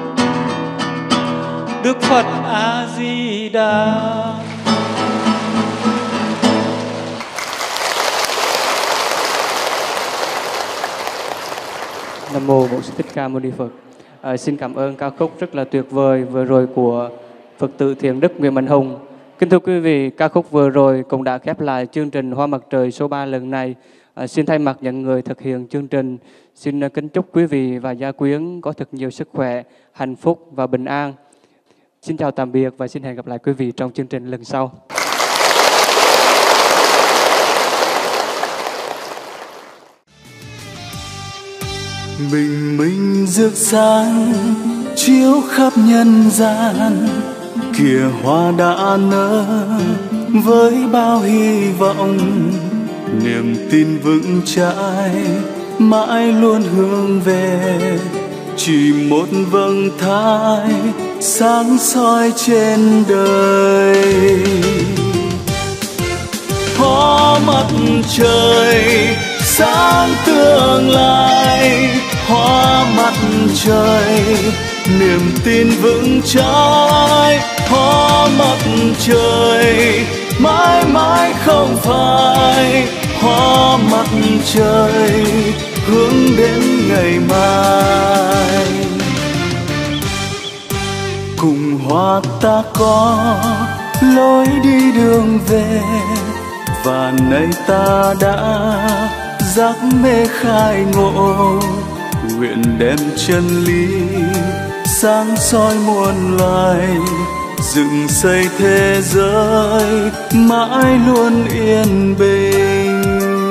Đức Phật A Di Đà. Nam mô Bổn Sư Thích Ca Mâu Ni Phật. Xin cảm ơn ca khúc rất là tuyệt vời vừa rồi của Phật tử Thiện Đức Nguyễn Mạnh Hùng. Kính thưa quý vị, ca khúc vừa rồi cũng đã khép lại chương trình Hoa Mặt Trời số 3 lần này. Xin thay mặt những người thực hiện chương trình, xin kính chúc quý vị và gia quyến có thật nhiều sức khỏe, hạnh phúc và bình an. Xin chào tạm biệt và xin hẹn gặp lại quý vị trong chương trình lần sau. Bình minh rực sáng chiếu khắp nhân gian, kìa hoa đã nở với bao hy vọng, niềm tin vững chãi mãi luôn hướng về chỉ một vầng thái sáng soi trên đời. Hoa mặt trời sáng tương lai, hoa mặt trời niềm tin vững chãi, hoa mặt trời mãi mãi không phai, hoa mặt trời hướng đến ngày mai. Cùng hoa ta có lối đi đường về, và nay ta đã giác mê khai ngộ, nguyện đem chân lý sáng soi muôn loài, dựng xây thế giới mãi luôn yên bình.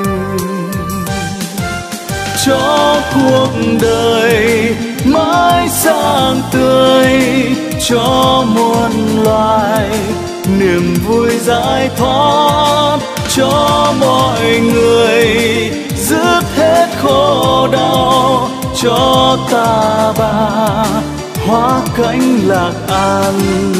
Cho cuộc đời mãi sáng tươi, cho muôn loài niềm vui giải thoát, cho mọi người dứt hết khổ đau, cho ta bà hóa cánh lạc an.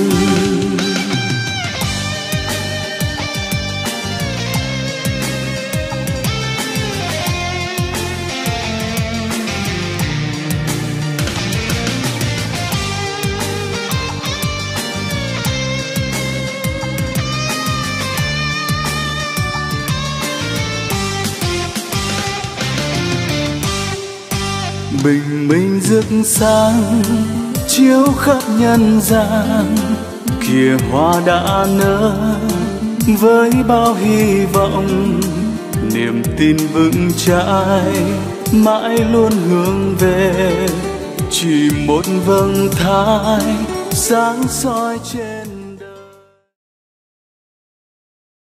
Bình minh rực sáng chiếu khắp nhân gian, kìa hoa đã nở với bao hy vọng, niềm tin vững chãi mãi luôn hướng về chỉ một vầng thái sáng soi trên